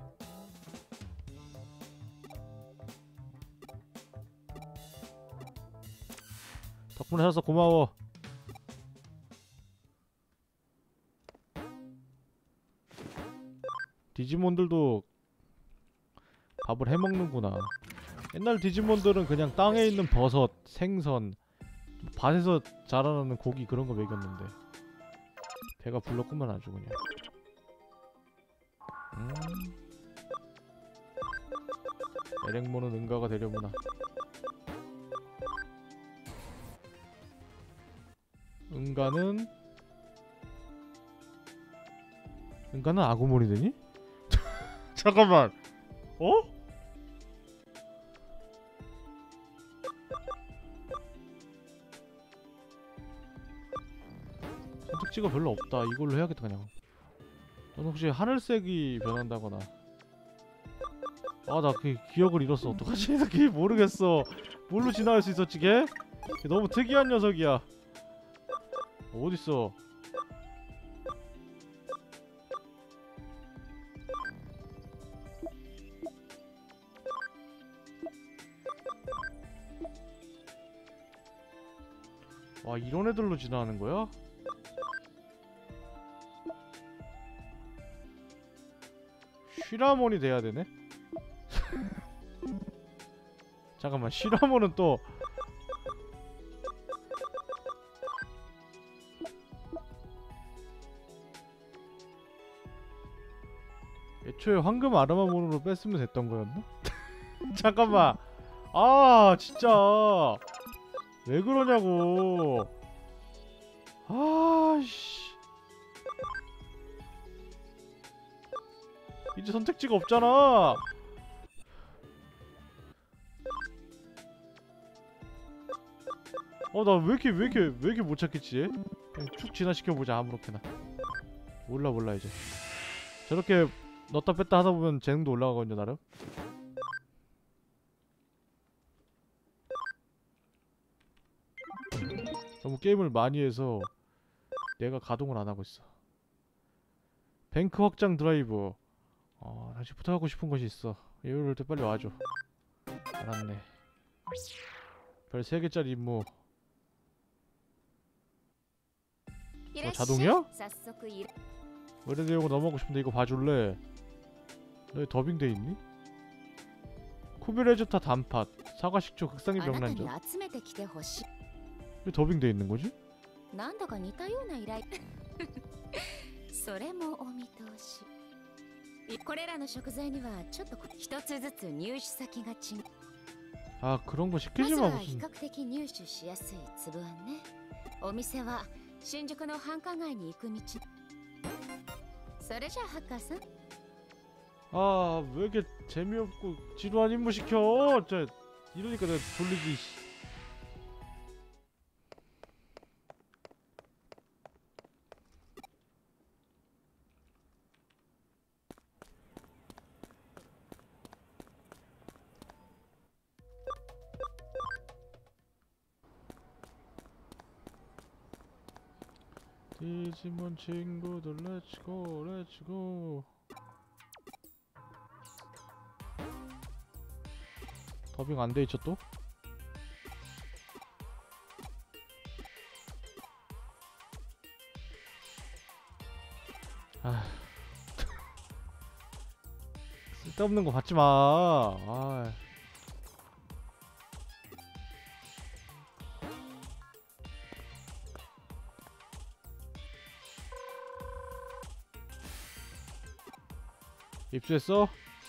덕분에 살아서 고마워. 디지몬들도 밥을 해먹는구나. 옛날 디지몬들은 그냥 땅에 있는 버섯, 생선, 밭에서 자라나는 고기 그런 거 먹였는데 배가 불렀구만 아주 그냥. 음. 에렉모는 응가가 되려구나. 응가는 응가는 아구몬이 되니? 잠깐만. 어? 선택지가 별로 없다. 이걸로 해야겠다 그냥. 넌 혹시 하늘색이 변한다거나. 아 나 그 기억을 잃었어. 어떡하지? 나 그게 모르겠어. 뭘로 진화할 수 있었지 걔? 걔 너무 특이한 녀석이야. 어딨어? 와 이런 애들로 진화하는 거야? 쉬라몬이 돼야 되네? 잠깐만 쉬라몬은 또 애초에 황금 아르마몬으로 뺐으면 됐던 거였나? 잠깐만 아 진짜 왜 그러냐고. 아씨 이제 선택지가 없잖아. 어 나 왜 이렇게 왜 이렇게 왜 이렇게 못 찾겠지? 그냥 쭉 진화시켜보자 아무렇게나. 몰라 몰라 이제. 저렇게 넣었다 뺐다 하다보면 재능도 올라가거든요 나름. 너무 게임을 많이 해서 내가 가동을 안하고 있어. 뱅크 확장 드라이브. 어 다시 부탁하고 싶은 것이 있어. 이럴 때 빨리 와줘. 알았네. 별 세 개짜리 임무. 어 자동이야? 의뢰 내용을 넘어가고 싶은데 이거 봐줄래? 너희 더빙 돼있니? 쿠빌레즈타 단팥 사과식초 극상의 명란젓. 왜 더빙 돼있는거지? なんだか似たような依頼それもお見通し。これらの食材にはちょっと一つずつ入手先が違う。 아 그런 거 시키지마 무슨. 比較的入手しやすい粒あんね。お店は新宿の繁華街に行く道。それじゃあハッカーさん。 아 왜 이렇게 재미없고 지루한 임무 시켜? 진짜 이러니까 내가 졸리지. 디지몬 친구들 렛츠고 렛츠고. 더빙 안 돼있죠 또? 아 쓸데없는 거 받지마. 아 입수했어?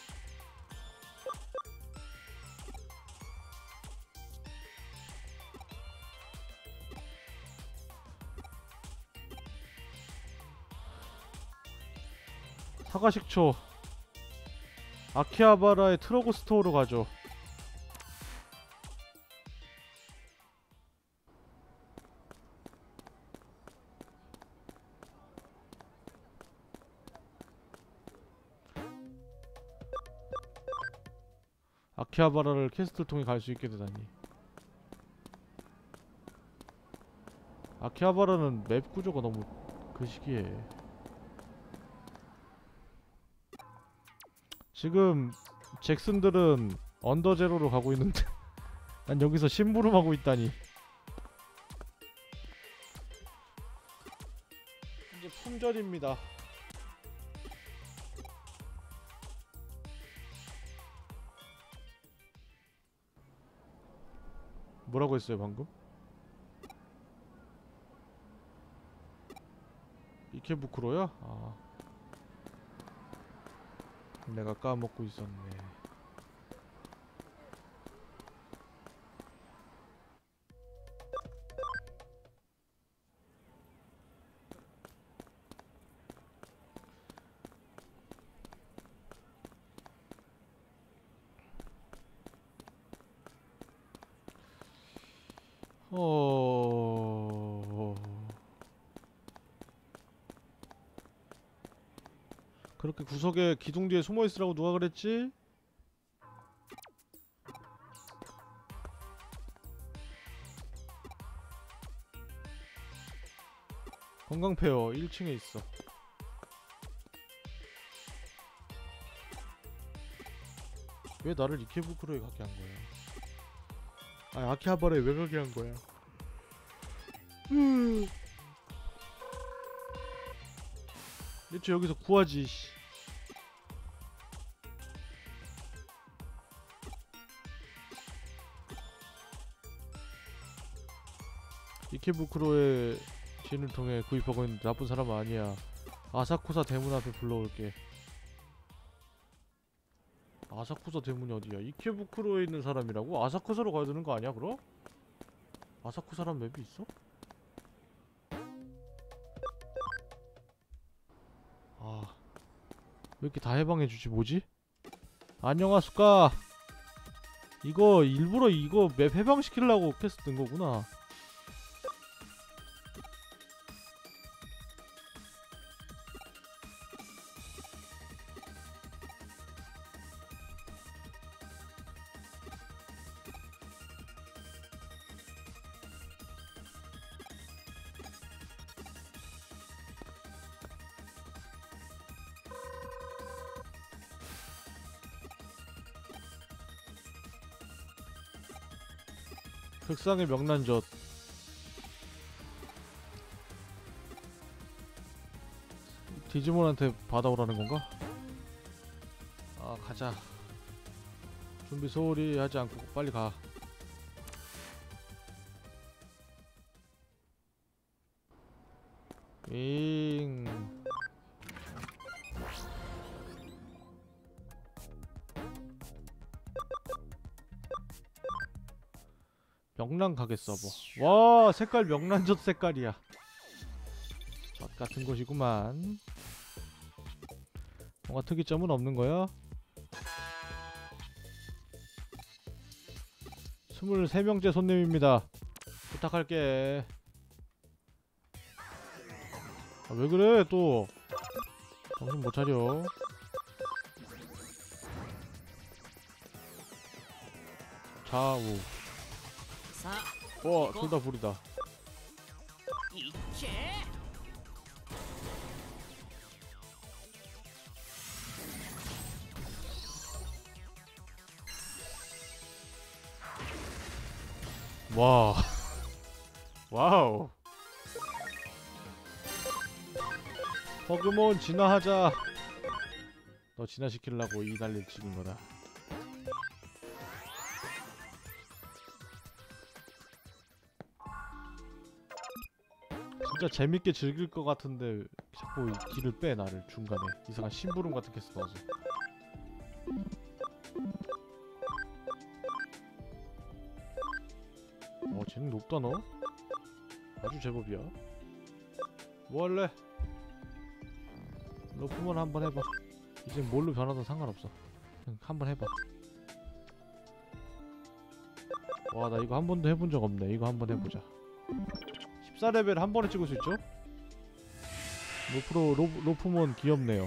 사과식초 아키하바라의 트러고 스토어로 가죠. 아키하바라를 퀘스트를 통해 갈 수 있게 되다니. 아키하바라는 맵 구조가 너무 그 시기에. 지금 잭슨들은 언더제로로 가고 있는데 난 여기서 심부름하고 있다니. 이제 품절입니다. 뭐라고 했어요 방금? 이케부쿠로야? 아 내가 까먹고 있었네. 어... 그렇게 구석에 기둥 뒤에 숨어 있으라고 누가 그랬지? 건강페어 일 층에 있어. 왜 나를 이케부쿠로에 가게 한 거야? 아, 아키하바라에 왜 가게 한 거야? 음. 대체 여기서 구하지. 씨. 이케부쿠로의 지인을 통해 구입하고 있는데 나쁜 사람은 아니야. 아사쿠사 대문 앞에 불러올게. 아사쿠사 대문이 어디야? 이케부쿠로에 있는 사람이라고? 아사쿠사로 가야 되는 거 아니야 그럼? 아사쿠사란 맵이 있어? 아, 왜 이렇게 다 해방해주지? 뭐지? 안녕하수까. 이거 일부러 이거 맵 해방시키려고 퀘스트 뜬 거구나. 흑상의 명란젓. 디지몬한테 받아오라는 건가? 아, 가자. 준비 소홀히 하지 않고 빨리 가. 잉. 명란 가게 서버. 와, 색깔 명란젓 색깔이야. 젓 같은 곳이구만. 뭔가 특이점은 없는 거야? 스물세 명째 손님입니다. 부탁할게. 아, 왜 그래 또. 정신 못 차려. 좌우. 와, 둘 다 불이다. 와. 와우. 포그몬 진화하자. 너 진화시키려고 이 난리를 치는 거다. 진짜 재밌게 즐길 것 같은데 자꾸 이 길을 빼. 나를 중간에 이상한 심부름 같은 캐스 넣어서. 어, 재능 높다 너. 아주 제법이야. 뭐 할래? 로프몬 한번 해봐. 이제 뭘로 변하든 상관없어. 그냥 한번 해봐. 와, 나 이거 한 번도 해본 적 없네. 이거 한번 해보자. 십사 레벨 한 번에 찍을 수 있죠? 로프로, 로, 로프몬 귀엽네요.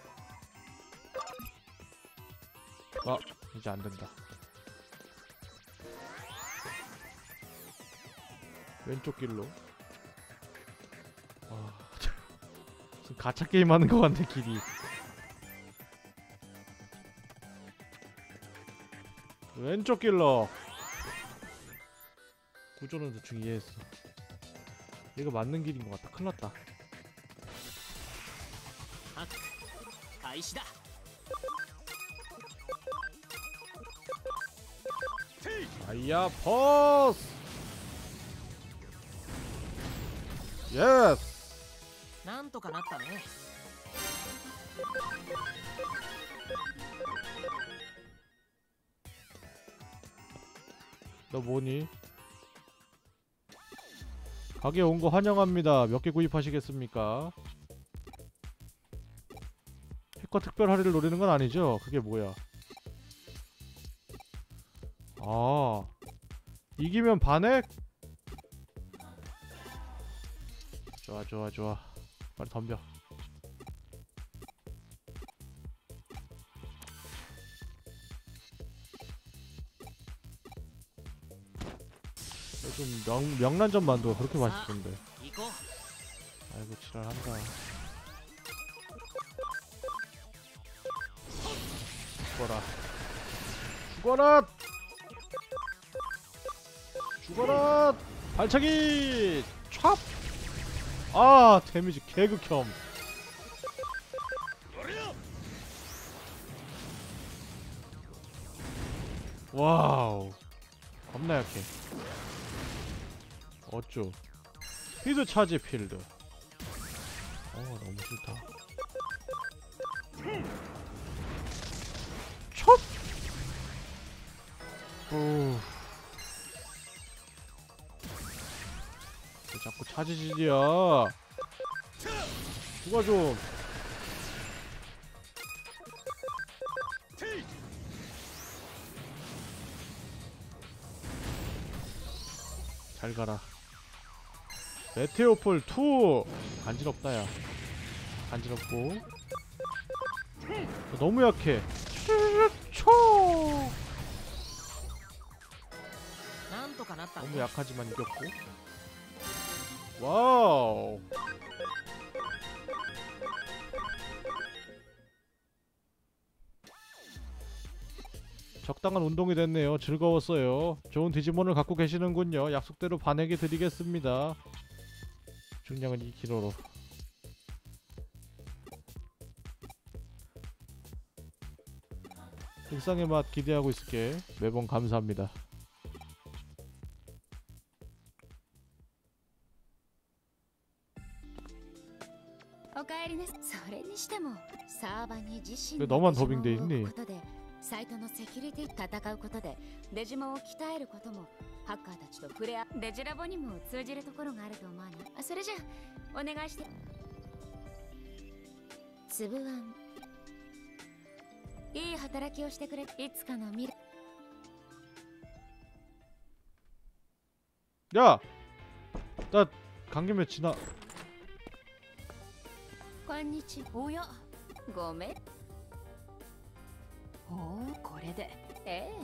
아, 이제 안된다. 왼쪽 길로. 와, 무슨 가챠 게임 하는 거 같네, 길이. 왼쪽 길로. 구조는 대충 이해했어. 이거 맞는 길인 것 같다. 큰일 났다. 아이시다. 아이야 포스. 예스. なんとかなったね。 너 뭐니? 가게 온 거 환영합니다. 몇 개 구입하시겠습니까? 해커 특별 할인을 노리는 건 아니죠? 그게 뭐야? 아, 이기면 반액? 좋아 좋아 좋아. 빨리 덤벼. 요즘 명, 명란젓 만두가 그렇게 맛있던데. 아이고 지랄한다. 죽어라. 죽어라! 죽어라! 발차기! 촥! 아, 데미지 개극혐. 와우. 겁나 약해. 어쭈. 스피드 차지 필드. 어, 너무 싫다. 촛! 오. 왜 자꾸 차지질이야. 누가 좀. 잘 가라. 메테오폴 투! 간지럽다 야. 간지럽고. 너무 약해. 초! 너무 약하지만 이겼고. 와우. 적당한 운동이 됐네요. 즐거웠어요. 좋은 디지몬을 갖고 계시는군요. 약속대로 반에게 드리겠습니다. 중량은 이 킬로그램로. 일상의 맛 기대하고 있을게. 매번 감사합니다. おかえりなさい。それにしてもサーバに自身 왜 の 너만 デジモ 더빙돼 ンを置 있니? くことでサイトのセキュリティ戦うことでデジモンを鍛えることもハッカーたちと触れ合うデジラボにも通じるところがあると思わない？あ、それじゃあお願いして。つぶあんいい働きをしてくれ。いつかの未来。 야! 나 감기면 지나. こんにちは。おやごめん。おお、これでええ。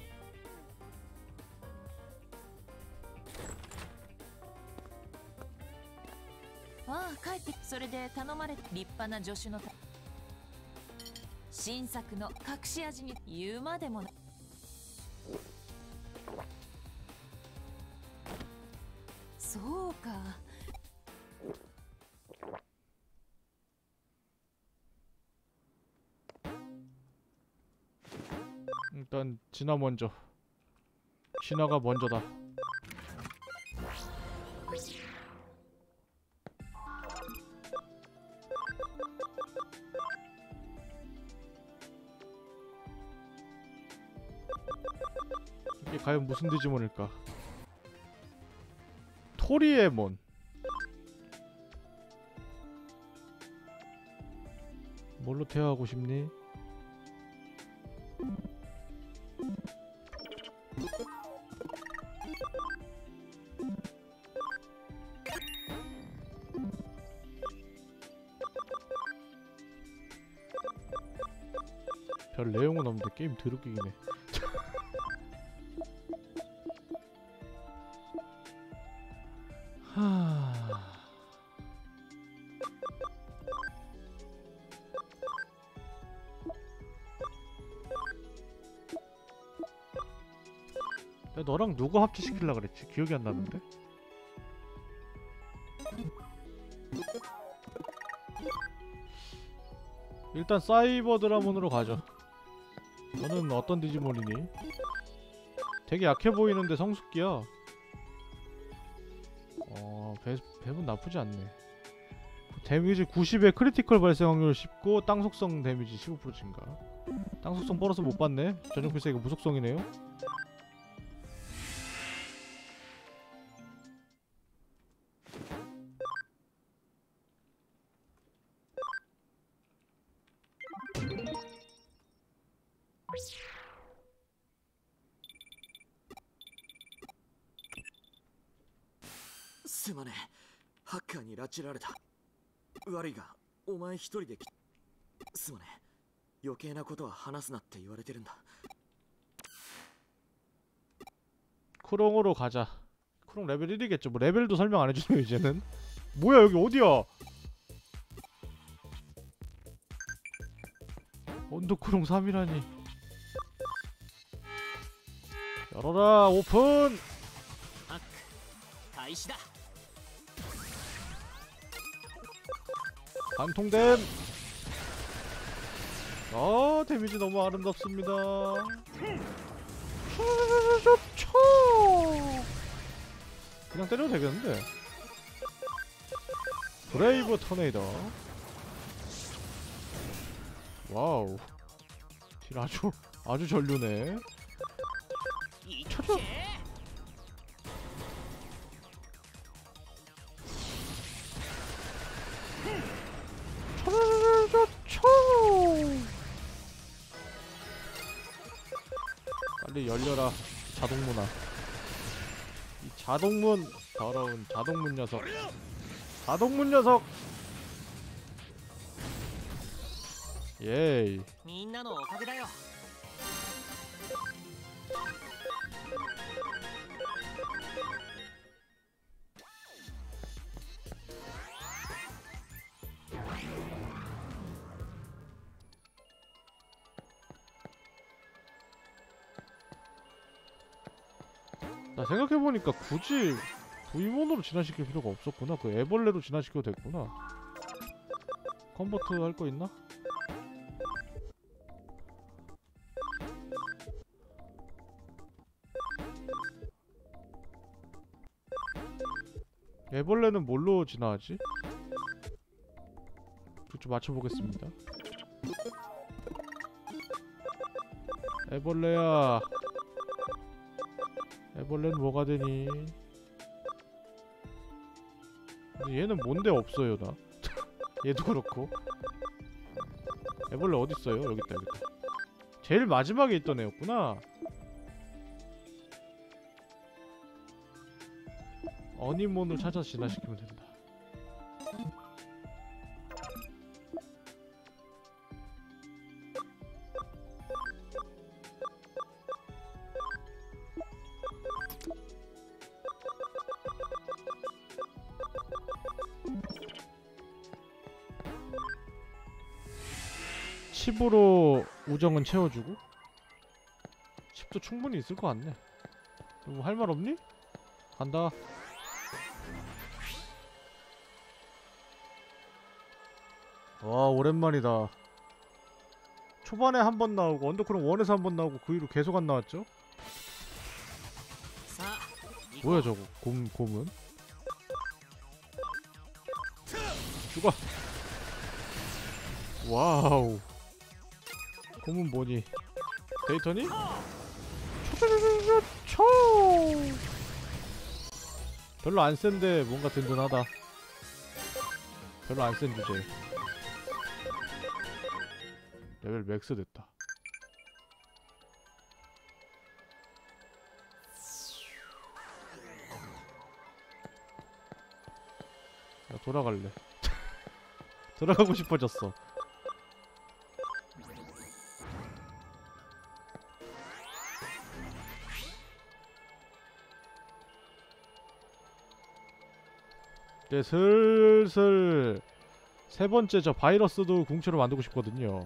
ああ、帰って。それで頼まれた立派な助手の新作の隠し味に言うまでもない。そうか。 일단 진화 먼저. 진화가 먼저다. 이게 과연 무슨 디지몬일까? 토리에몬. 뭘로 대화하고 싶니? 별 내용은 없는데 게임 더럽기긴 해. 하... 야, 너랑 누가 합체시키려 그랬지? 기억이 안 나는데? 일단 사이버 드라몬으로 가죠. 너는 어떤 디지몬이니? 되게 약해 보이는데 성숙기야. 어... 배, 배분 나쁘지 않네. 데미지 구십에 크리티컬 발생 확률 십구, 땅 속성 데미지 십오 퍼센트 증가. 땅 속성 보너스 못 받네? 전용 필살기 무속성이네요? すまねえ、ハッカーに拉致られた。悪いがお前一人できすまねえ、余計なことは話すなって言われてるんだ。 크롱으로 가자. 크롱 레벨 일이겠죠. 뭐 레벨도 설명 안 해주네요 이제는. 뭐야 여기 어디야? 언더크롱 삼이라니. 열어라 오픈. 관통됨. 아 데미지 너무 아름답습니다. 초 그냥 때려도 되겠는데. 브레이브 터네이더. 와우 딜 아주 아주 전류네. 쳐줘. 초 빨리 열려라 자동문아. 이 자동문 더러운 자동문 녀석. 자동문 녀석. 예이. 나 생각해보니까 굳이 브이원으로 진화시킬 필요가 없었구나. 그 애벌레로 진화시켜도 됐구나. 컨버트 할 거 있나? 애벌레는 뭘로 진화하지? 좀 맞춰보겠습니다. 애벌레야, 애벌레는 뭐가 되니? 얘는 뭔데 없어요 나. 얘도 그렇고. 애벌레 어딨어요? 여깄다 여깄다. 제일 마지막에 있던 애였구나. 어니몬을 찾아서 진화시키면 된다. 칩으로 우정은 채워주고. 칩도 충분히 있을 것 같네. 뭐 할 말 없니? 간다. 와 오랜만이다. 초반에 한 번 나오고 언더크롱 원에서 한 번 나오고 그 이후로 계속 안 나왔죠? 뭐야 저거 곰, 곰은? 죽어! 와우 곰은 뭐니? 데이터니? 초 별로 안 센데 뭔가 든든하다. 별로 안 센 주제. 레벨 맥스 됐다. 야 돌아갈래. 돌아가고 싶어졌어. 이제 슬슬 세 번째 저 바이러스도 궁체로 만들고 싶거든요.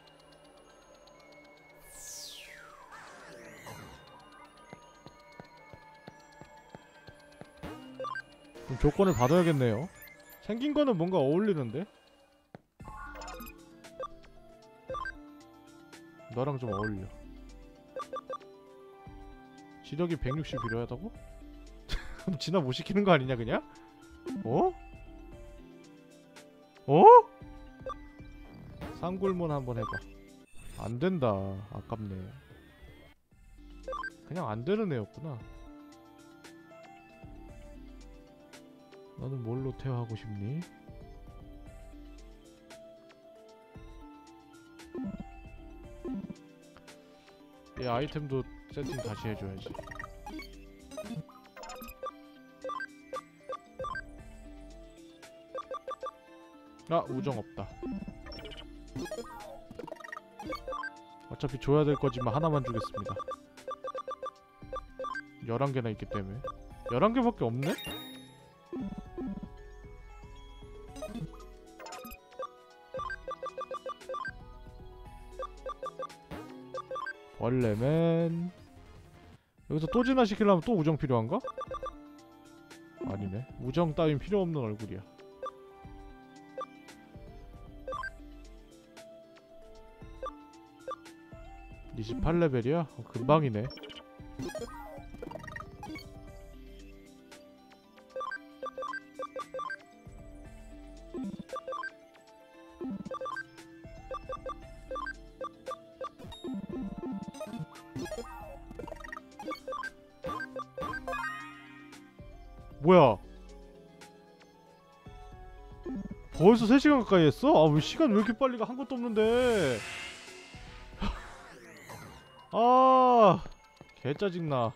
그럼 조건을 받아야겠네요. 생긴 거는 뭔가 어울리는데? 너랑 좀 어울려. 지력이 백육십 필요하다고? 그럼 진화 못 시키는 거 아니냐 그냥? 어? 어? 상굴몬 한번 해봐. 안 된다. 아깝네. 그냥 안 되는 애였구나. 너는 뭘로 태어하고 싶니? 얘 아이템도 세팅 다시 해줘야지. 아, 우정 없다. 어차피 줘야 될 거지만 하나만 주겠습니다. 열한 개나 있기 때문에. 열한 개밖에 없네? 벌레맨. 여기서 또 진화시키려면 또 우정 필요한가? 아니네. 우정 따윈 필요 없는 얼굴이야. 이십팔 레벨이야? 어, 금방이네. 뭐야? 벌써 세 시간 가까이 했어? 아, 왜 시간 왜 이렇게 빨리 가? 한 것도 없는데. 아, 개 짜증나.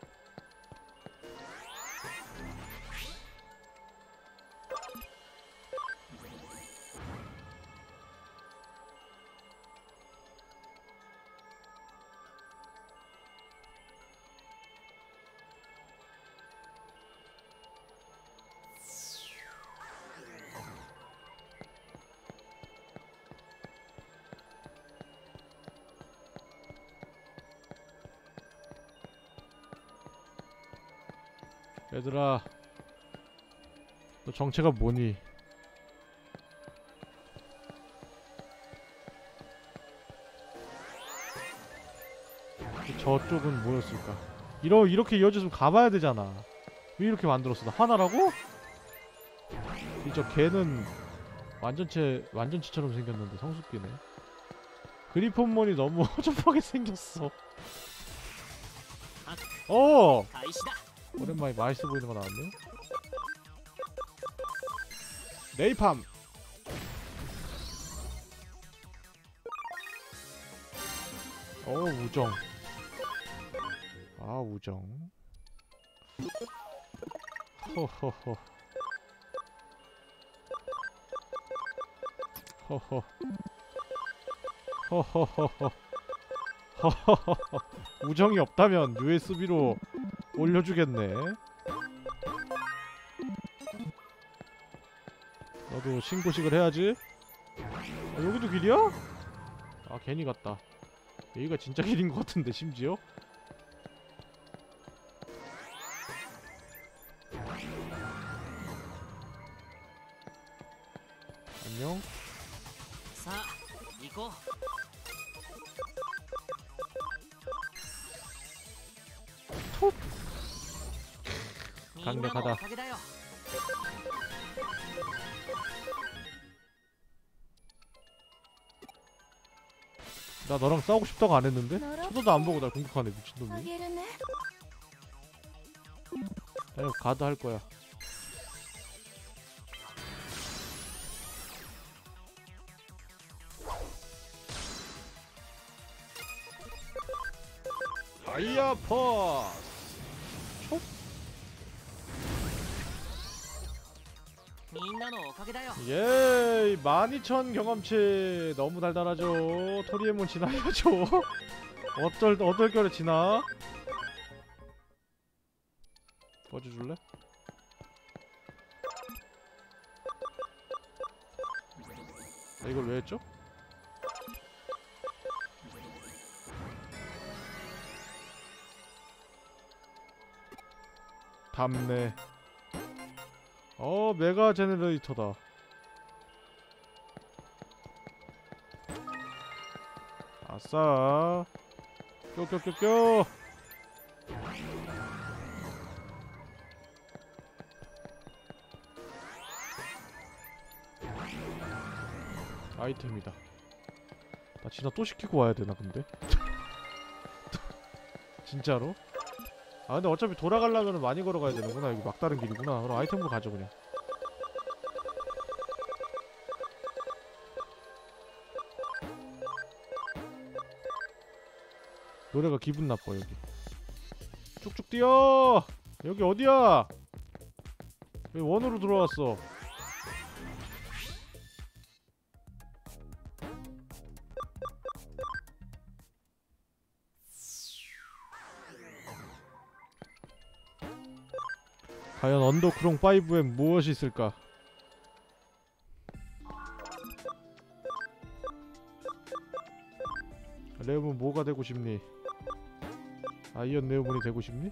얘들아, 너 정체가 뭐니? 저쪽은 뭐였을까? 이러, 이렇게 이어졌으면 가봐야 되잖아. 왜 이렇게 만들었어? 나 화나라고? 이 저 개는 완전체, 완전체처럼 생겼는데 성숙기네. 그리폰몬이 너무 허접하게 생겼어. 어! 오랜만에 맛있어 보이는 거 나왔네. 네이팜! 어, 우정. 아, 우정. 호호호. 호호. 호호호호. 호호호호. 우정이 없다면 유에스비로 올려주겠네. 너도 신고식을 해야지. 아, 여기도 길이야? 아, 괜히 갔다. 여기가 진짜 길인 것 같은데 심지어? 안녕. 자, 이거. 톱. 강력하다. 나 너랑 싸우고 싶다고 안 했는데? 쳐다도 안 보고 날 공격하네, 미친놈이. 나 이거 가드 할 거야. 다이아 퍼스! 촉! 예이! 만 이천 경험치! 너무 달달하죠? 토리에몬 지나야죠? 어쩔, 어떨 결에 지나? 꺼져줄래? 아, 이걸 왜 했죠? 답네. 어, 메가 제너레이터다. 아싸. 껴껴껴껴. 아이템이다. 나 진짜 또 시키고 와야 되나 근데? 진짜로? 아 근데 어차피 돌아가려면 많이 걸어가야 되는구나. 여기 막다른 길이구나. 그럼 아이템으로 가죠 그냥. 노래가 기분 나빠 여기. 쭉쭉 뛰어. 여기 어디야? 여기 원으로 들어왔어. 과연 언더크롱 파이브엔 무엇이 있을까? 레오문 뭐가 되고 싶니? 아이언 레오문이 되고 싶니?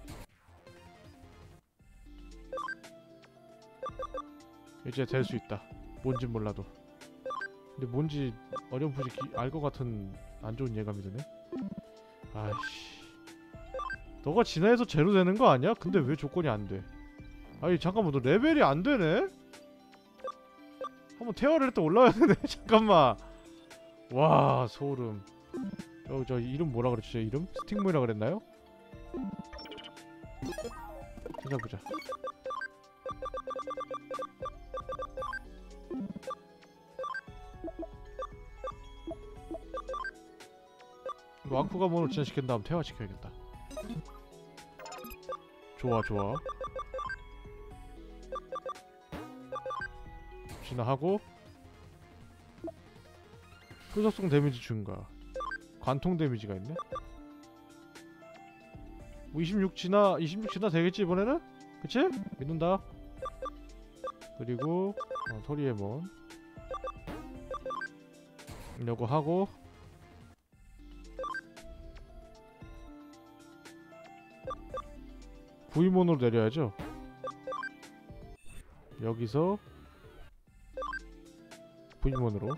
이제 될 수 있다. 뭔진 몰라도. 근데 뭔지 어렴풋이 알 것 같은 안 좋은 예감이 드네. 아이씨. 너가 진화해서 제로 되는 거 아니야? 근데 왜 조건이 안 돼? 아니 잠깐만, 너 레벨이 안 되네? 한번 태화를 했다 올라와야 되네. 잠깐만. 와 소름. 저, 저 이름 뭐라 그랬지? 이름? 스틱모이라 그랬나요? 찾아보자. 와쿠가몬을 진화시킨 다음 태화시켜야겠다. 좋아 좋아. 진화하고 흡속성 데미지 증가, 관통 데미지가 있네? 뭐 이십육 진화, 이십육 진화 되겠지 이번에는? 그치? 믿는다. 그리고 어, 토리에몬 이러고 하고 구이몬으로 내려야죠. 여기서 구이몬으로.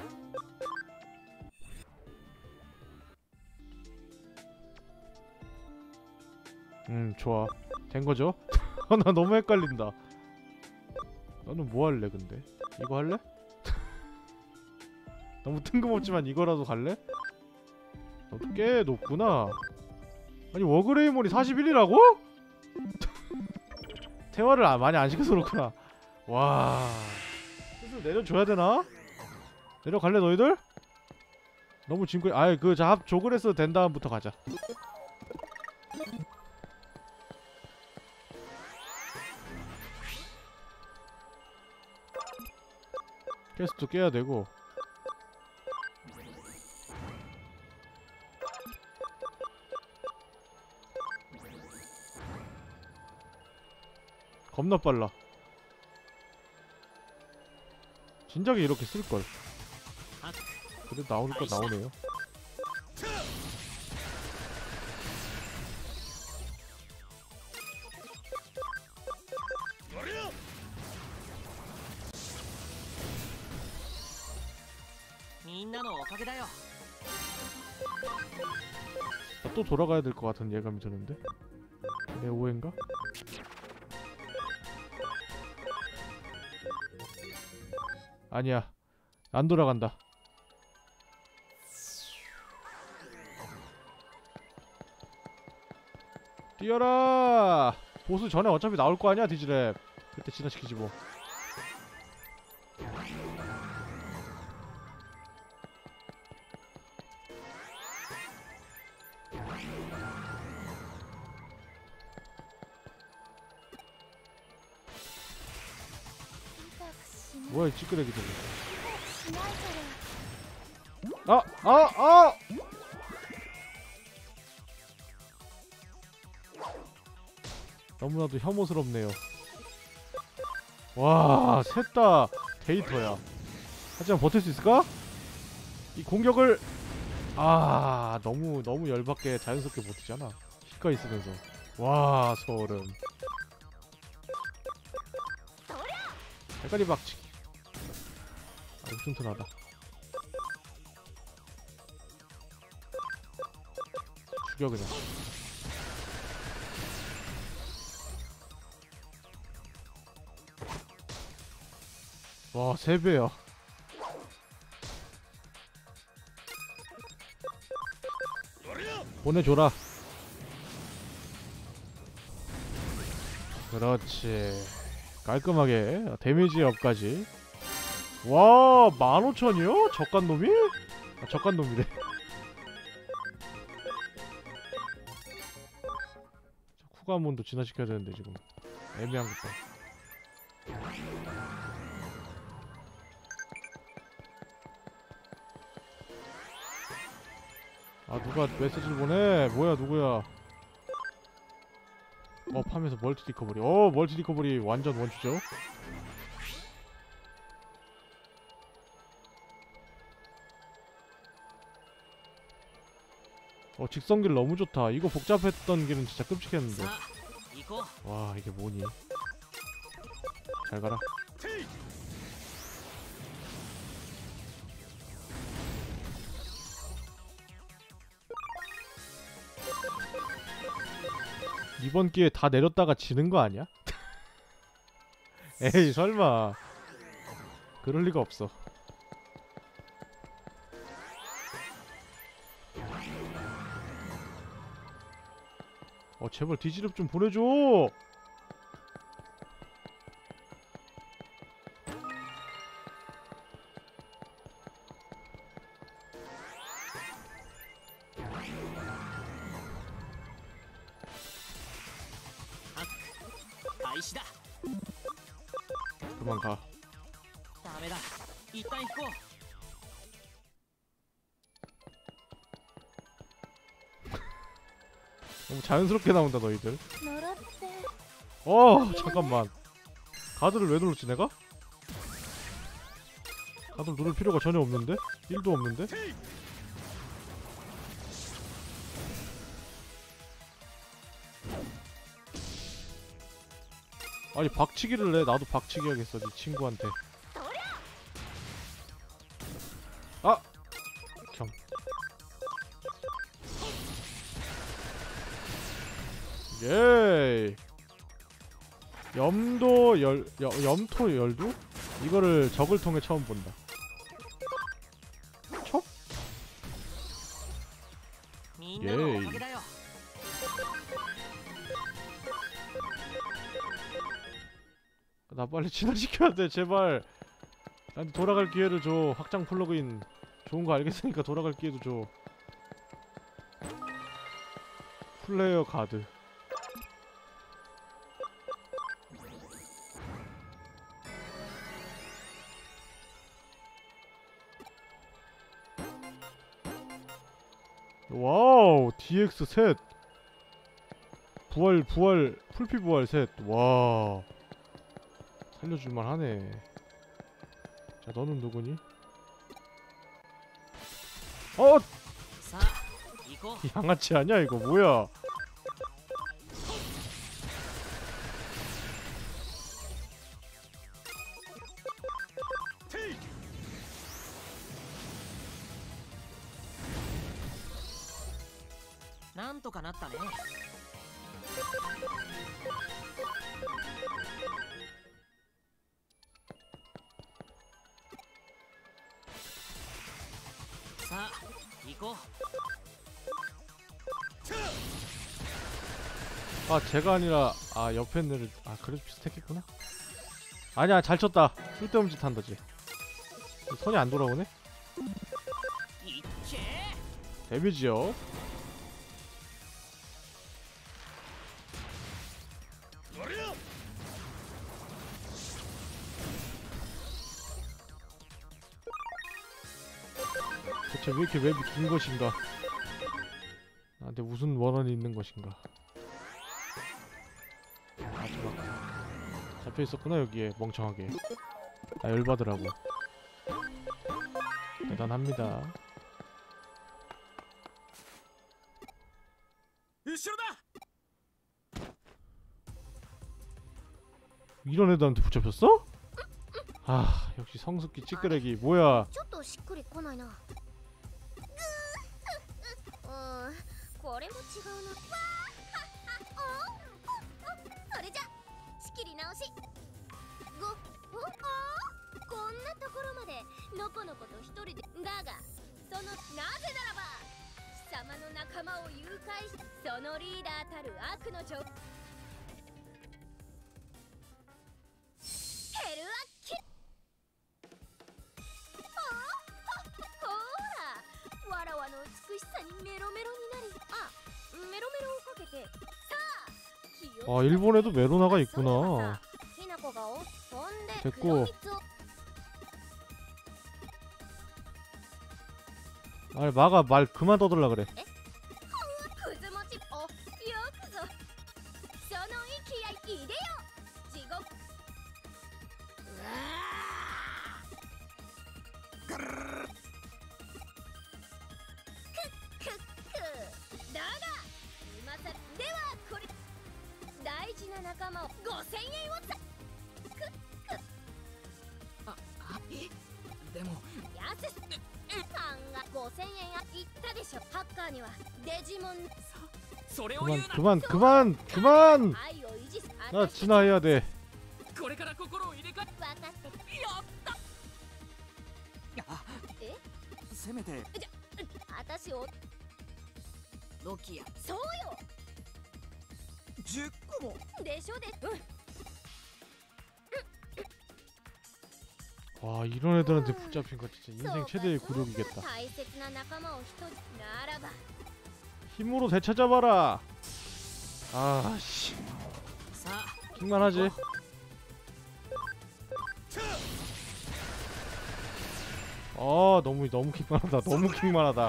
음 좋아, 된거죠? 나 너무 헷갈린다. 너는 뭐 할래 근데? 이거 할래? 너무 뜬금없지만 이거라도 갈래? 너도 꽤 높구나. 아니 워그레이몬이 사십일이라고? 태화를 아, 많이 안 시켜서 그렇구나. 와... 슬슬 내려줘야 되나? 내려갈래 너희들? 너무 진거. 아이 그 자 조그레스 된 다음부터 가자. 퀘스트 깨야 되고. 겁나 빨라. 진작에 이렇게 쓸걸. 그래도 나오니까 나오네요. 아, 또 돌아가야 될 것 같은 예감이 드는데? 내 오해인가? 아니야, 안 돌아간다. 뛰어라! 보스 전에 어차피 나올 거 아니야, 디즈랩. 그때 진화시키지 뭐. 뭐야 이 찌끄레기들. 아! 아! 아! 너무나도 혐오스럽네요. 와, 셋 다 데이터야. 하지만 버틸 수 있을까? 이 공격을 아, 너무 너무 열받게 자연스럽게 버티잖아. 히카 있으면서. 와, 소름. 대가리 박치기. 아주 튼튼하다. 죽여 그냥. 와, 세 배야. 보내줘라. 그렇지. 깔끔하게 데미지 업까지. 와, 만 오천이요? 저간놈이? 아, 저간놈이래. 후가문도 진화시켜야 되는데 지금 애매한 것 봐. 아 누가 메시지를 보내? 뭐야 누구야? 어 팜에서 멀티 리커버리. 어 멀티 리커버리 완전 원추죠? 어 직선길 너무 좋다. 이거 복잡했던 길은 진짜 끔찍했는데. 와 이게 뭐니? 잘 가라. 이번 기회에 다 내렸다가 지는 거 아니야? 에이 설마 그럴 리가 없어. 어 제발 디지럽 좀 보내줘. 그만 가. 너무 자연스럽게 나온다 너희들. 어 잠깐만. 가드를 왜 눌렀지 내가? 가드를 누를 필요가 전혀 없는데? 일도 없는데? 아니 박치기를 해. 나도 박치기 하겠어 네 친구한테. 아! 겸. 예이. 염도 열... 여, 염토 열두? 이거를 적을 통해 처음 본다. 촉? 예이. 나 빨리 진화시켜야 돼 제발. 나한테 돌아갈 기회를 줘. 확장 플러그인 좋은 거 알겠으니까 돌아갈 기회도 줘. 플레이어 가드. 와우 디엑스 셋. 부활 부활 풀피 부활 셋. 와 살려줄만 하네. 자 너는 누구니? 어! 양아치 아니야 이거 뭐야? 아 제가 아니라 아 옆에 있는 아 그래도 비슷했겠구나. 아니야 잘 쳤다. 쓸데없는 짓 한다지. 손이 안 돌아오네. 데미지요. 대체 왜 이렇게 웹이 긴 것인가? 나한테 무슨 원한이 있는 것인가? 아 잠깐 잡혀있었구나 여기에 멍청하게. 나 열받으라고. 대단합니다. 이런 애들한테 붙잡혔어? 아 역시 성숙기 찌끄레기 뭐야. ちょっとしっくりこないな。うんこれも違うな。わあそれじゃ仕切り直し。ごおおこんなところまでのこのこと一人で。だがそのなぜならば貴様の仲間を誘拐しそのリーダーたる悪の女ヘルアッキほらわらわの美しさにメロメロになりあメロメロをかけてさあ 아 일본에도 메로나가 있구나. 됐고. 아 마가 말 그만 떠들라 그래. 그만 그만 그만 그만. 나 진화해야 돼. これから心を入れ替え分かってやったえせめて私をロキアそうよじゅっこもでしょでうん 와 이런 애들한테 붙잡힌 거 진짜 인생 최대의 굴욕이겠다. 大切な仲間を一人ならば 힘으로 되찾아봐라. 아씨 킹만하지. 아 너무 너무 킹만하다. 너무 킹만하다. 아,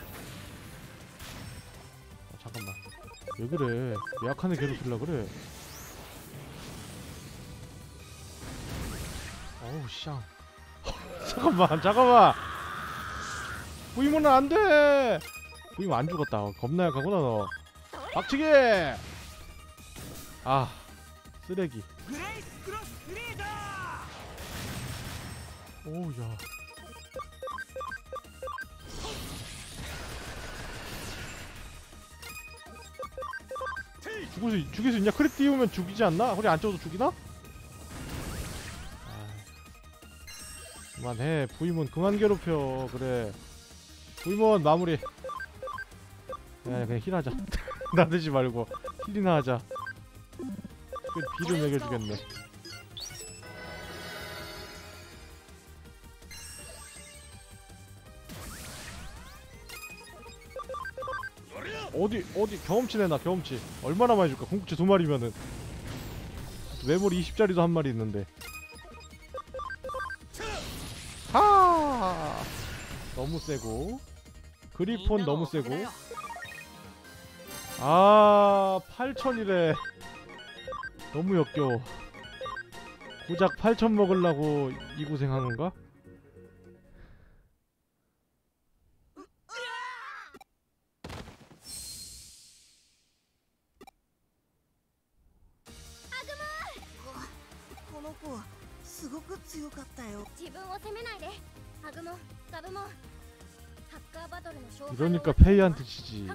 잠깐만 왜 그래? 왜 약한 애 괴롭히려 그래? 어우 쌍. 잠깐만 잠깐만. 부이모는 안 돼. 부이모 안 죽었다. 어, 겁나 약하구나 너. 박치기. 아 쓰레기. 오우야. 죽을 수 죽일 수 있냐? 크립 띄우면 죽이지 않나? 허리 안 쪄도 죽이나? 그만해. 부이몬 그만 괴롭혀. 그래 부이몬 마무리. 야 그냥 힐하자. 나대지 말고 힐이나 하자. 그 비를 먹여주겠네. 어디 어디 경험치 내놔. 경험치 얼마나 많이 줄까? 궁극치 두 마리면은 메모리 이십짜리도 한 마리 있는데. 하 너무 세고 그리폰 너무 세고. 아 팔천이래. 너무 역겨워. 고작 팔천 먹으려고 이 고생한 건가? 이러니까 페이한테 지지.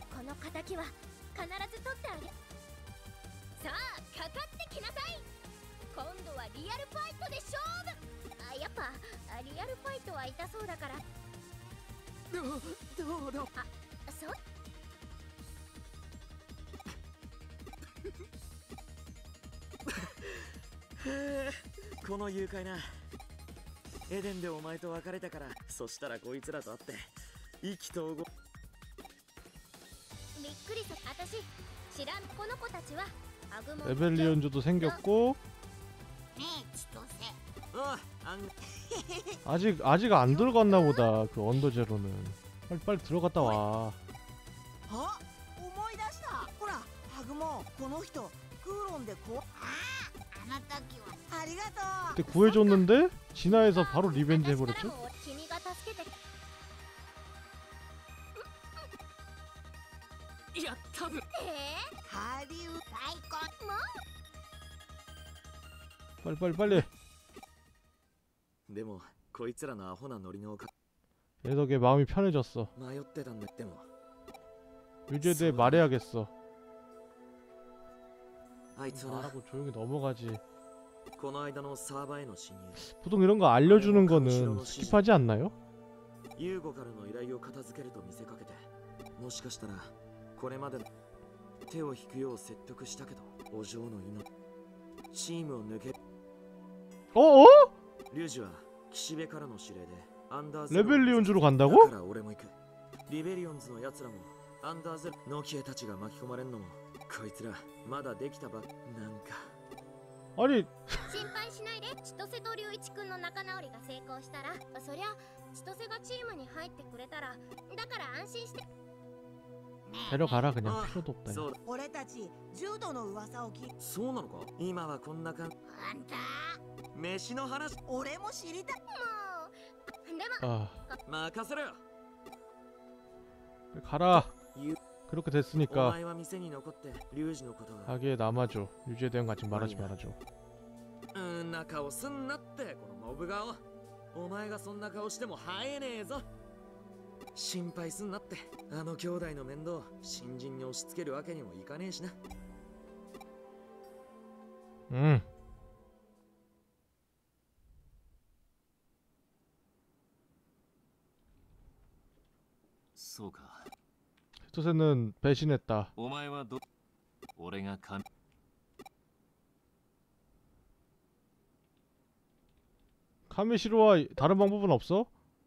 아, この誘拐なエデンでお前と別れたから、そしたらこいつらと会って意気投合。びっくりさ。私知らん。この子たちはアグモ 레벨리온즈도 생겼고. 아직 아직 안 들어갔나 보다. 그 언더제로는 빨리 빨리 들어갔다 와. 아, 思い出した。ほら、ハグモこの人クーロンでこう。あ、あの時はありがとう。 그때 구해줬는데 진화해서 바로 리벤지 해버렸죠? 빨리 빨리 빨리. 내 덕에 마음이 편해졌어. 유재대 말해야겠어. 말하고 조용히 넘어가지. 보통 이런 거 알려주는 거는 스킵하지 않나요? ユーゴからの依頼を片付けると見せかけて、もしかしたらこれまで手を引くよう説得したけど、お嬢の命チームを抜け。 어? 어? リュウジは岸辺からの指令でアンダーゼロ 레벨리온즈로 간다고? だから俺も行く。リベリオンズの奴らもアンダーゼロノキエたちが巻き込まれんのもこいつらまだできたばなんか 아니 心配しないで。千歳と龍一くんの仲直りが成功したら、そりゃ千歳がチームに入ってくれたら、だから安心して。 데려가라 그냥 필요도 없다. そう俺たち柔道の噂を聞いそうなのか今はこんな感じあんた飯の話俺も知りたい。 もうでも 아 任せろよ 가라. ゆ 그렇게 お 됐으니까 前は店に残って龍二のことは 가게에 남아줘. 유지에 대한 거 아직 말하지 말아줘. うんな顔すんなってこのモブ顔お前がそんな顔しても生えねえぞ心配すんなってあの兄弟の面倒新人に押し付けるわけにもいかねえしな 음. そうか 히토세는 배신했다. お前はど俺が神 카미시로와 다른 방법은 없어?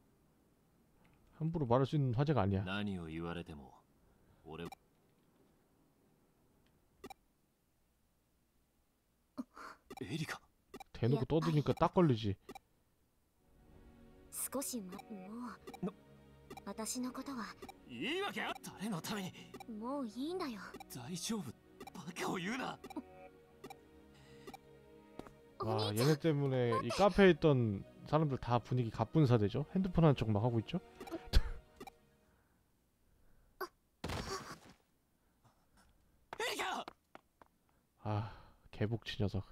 함부로 말할 수 있는 화제가 아니야. 何を言われても俺エリカ 대놓고 떠드니까 딱 걸리지. 少しまもう私のことはいいわけあ誰のためにもういいんだよ。 大丈夫バカを言うな 와 얘네 때문에 이 카페에 있던 사람들 다 분위기 갑분사되죠. 핸드폰 하는 척 막 하고 있죠. エリカ 아 개복치 녀석.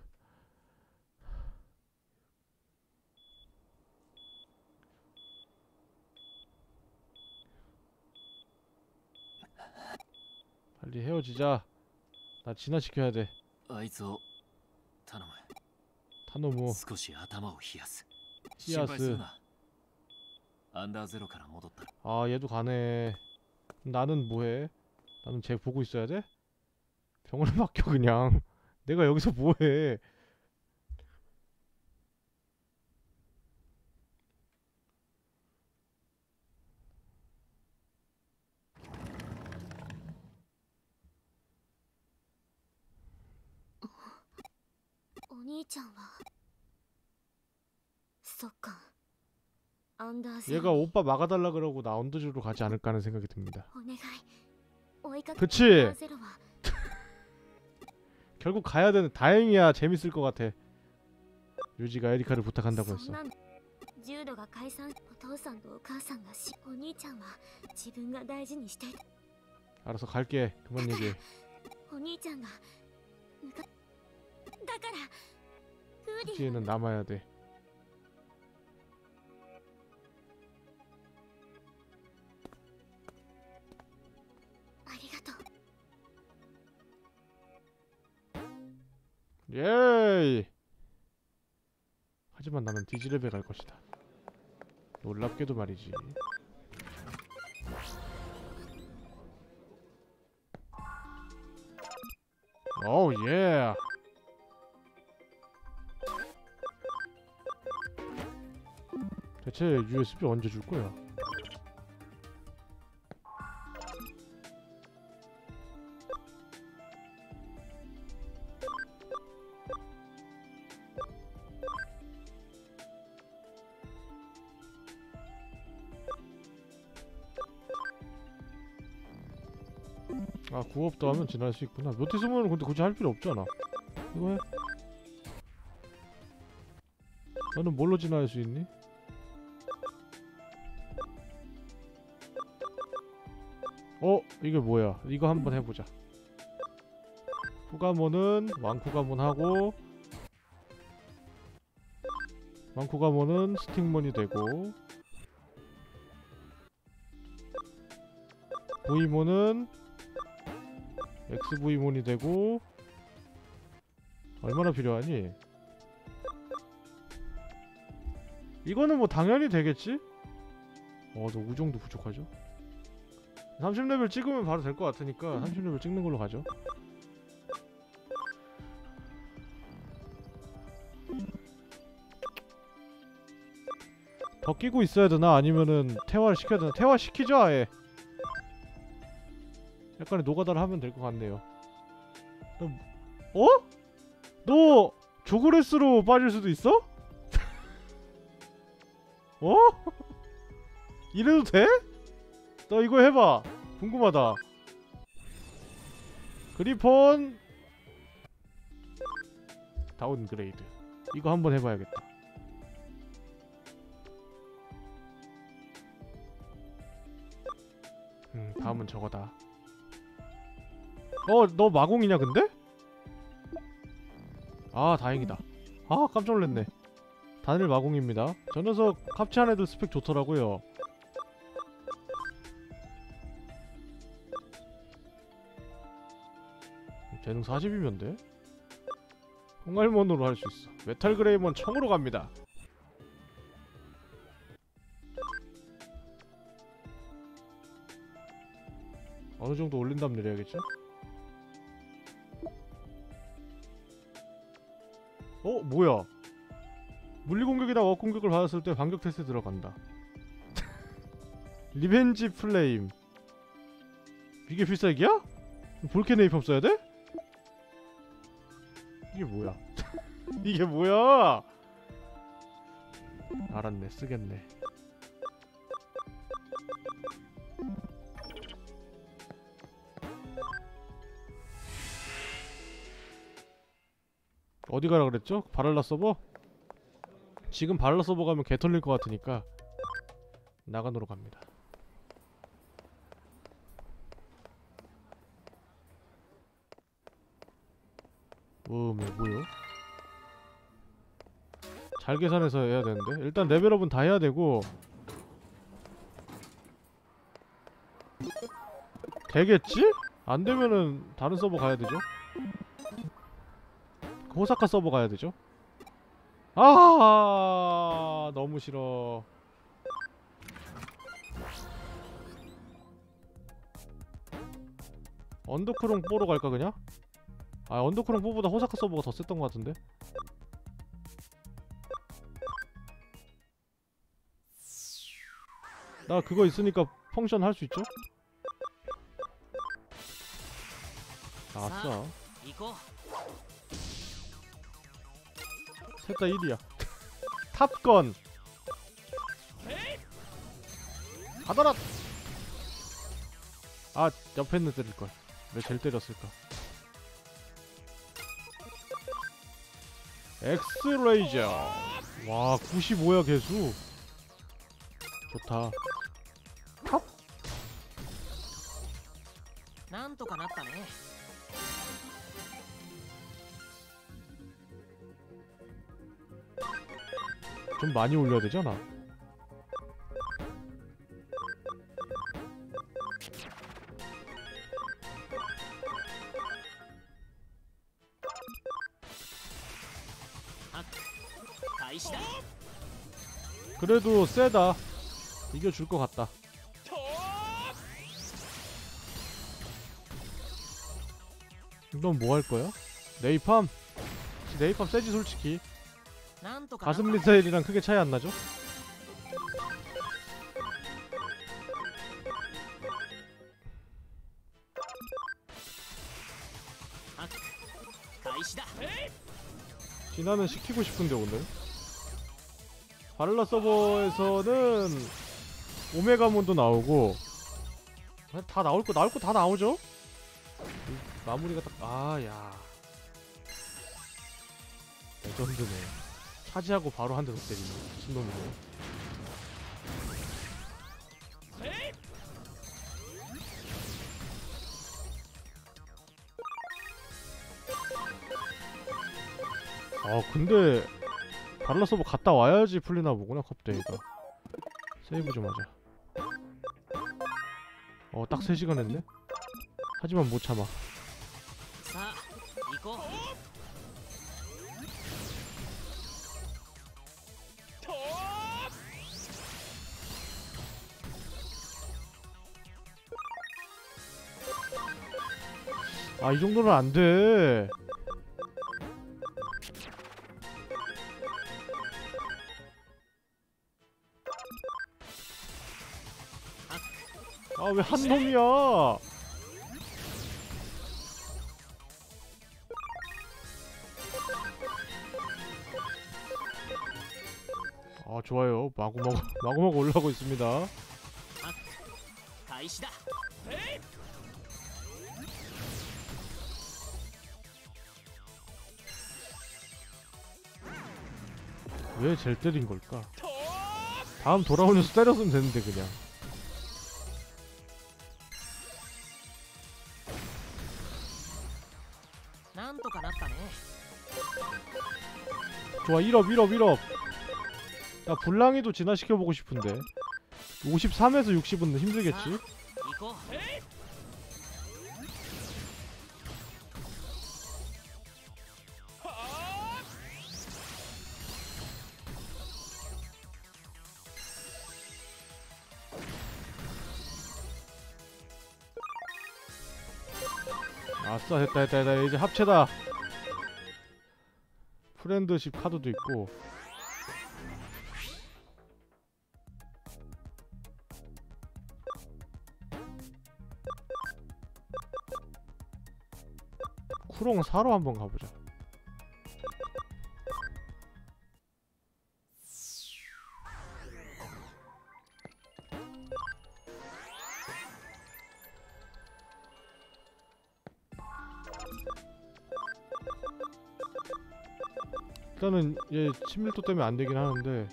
빨리 헤어지자. 나 진화시켜야 돼. あいつを頼む 타노무 少し頭を冷やす 히야스. 心配するなアンダーゼロから戻ったら 아 얘도 가네. 나는 뭐해? 나는 쟤 보고 있어야 돼? 병원에 맡겨 그냥. 내가 여기서 뭐해? 어, お兄ちゃんはそっかアンダーゼロ 얘가 오빠 막아달라 그러고 나 언더즈로 가지 않을까 하는 생각이 듭니다. お願い追いかけ 그치? アンダーゼロは 결국 가야 되는. 다행이야. 재밌을 것 같아. 유지가 에리카를 부탁한다고 そ 했어. んなの柔道が解散お父さんとお母さんがしお兄ちゃんは自分が大事にしていた 알아서 갈게. 그만 얘기해. お兄ちゃんが向かだからフーディ 뒤에는 남아야 돼. ありがとう 예이. 하지만 나는 디지랩에 갈 것이다. 놀랍게도 말이지. 오우 예. 대체 유에스비 언제 줄 거야? 아 구업도 하면 지날 수 있구나. 묘티스몬은 근데 굳이 할 필요 없잖아. 이거 해. 너는 뭘로 진화할 수 있니? 어? 이게 뭐야? 이거 한번 해보자. 쿠가몬은 왕쿠가몬 하고 왕쿠가몬은 스틱몬이 되고 V몬은 엑스브이몬이 되고 얼마나 필요하니? 이거는 뭐 당연히 되겠지? 어, 너 우정도 부족하죠? 삼십 레벨 찍으면 바로 될 것 같으니까 삼십 레벨 찍는 걸로 가죠. 더 끼고 있어야 되나? 아니면은 태화를 시켜야 되나? 태화 시키죠 아예. 약간의 노가다를 하면 될 것 같네요. 너, 어? 너 조그레스로 빠질 수도 있어? 어? 이래도 돼? 너 이거 해봐. 궁금하다. 그리폰 다운그레이드. 이거 한번 해봐야겠다. 음, 다음은 저거다. 어, 너 마공이냐 근데? 아, 다행이다. 아, 깜짝 놀랐네. 다들 마공입니다. 저 녀석 합체한 애들 스펙 좋더라고요. 재능 사십이면 돼? 홍알몬으로 할 수 있어. 메탈 그레이몬 청으로 갑니다. 어느 정도 올린 다음 내려야겠죠? 어? 뭐야? 물리공격이나 워공격을 받았을 때 반격 테스트 들어간다. 리벤지 플레임. 이게 필살기야? 볼케네이펌 써야 돼? 이게 뭐야? 이게 뭐야? 알았네, 쓰겠네. 어디 가라 그랬죠? 바랄라 서버? 지금 바랄라 서버 가면 개 털릴 것 같으니까 나가노로 갑니다. 뭐, 뭐, 뭐요? 잘 계산해서 해야 되는데? 일단 레벨업은 다 해야 되고 되겠지? 안 되면은 다른 서버 가야 되죠? 호사카 서버 가야 되죠? 아, 너무 싫어. 언더크롱 뽀로 갈까 그냥? 아, 언더크롱 뽀보다 호사카 서버가 더 셌던 것 같은데? 나 그거 있으니까 펑션 할 수 있죠? 아싸. 셋 다 일이야. 탑건. 받아라. 아, 옆에 있는 때릴걸. 왜 쟤를 때렸을까? 엑스레이저. 와, 구십오야 개수. 좋다. 탑. なんとかなったね. 좀 많이 올려야 되잖아. 그래도 세다. 이겨줄 것 같다. 넌 뭐 할 거야? 네이팜? 네이팜 세지 솔직히. 가슴 미사일이랑 크게 차이 안 나죠? 진화는 시키고 싶은데 오늘 바랄라 서버에서는 오메가몬도 나오고 다 나올 거 나올 거 다 나오죠? 마무리가 딱 아야 레전드네. 차지하고 바로 한 대로 때리네. 미친놈이네. 아 근데 바랄라 서버 갔다 와야지 풀리나 보구나. 컵데이가. 세이브 좀 하자. 어 딱 세 시간 했네? 하지만 못 참아. 아, 이 정도는 안 돼. 아, 왜 한 놈이야? 아 좋아요. 마구마구 마구마구 올라가고 있습니다. 왜 젤 때린 걸까? 다음 돌아오면서 때렸으면 되는데 그냥. 좋아 일 업 일 업 일 업. 야 불랑이도 진화시켜보고 싶은데 오십삼에서 육십은 힘들겠지? 아싸 됐다 됐다 됐다. 이제 합체다. 프렌드십 카드도 있고. 쿠롱 사러 한번 가보자. 일단은 얘 친밀도 때문에 안 되긴 하는데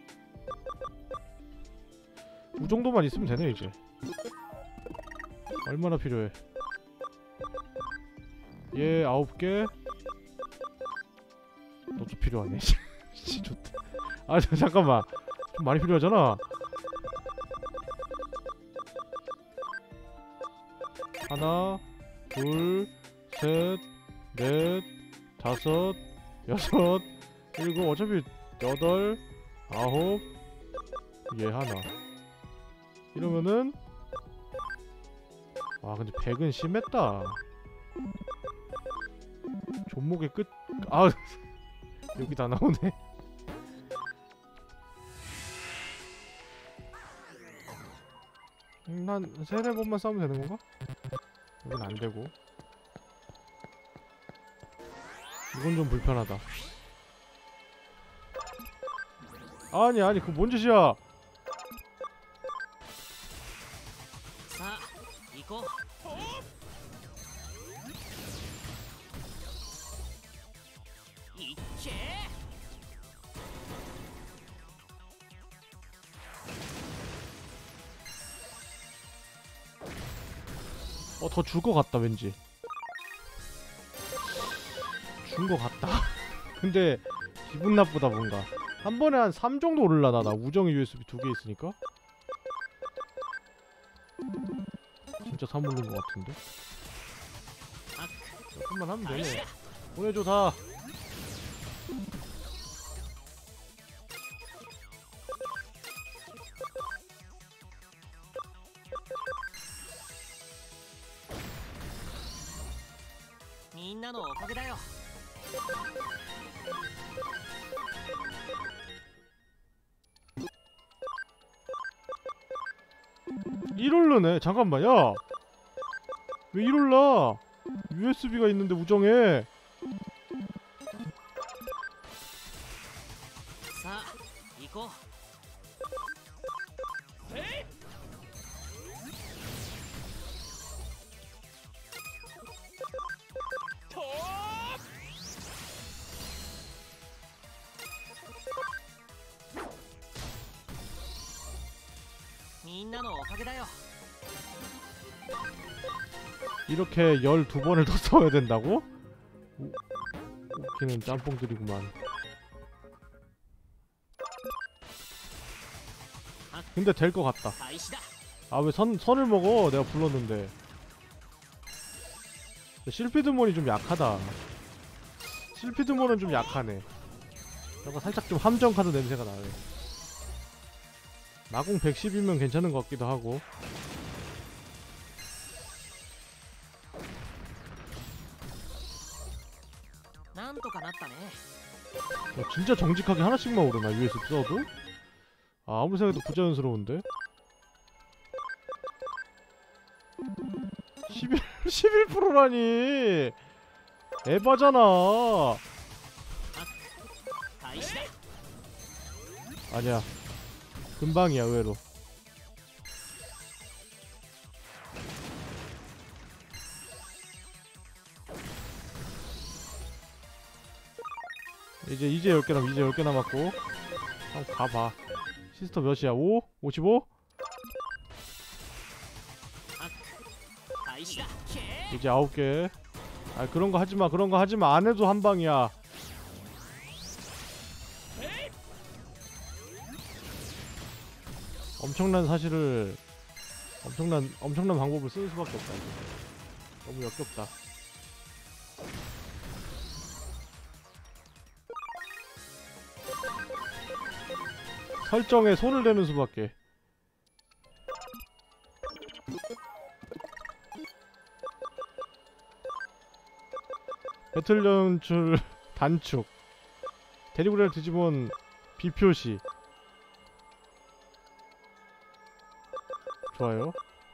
이 정도만 있으면 되네 이제. 얼마나 필요해? 얘 아홉 개. 너도 필요하네. 씨 좋다. 아 저, 잠깐만. 좀 많이 필요하잖아. 하나, 둘, 셋, 넷, 다섯, 여섯, 일곱. 어차피 여덟, 아홉. 얘 하나. 이러면은 와 근데 백은 심했다. 존목의 끝. 아 여기 다 나오네. 음, 한 세네 번만 싸우면 되는 건가? 여긴 안 되고. 이건 좀 불편하다. 아니 아니 그 뭔 짓이야? 어, 더 줄 것 같다 왠지. 준 것 같다. 근데 기분 나쁘다 뭔가. 한 번에 한 삼 정도 오르려나. 나 우정의 유에스비 두 개 있으니까. 진짜 삼 오른 것 같은데. 조금만 하면 되네. 보내줘 다. 일 올르네. 잠깐만 야 왜 일 올라? 유에스비가 있는데 우정에. 이렇게 열두 번을 더 써야 된다고? 우, 웃기는 짬뽕들이구만. 근데 될 것 같다. 아 왜 선, 선을 먹어? 내가 불렀는데. 실피드몬이 좀 약하다. 실피드몬은 좀 약하네. 뭔가 살짝 좀 함정 카드 냄새가 나네. 마공 백십이면 괜찮은 것 같기도 하고. 야, 진짜 정직하게 하나씩만 오르나 유에스비 써도? 아, 아무리 생각해도 부자연스러운데? 십일, 십일 퍼센트라니! 에바잖아. 아니야. 금방이야 의외로. 이제 이제 열 개 남 이제 열 개 남았고. 한번 가봐. 시스터 몇이야? 오? 오십오? 이제 아홉 개. 아 그런 거 하지 마. 그런 거 하지 마. 안 해도 한 방이야. 엄청난 사실을 엄청난 엄청난 방법을 쓰는 수밖에 없다. 이제. 너무 역겹다. 설정에 손을 대는 수밖에. 배틀 연출 단축. 대리구레를 뒤집은 비표시. 좋아요.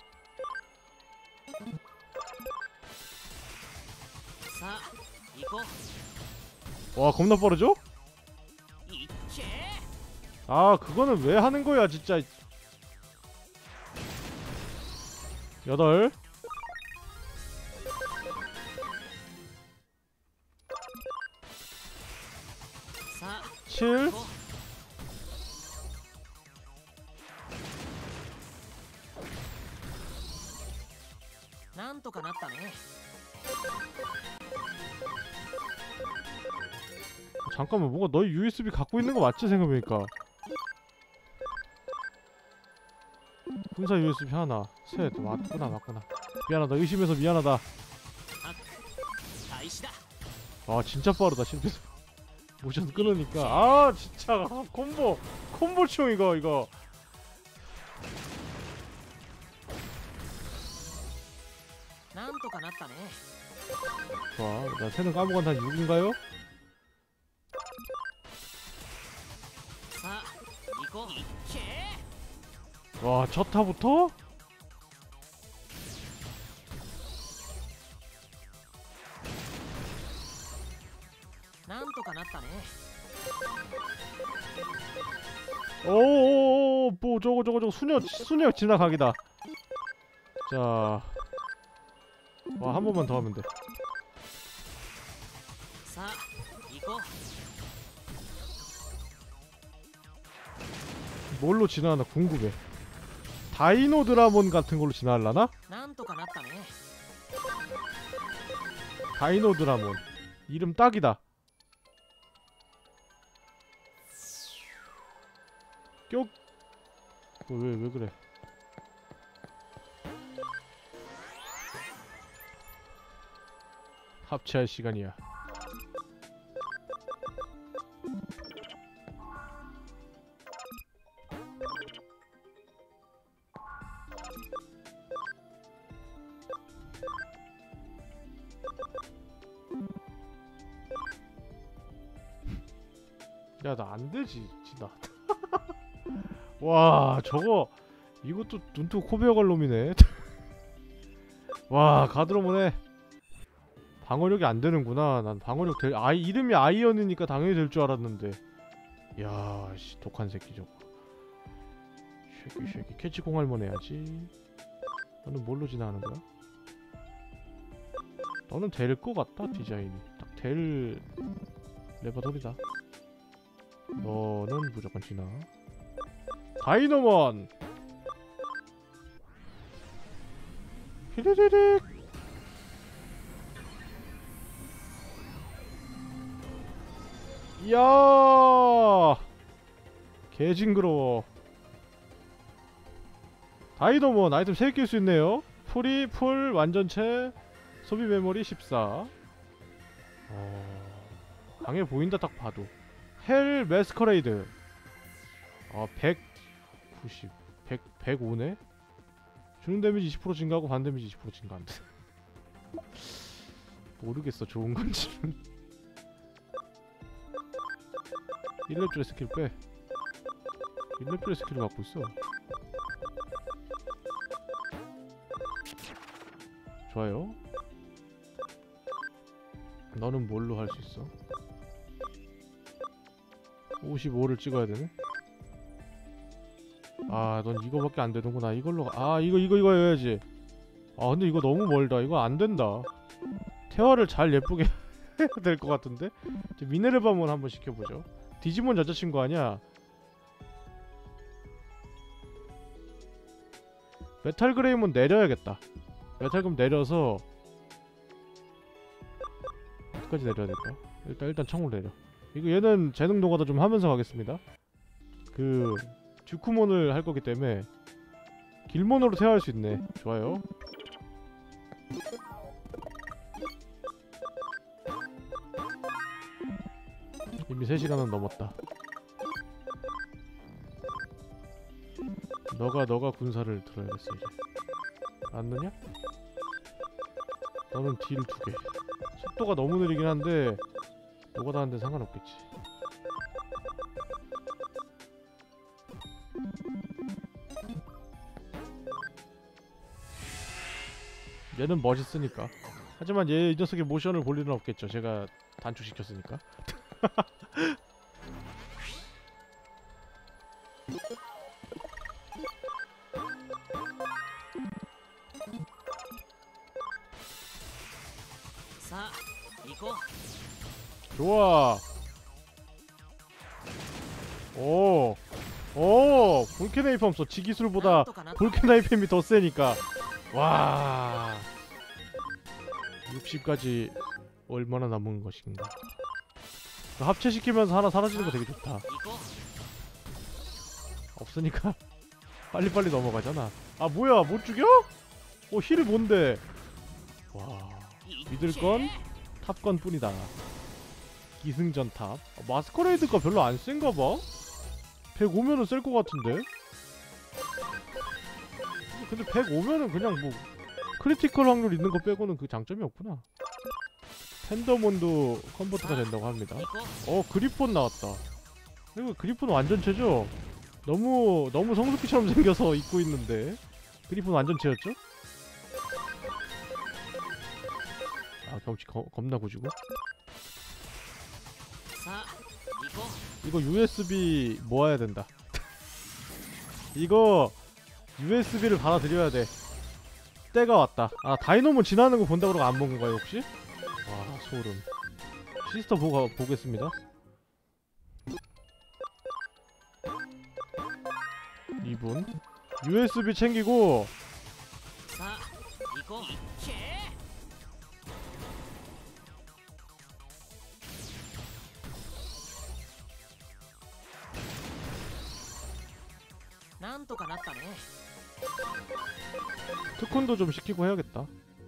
와 겁나 빠르죠? 아 그거는 왜 하는 거야 진짜. 여덟. 칠. 잠깐만 뭔가 너희 유에스비 갖고 있는 거 맞지 생각해보니까. 분사 유에스비 하나 셋. 맞구나 맞구나. 미안하다 의심해서 미안하다. 아 진짜 빠르다 실패해서 모션 끊으니까. 아 진짜 아, 콤보 콤보충 이거 이거. 좋아. 나 새는 까먹은 한 육인가요? 와 첫 타부터? 오오오오 뭐 저거 저거 저거 수녀 수녀 지나가기다. 자, 와 한 번만 더 하면 돼. 뭘로 지나가나 궁금해. 다이노 드라몬 같은 걸로 지나가려나? 다이노 드라몬 이름 딱이다. 껴. 왜 왜 그래? 합체할 시간이야. 야 나 안되지 진짜. 와 저거 이것도 눈뜨고 코 베어갈 놈이네. 와 가드로모네. 방어력이 안되는구나. 난 방어력 될.. 아 이름이 아이언이니까 당연히 될 줄 알았는데. 야 씨 독한 새끼 저거. 쉐기 쉐기 캐치 공할만 해야지. 너는 뭘로 지나가는 거야? 너는 될 것 같다 디자인이. 딱 될 레버돌이다. 너는 무조건 지나. 다이노몬! 히리리릭! 이야! 개 징그러워. 다이노몬 아이템 세 개 낄 수 있네요. 풀이, 풀, 완전체, 소비 메모리 십사. 어... 강해 보인다 딱 봐도. 헬 매스커레이드. 아 백구십 백, 백오네? 주는 데미지 이십 퍼센트 증가하고 반 데미지 이십 퍼센트 증가한다. 모르겠어 좋은 건지는. 일 렙줄의 스킬 빼. 일 렙줄의 스킬을 갖고 있어. 좋아요. 너는 뭘로 할 수 있어? 오십오를 찍어야 되네. 아, 넌 이거밖에 안 되는구나. 이걸로 가- 아, 이거 이거 이거 해야지. 아, 근데 이거 너무 멀다. 이거 안 된다. 태화를 잘 예쁘게 해야 될 것 같은데. 이제 미네르바몬 한번 시켜보죠. 디지몬 여자친구 아니야? 메탈 그레이몬 내려야겠다. 메탈금 내려서 어디까지 내려야 될까? 일단 일단 청으로 내려. 이거 얘는 재능 노가다 좀 하면서 가겠습니다. 그 듀크몬을 할 거기 때문에 길몬으로 태워할 수 있네. 좋아요. 이미 세 시간은 넘었다. 너가 너가 군사를 들어야겠어 이제. 안 넣냐? 너는 딜 두 개. 속도가 너무 느리긴 한데 노가다 하는데 상관없겠지. 얘는 멋있으니까. 하지만 얘 이 녀석의 모션을 볼 일은 없겠죠. 제가 단축시켰으니까. 좋아. 오. 오. 볼케나이펌 써. 지기술보다 볼케나이펌이 더 세니까. 와. 육십까지 얼마나 남은 것인가. 합체시키면서 하나 사라지는 거 되게 좋다. 없으니까 빨리빨리 넘어가잖아. 아 뭐야, 못 죽여? 어, 힐 뭔데? 와, 믿을 건 탑건 뿐이다. 기승전 탑. 어, 마스커레이드가 별로 안 센가 봐? 백오면은 셀 것 같은데? 근데 백오면은 그냥 뭐 크리티컬 확률 있는 거 빼고는 그 장점이 없구나. 팬더몬도 컨버트가 된다고 합니다. 어, 그리폰 나왔다. 이거 그리폰 완전체죠? 너무 너무 성숙기처럼 생겨서 입고 있는데 그리폰 완전체였죠? 아, 경치 거, 겁나 고지고. 이거 유에스비 모아야 된다. 이거 유에스비를 받아들여야 돼. 때가 왔다. 아, 다이노몬 지나는 거 본다고 그러고 안 먹은 거야 혹시? 와, 소름. 시스터 보고 보겠습니다. 이 분 유에스비 챙기고. 특훈도 좀 시키고 해야겠다.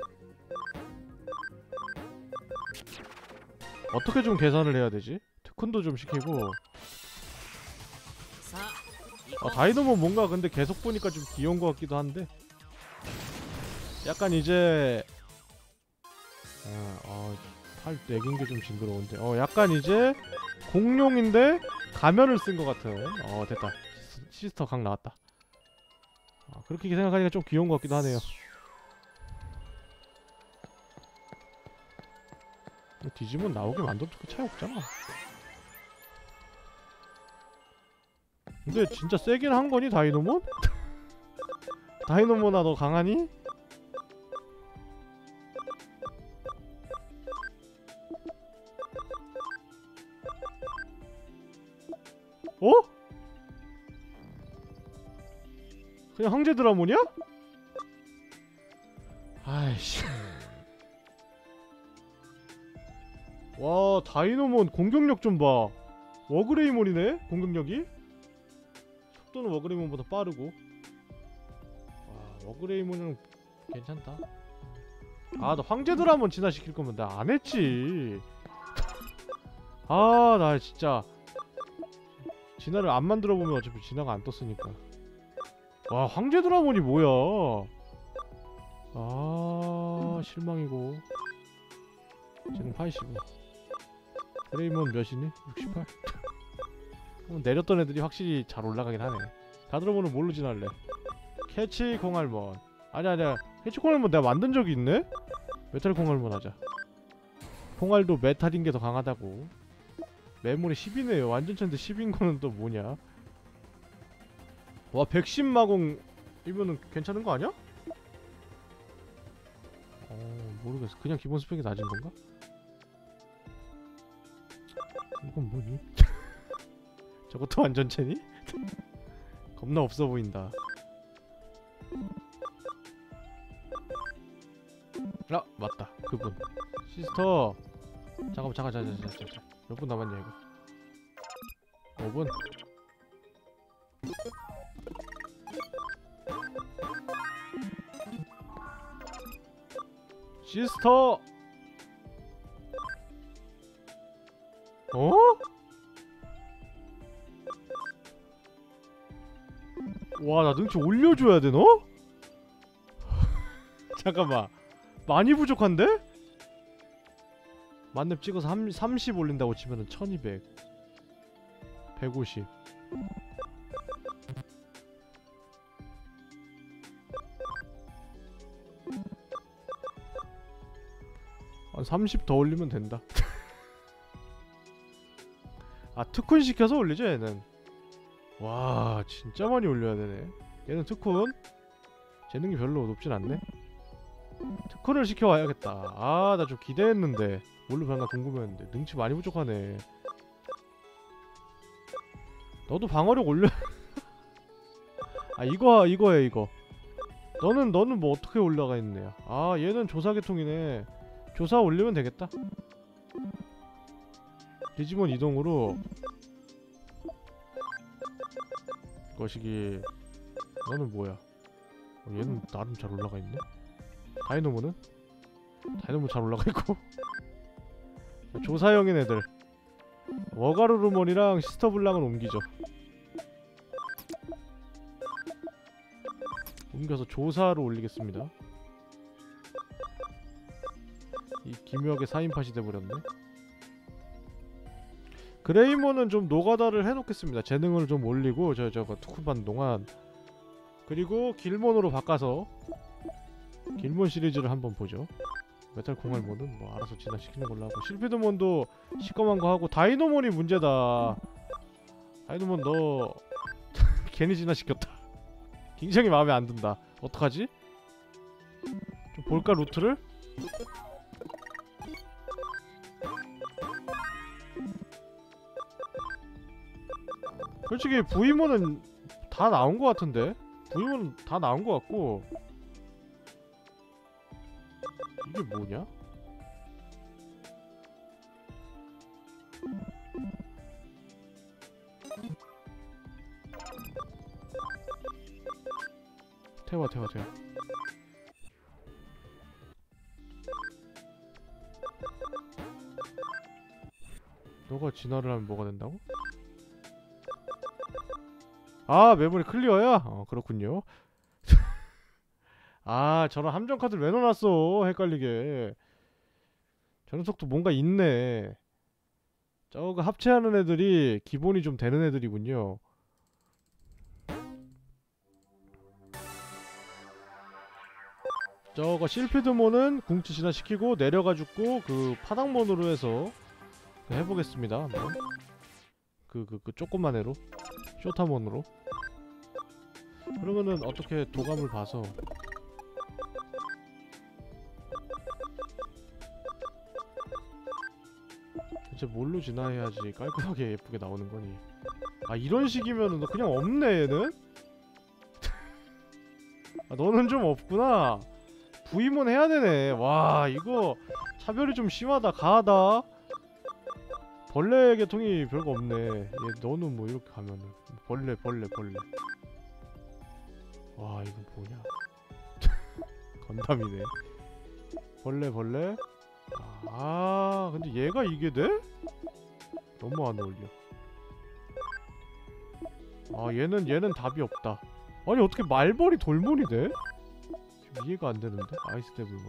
어떻게 좀 계산을 해야 되지? 특훈도 좀 시키고. 아, 다이노몬 뭔가 근데 계속 보니까 좀 귀여운 것 같기도 한데. 약간 이제 아, 어, 팔 내긴 게 좀 징그러운데. 어, 약간 이제 공룡인데 가면을 쓴 것 같은. 어, 됐다. 시, 시스터 각 나왔다. 아, 그렇게 생각하니까 좀 귀여운 것 같기도 하네요. 디지몬 나오게 만들어도 그 차이 없잖아. 근데 진짜 세긴 한 거니 다이노몬? 다이노몬아, 너 강하니? 어? 그냥 황제 드라몬이야? 아이씨. 와, 다이노몬 공격력 좀 봐. 워그레이몬이네? 공격력이? 속도는 워그레이몬보다 빠르고. 와, 워그레이몬은 괜찮다. 아, 나 황제 드라몬 진화시킬 거면 나 안 했지. 아, 나 진짜 진화를 안 만들어 보면 어차피 진화가 안 떴으니까. 와, 황제 드라몬이 뭐야? 아, 실망이고. 쟤는 팔십오. 그레이몬 몇이니? 육십팔? 내렸던 애들이 확실히 잘 올라가긴 하네. 가드로몬은 뭘로 진화할래? 캐치 공알몬. 아니 아니야, 캐치 공알몬 내가 만든 적이 있네? 메탈 공알몬 하자. 공알도 메탈인 게 더 강하다고. 메모리 십이네요. 완전체인데 십인 거는 또 뭐냐? 와 백십 마공이면은 괜찮은 거 아니야? 어 모르겠어. 그냥 기본 스펙이 낮은 건가? 이건 뭐니? 저것도 완전체니? 겁나 없어 보인다. 아 맞다 그분 시스터. 잠깐만 잠깐 잠깐 잠깐 잠깐 몇 분 남았냐 이거. 오 분. 시스터. 어? 와 나 능치 올려줘야 돼 너? 잠깐만 많이 부족한데? 만렙 찍어서 삼십 올린다고 치면은 천이백 백오십 한 삼십 더 올리면 된다. 아 특훈 시켜서 올리죠 얘는. 와 진짜 많이 올려야 되네. 얘는 특훈 재능이 별로 높진 않네. 특훈을 시켜와야겠다. 아 나 좀 기대했는데 뭘로 변나 궁금했는데 능치 많이 부족하네. 너도 방어력 올려. 아 이거 이거야 이거. 너는 너는 뭐 어떻게 올라가 있네. 아 얘는 조사계통이네. 조사 올리면 되겠다. 디지몬 이동으로 거시기. 너는 뭐야? 어, 얘는 나름 잘 올라가 있네. 다이노모는? 다이노모 잘 올라가 있고. 조사형인 애들 워가루루몬이랑 시스터블랑은 옮기죠. 옮겨서 조사로 올리겠습니다. 이 기묘하게 사인팟이 돼버렸네. 그레이몬은 좀 노가다를 해놓겠습니다. 재능을 좀 올리고 저 저거 투쿠반 동안. 그리고 길몬으로 바꿔서 길몬 시리즈를 한번 보죠. 메탈 공알몬은 뭐 알아서 진화시키는 걸로 하고, 실피드몬도 시꺼먼 거 하고. 다이노몬이 문제다. 다이노몬 너 괜히 진화시켰다. 굉장히 마음에 안 든다. 어떡하지? 좀 볼까 루트를? 솔직히 브이몬은 다 나온 거 같은데? 브이몬은 다 나온 거 같고. 이게 뭐냐? 태워 태워 태워. 너가 진화를 하면 뭐가 된다고? 아 메모리 클리어야? 어 그렇군요. 아 저런 함정 카드를 왜 넣어놨어 헷갈리게. 저 녀석도 뭔가 있네. 저거 합체하는 애들이 기본이 좀 되는 애들이군요. 저거 실피드몬은 궁치 진화시키고 내려가 죽고 그 파닥몬으로 해서 해보겠습니다 한번. 그 그 그 조그만 애로 쇼타몬으로. 그러면은 어떻게 도감을 봐서 대체 뭘로 진화해야지 깔끔하게 예쁘게 나오는 거니. 아 이런 식이면은 너 그냥 없네 얘는? 아 너는 좀 없구나. 브이몬 해야 되네. 와 이거 차별이 좀 심하다. 가하다. 벌레 계통이 별거 없네. 얘 너는 뭐 이렇게 가면은 벌레 벌레 벌레. 와 이거 뭐냐. 건담이네. 벌레 벌레. 아 근데 얘가 이게 돼? 너무 안 어울려. 아 얘는 얘는 답이 없다. 아니 어떻게 말벌이 돌몬이 돼? 이해가 안 되는데? 아이스 데블몬.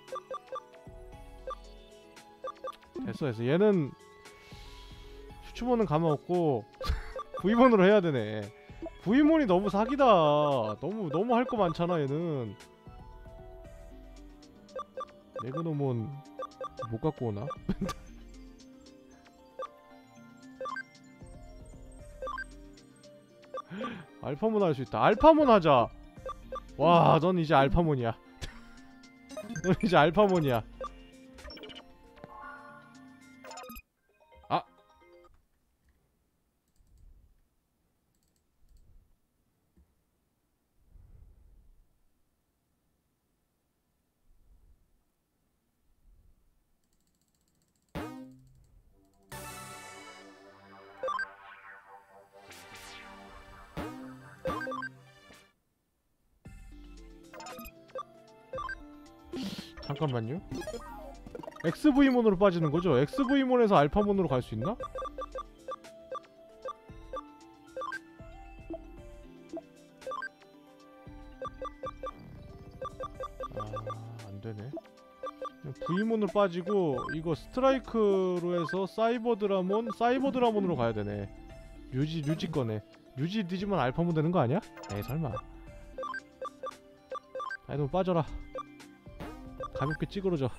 됐어 됐어. 얘는 슈츠몬은 가만 없고 브이몬으로 해야 되네. 브이몬이 너무 사기다. 너무 너무 할 거 많잖아 얘는. 매그노몬 못 갖고 오나? 알파몬 할 수 있다. 알파몬 하자. 와, 넌 이제 알파몬이야. 넌 이제 알파몬이야. 아. 잠깐만요. 엑스브이몬으로 빠지는 거죠? 엑스브이몬에서 알파몬으로 갈 수 있나? 아, 안 되네. V몬으로 빠지고 이거 스트라이크로 해서 사이버 드라몬, 사이버 드라몬으로 가야 되네. 류지, 류지 거네. 류지 뒤지면 알파몬 되는 거 아니야? 에이, 설마. 아이, 너 빠져라. 가볍게 찌그러져.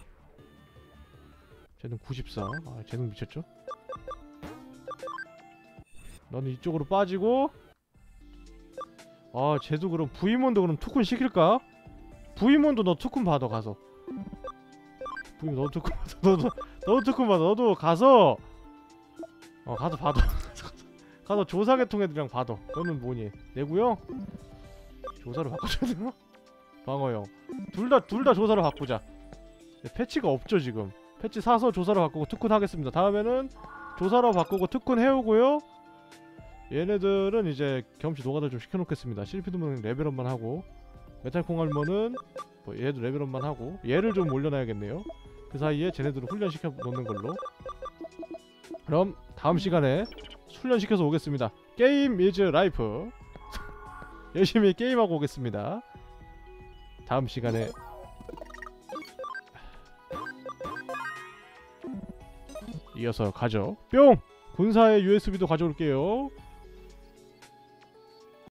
쟤는 구십사. 아, 쟤는 미쳤죠? 너는 이쪽으로 빠지고. 아, 쟤도 그럼 V몬도 그럼 투쿤 시킬까? V몬도 너 투쿤 받아 가서. V몬 너도 투쿤 받아. 너도 너도 투쿤 받아. 너도 가서 어 가서 받아. 가서 조사계통 애들이랑 받아. 너는 뭐니? 내구형? 조사로 바꿔줘야 되나? 방어형. 둘 다 둘 다 조사로 바꾸자. 패치가 없죠 지금. 패치 사서 조사로 바꾸고 투쿤 하겠습니다. 다음에는 조사로 바꾸고 투쿤 해오고요. 얘네들은 이제 경험치 노가다 좀 시켜놓겠습니다. 실피드몬 레벨업만 하고, 메탈 콩알몬은 뭐 얘도 레벨업만 하고, 얘를 좀 올려놔야겠네요. 그 사이에 쟤네들을 훈련시켜 놓는 걸로. 그럼 다음 시간에 훈련시켜서 오겠습니다. 게임 이즈 라이프. 열심히 게임하고 오겠습니다. 다음 시간에 이어서 가죠. 뿅! 군사의 유에스비도 가져올게요.